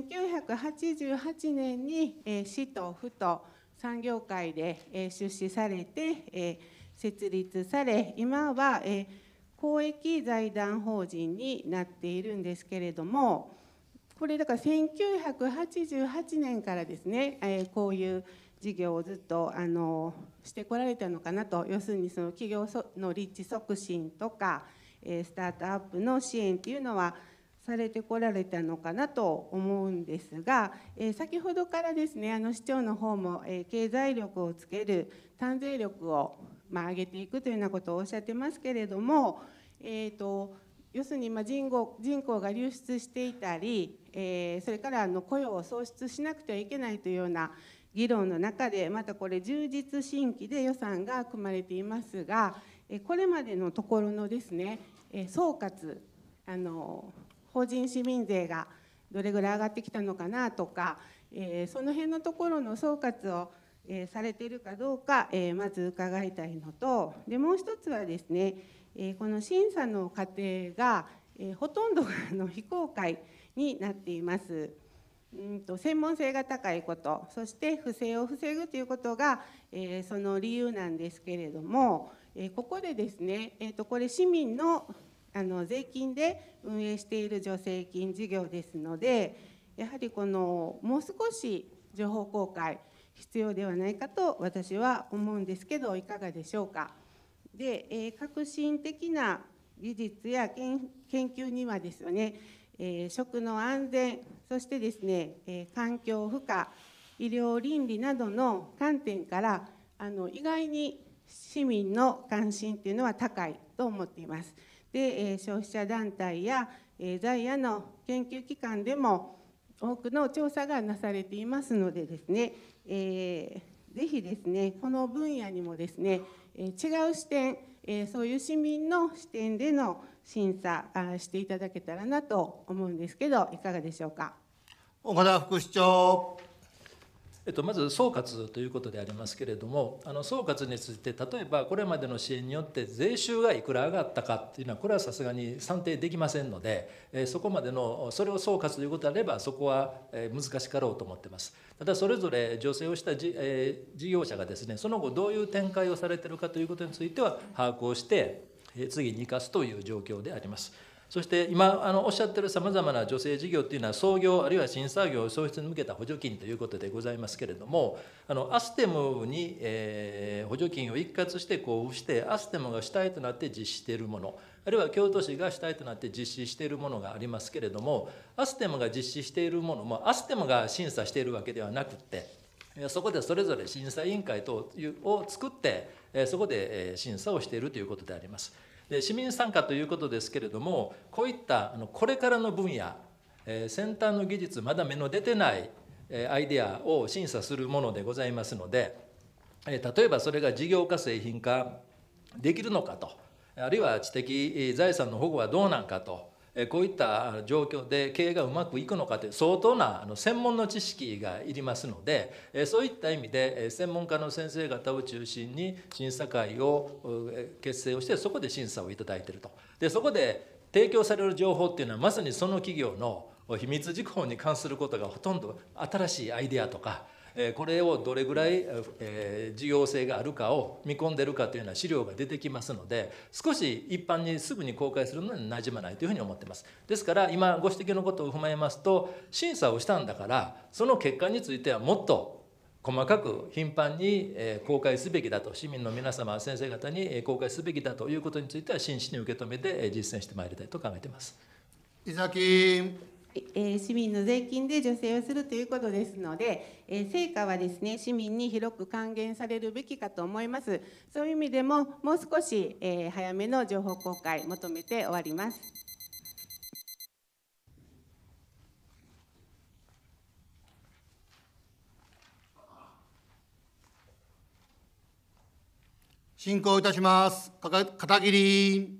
1988年に市と府と産業界で出資されて設立され、今は公益財団法人になっているんですけれども、これだから1988年からですねこういう事業をずっとしてこられたのかなと。要するにその企業の立地促進とかスタートアップの支援っていうのはされてこられたのかなと思うんですが、先ほどからですね市長の方も経済力をつける単税力を上げていくというようなことをおっしゃってますけれども、要するに人口が流出していたり、それから雇用を創出しなくてはいけないというような議論の中で、またこれ充実新規で予算が組まれていますが、これまでのところのですね総括法人市民税がどれぐらい上がってきたのかなとか、その辺のところの総括をされているかどうかまず伺いたいのと、でもう一つはですねこの審査の過程がほとんどが非公開になっています。専門性が高いこと、そして不正を防ぐということがその理由なんですけれども、ここでですねこれ市民の税金で運営している助成金事業ですので、やはりもう少し情報公開必要ではないかと私は思うんですけど、いかがでしょうか。で、革新的な技術や研究にはですよね、食の安全、そしてですね、環境負荷、医療倫理などの観点から意外に市民の関心っていうのは高いと思っています。で、消費者団体や在野の研究機関でも多くの調査がなされていますのでですね、ぜひですね、この分野にもですね、違う視点、そういう市民の視点での審査していただけたらなと思うんですけど、いかがでしょうか。 岡田副市長。 まず総括ということでありますけれども、総括について、例えばこれまでの支援によって税収がいくら上がったかっていうのは、これはさすがに算定できませんので、そこまでの、それを総括ということであれば、そこは難しかろうと思っています。ただ、それぞれ助成をした事業者がですね、その後どういう展開をされているかということについては、把握をして、次に生かすという状況であります。そして今おっしゃっているさまざまな助成事業というのは、創業あるいは新作業創出に向けた補助金ということでございますけれども、アステムに補助金を一括して交付して、アステムが主体となって実施しているもの、あるいは京都市が主体となって実施しているものがありますけれども、アステムが実施しているものも、アステムが審査しているわけではなくて、そこでそれぞれ審査委員会等を作って、そこで審査をしているということであります。で、市民参加ということですけれども、こういったこれからの分野、先端の技術、まだ目の出てないアイデアを審査するものでございますので、例えばそれが事業化製品化できるのかと、あるいは知的財産の保護はどうなんかと、こういった状況で経営がうまくいくのかという相当な専門の知識がいりますので、そういった意味で専門家の先生方を中心に審査会を結成をして、そこで審査をいただいていると。で、そこで提供される情報っていうのは、まさにその企業の秘密事項に関することがほとんど新しいアイデアとか、これをどれぐらい事業性があるかを見込んでるかというような資料が出てきますので、少し一般にすぐに公開するのに馴染まないというふうに思っています。ですから今ご指摘のことを踏まえますと、審査をしたんだから、その結果についてはもっと細かく頻繁に公開すべきだと、市民の皆様先生方に公開すべきだということについては真摯に受け止めて実践してまいりたいと考えています。 伊崎市民の税金で助成をするということですので、成果はですね、市民に広く還元されるべきかと思います。そういう意味でも、もう少し早めの情報公開求めて終わります。 進行いたします。片桐。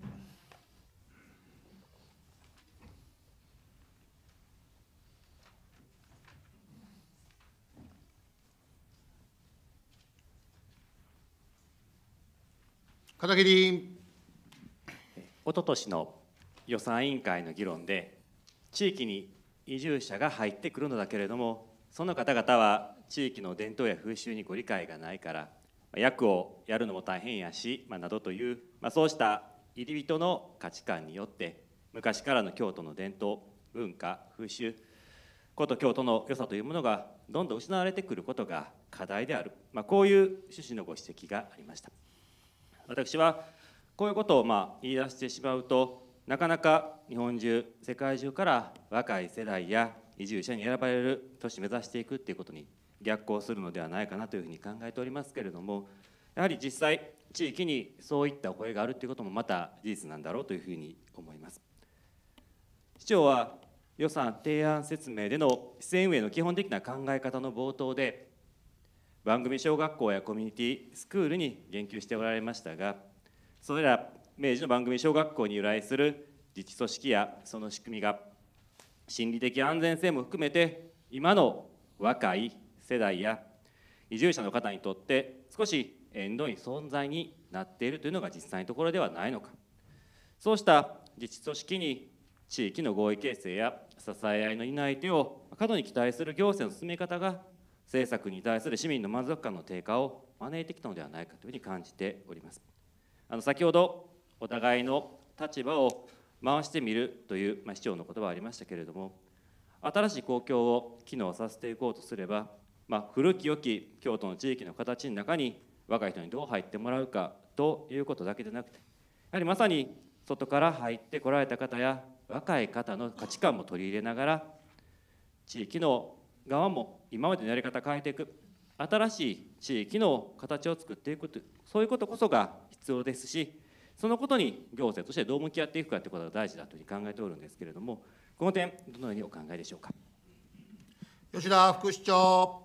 片桐。 おととしの予算委員会の議論で、地域に移住者が入ってくるのだけれども、その方々は地域の伝統や風習にご理解がないから、役をやるのも大変やし、などという、そうした入り人の価値観によって、昔からの京都の伝統、文化、風習、こと京都の良さというものがどんどん失われてくることが課題である、こういう趣旨のご指摘がありました。私はこういうことを言い出してしまうと、なかなか日本中、世界中から若い世代や移住者に選ばれる都市を目指していくっていうことに逆行するのではないかなというふうに考えておりますけれども、やはり実際地域にそういったお声があるということもまた事実なんだろうというふうに思います。市長は予算提案説明での市政運営の基本的な考え方の冒頭で、番組小学校やコミュニティスクールに言及しておられましたが、それら明治の番組小学校に由来する自治組織やその仕組みが心理的安全性も含めて今の若い世代や移住者の方にとって少し縁遠い存在になっているというのが実際のところではないのか。そうした自治組織に地域の合意形成や支え合いの担い手を過度に期待する行政の進め方が政策に対する市民の満足感の低下を招いてきたのではないかというふうに感じております。先ほどお互いの立場を回してみるという、市長の言葉がありましたけれども、新しい公共を機能させていこうとすれば古き良き京都の地域の形の中に若い人にどう入ってもらうかということだけでなくて、やはりまさに外から入ってこられた方や若い方の価値観も取り入れながら、地域の側も今までのやり方を変えていく、新しい地域の形を作っていくという、そういうことこそが必要ですし、そのことに行政としてどう向き合っていくかということが大事だというふうに考えておるんですけれども、この点どのようにお考えでしょうか。 吉田副市長。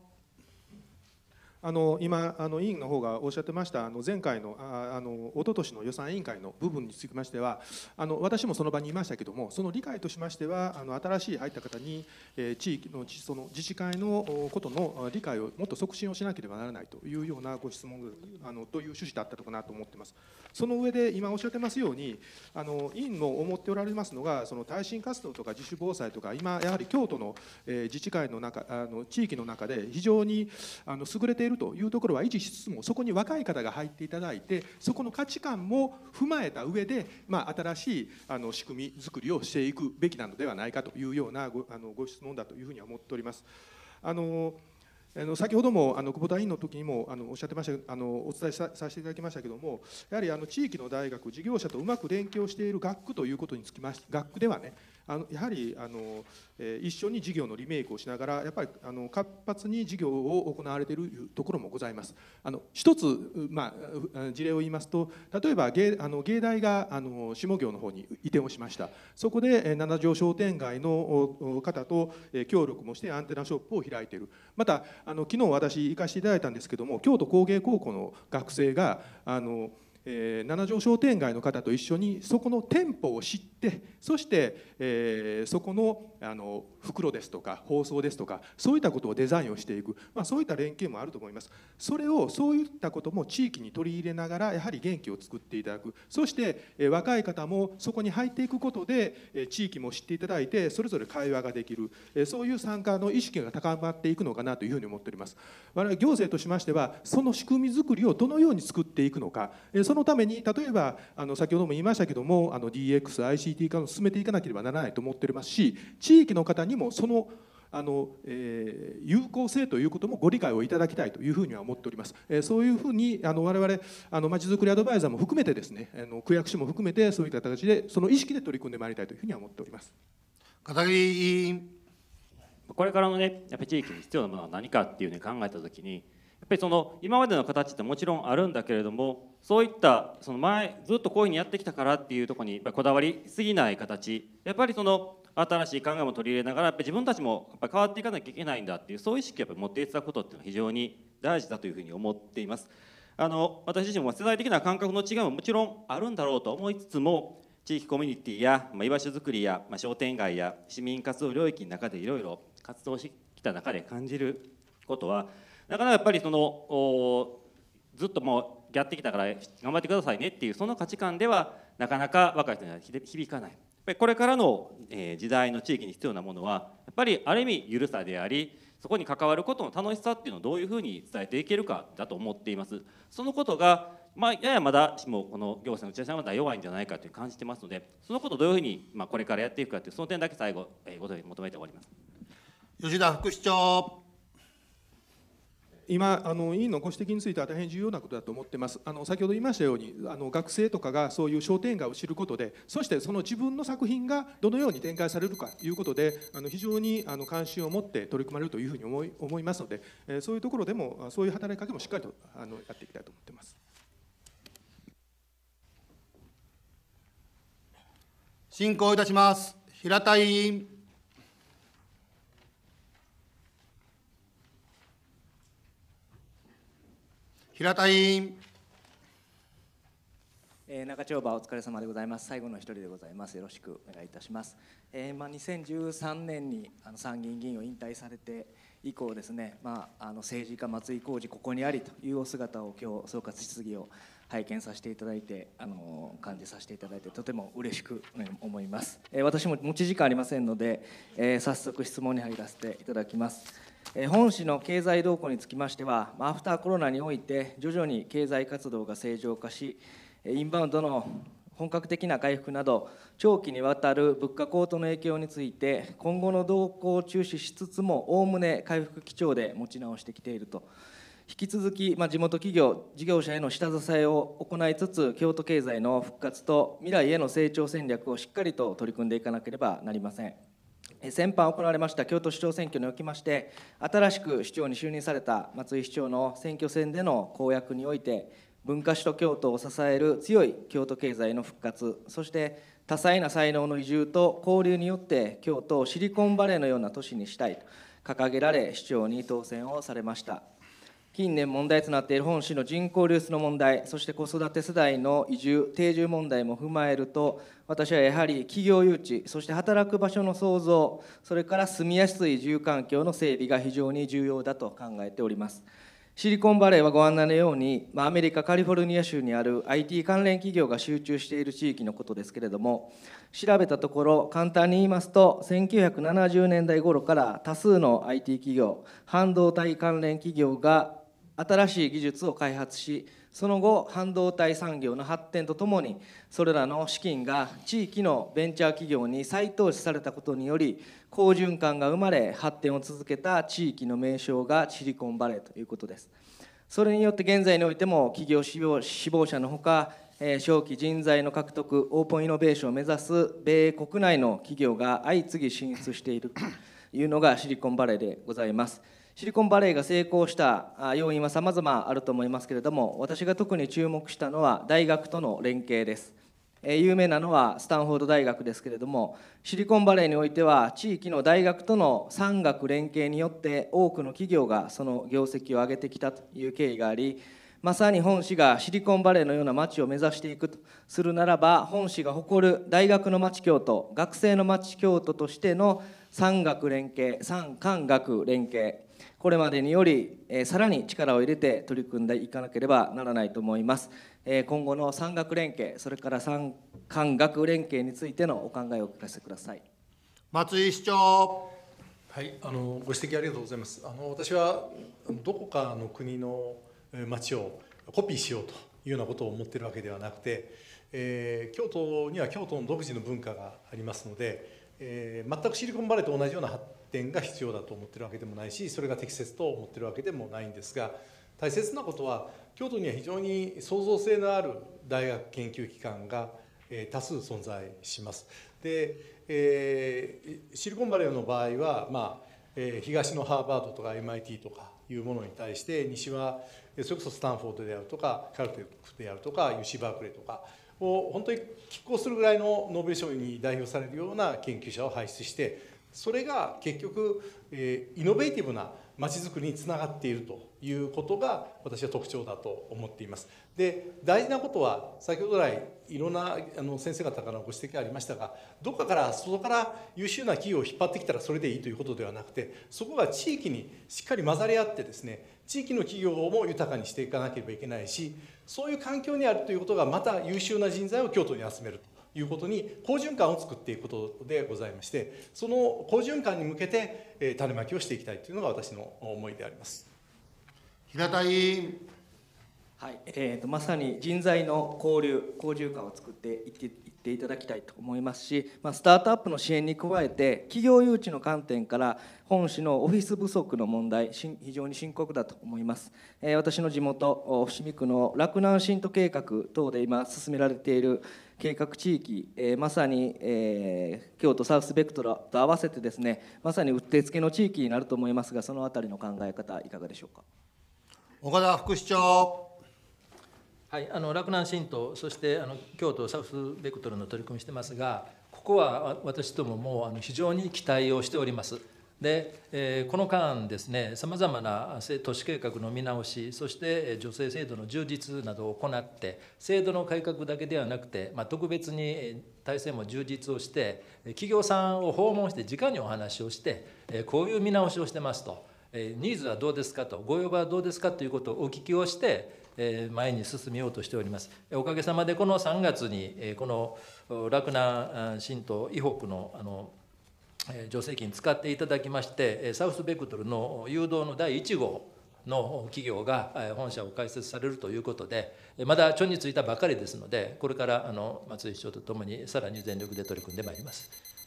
今委員の方がおっしゃってました前回の一昨年の予算委員会の部分につきましては私もその場にいましたけども、その理解としましては新しい入った方に地域のその自治会のことの理解をもっと促進をしなければならないというようなご質問という趣旨だったのかなと思っています。その上で今おっしゃってますように委員も思っておられますのが、その耐震活動とか自主防災とか今やはり京都の自治会の中地域の中で非常に優れているというところは維持しつつも、そこに若い方が入っていただいて、そこの価値観も踏まえた上で、新しい仕組み作りをしていくべきなのではないかというようなご質問だというふうに思っております。先ほども久保田委員の時にもおっしゃってましたお伝えさせていただきましたけども、やはり地域の大学事業者とうまく連携をしている学区ということにつきまして、学区ではねやはり一緒に事業のリメイクをしながらやっぱり活発に事業を行われているところもございます。一つ、事例を言いますと、例えば芸大が下京の方に移転をしました。そこで七条商店街の方と協力もしてアンテナショップを開いている。また昨日私行かせていただいたんですけども、京都工芸高校の学生が七条商店街の方と一緒にそこの店舗を知って、そして、そこの袋ですとか包装ですとかそういったことをデザインをしていく、そういった連携もあると思います。そういったことも地域に取り入れながらやはり元気を作っていただく、そして若い方もそこに入っていくことで地域も知っていただいてそれぞれ会話ができる、そういう参加の意識が高まっていくのかなというふうに思っております。我々行政としましてはその仕組み作りをどのように作っていくのか、そのために例えば先ほども言いましたけどもDX、ICT 化を進めていかなければならないと思っておりますし、地域の方にもその有効性ということもご理解をいただきたいというふうには思っております。そういうふうに我々まちづくりアドバイザーも含めてですね、区役所も含めてそういった形でその意識で取り組んでまいりたいというふうには思っております。 片桐委員。 これからのねやっぱり地域に必要なものは何かっていうふうに考えたときに、やっぱりその今までの形ってもちろんあるんだけれども、そういったその前ずっとこういうふうにやってきたからっていうところにやっぱりこだわりすぎない形、やっぱりその新しい考えも取り入れながらやっぱり自分たちもやっぱり変わっていかなきゃいけないんだっていう、そういう意識をやっぱり持っていただくことっていうのは非常に大事だというふうに思っています。私自身も世代的な感覚の違いももちろんあるんだろうと思いつつも、地域コミュニティや居場所づくりや商店街や市民活動領域の中でいろいろ活動してきた中で感じることは、なかなかやっぱりそのずっともうやってきたから頑張ってくださいねっていうその価値観ではなかなか若い人には響かない。やっぱりこれからの時代の地域に必要なものはやっぱりある意味緩さであり、そこに関わることの楽しさっていうのをどういうふうに伝えていけるかだと思っています。そのことがややまだしもこの行政の打ち出しはまだ弱いんじゃないかという感じてますので、そのことをどういうふうにこれからやっていくかというその点だけ最後ご答弁求めて終わります。 吉田副市長。 今委員のご指摘については大変重要なことだと思っています。先ほど言いましたように学生とかがそういう商店街を知ることで、そしてその自分の作品がどのように展開されるかということで非常に関心を持って取り組まれるというふうに思いますので、そういうところでもそういう働きかけもしっかりとやっていきたいと思っています。 進行いたします。平田委員。平田委員。 中丁場お疲れ様でございます。最後の一人でございます。よろしくお願いいたします。2013年に参議院議員を引退されて以降ですね、政治家松井浩二ここにありというお姿を今日総括質疑を拝見させていただいて感じさせていただいてとても嬉しく思います。私も持ち時間ありませんので、早速質問に入らせていただきます。本市の経済動向につきましては、アフターコロナにおいて徐々に経済活動が正常化し、インバウンドの本格的な回復など長期にわたる物価高騰の影響について今後の動向を注視しつつもおおむね回復基調で持ち直してきていると。引き続き、地元企業事業者への下支えを行いつつ京都経済の復活と未来への成長戦略をしっかりと取り組んでいかなければなりません。先般行われました京都市長選挙におきまして新しく市長に就任された松井市長の選挙戦での公約において文化首都京都を支える強い京都経済の復活、そして多彩な才能の移住と交流によって京都をシリコンバレーのような都市にしたいと掲げられ市長に当選をされました。近年問題となっている本市の人口流出の問題、そして子育て世代の移住定住問題も踏まえると、私はやはり企業誘致、そして働く場所の創造、それから住みやすい住環境の整備が非常に重要だと考えております。シリコンバレーはご案内のように、アメリカカリフォルニア州にある IT 関連企業が集中している地域のことですけれども、調べたところ簡単に言いますと1970年代頃から多数の IT 企業、半導体関連企業が新しい技術を開発し、その後半導体産業の発展とともにそれらの資金が地域のベンチャー企業に再投資されたことにより好循環が生まれ発展を続けた地域の名称がシリコンバレーということです。それによって現在においても企業志望者のほか小期人材の獲得、オープンイノベーションを目指す米国内の企業が相次ぎ進出しているというのがシリコンバレーでございます。シリコンバレーが成功した要因はさまざまあると思いますけれども、私が特に注目したのは大学との連携です。有名なのはスタンフォード大学ですけれども、シリコンバレーにおいては地域の大学との産学連携によって多くの企業がその業績を上げてきたという経緯があり、まさに本市がシリコンバレーのような街を目指していくとするならば、本市が誇る大学の街京都、学生の街京都としての産学連携、産官学連携、これまでによりさらに力を入れて取り組んでいかなければならないと思います。今後の産学連携、それから産官学連携についてのお考えをお聞かせください。 松井市長。 はい、ご指摘ありがとうございます。私はどこかの国の町をコピーしようというようなことを思っているわけではなくて、京都には京都の独自の文化がありますので、全くシリコンバレーと同じような発展が必要だと思っているわけでもないし、それが適切と思っているわけでもないんですが、大切なことは京都には非常に創造性のある大学研究機関が多数存在します。で、シリコンバレーの場合は、東のハーバードとか MIT とかいうものに対して、西はそれこそスタンフォードであるとかカルテックであるとか UC バークレーとかを本当に拮抗するぐらいのノーベル賞に代表されるような研究者を輩出して、それが結局イノベーティブなまちづくりにつながっているということが私は特徴だと思っています。で、大事なことは先ほど来いろんな先生方からご指摘ありましたが、どっかから外から優秀な企業を引っ張ってきたらそれでいいということではなくて、そこが地域にしっかり混ざり合ってですね、地域の企業も豊かにしていかなければいけないし、そういう環境にあるということがまた優秀な人材を京都に集めるということに好循環を作っていくことでございまして、その好循環に向けて種まきをしていきたいというのが私の思いであります。 平田委員。 はい、まさに人材の交流、好循環を作っていっていただきたいと思いますし、スタートアップの支援に加えて企業誘致の観点から本市のオフィス不足の問題、非常に深刻だと思います。私の地元伏見区の洛南新都計画等で今進められている計画地域、まさに、京都サウスベクトルと合わせてですね、まさにうってつけの地域になると思いますが、そのあたりの考え方いかがでしょうか。 岡田副市長。 はい、洛南新都、そして京都サウスベクトルの取り組みしてますが、ここは私どもも非常に期待をしております。で、この間ですね、さまざまな都市計画の見直し、そして助成制度の充実などを行って、制度の改革だけではなくて、特別に体制も充実をして、企業さんを訪問して直にお話をして、こういう見直しをしてますと、ニーズはどうですかと、ご要望はどうですかということをお聞きをして、前に進めようとしております。おかげさまでこの3月にこの洛南新都以北の助成金使っていただきまして、サウスベクトルの誘導の第1号の企業が本社を開設されるということで、まだちょんについたばかりですので、これから松井市長とともにさらに全力で取り組んでまいります。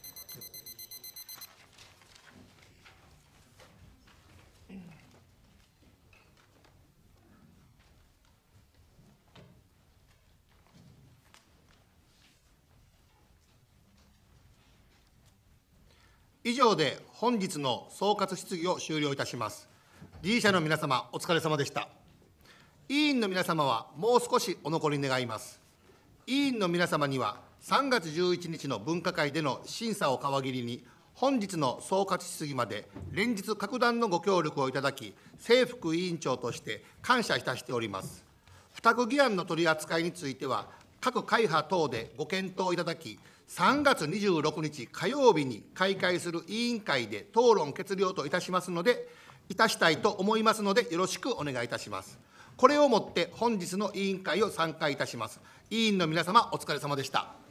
以上で本日の総括質疑を終了いたします。理事者の皆様、お疲れ様でした。委員の皆様はもう少しお残り願います。委員の皆様には3月11日の分科会での審査を皮切りに、本日の総括質疑まで連日格段のご協力をいただき、正副委員長として感謝いたしております。付託議案の取り扱いについては、各会派等でご検討いただき、3月26日火曜日に開会する委員会で討論決了といたしたいと思いますので、よろしくお願いいたします。これをもって本日の委員会を散会いたします。委員の皆様、お疲れ様でした。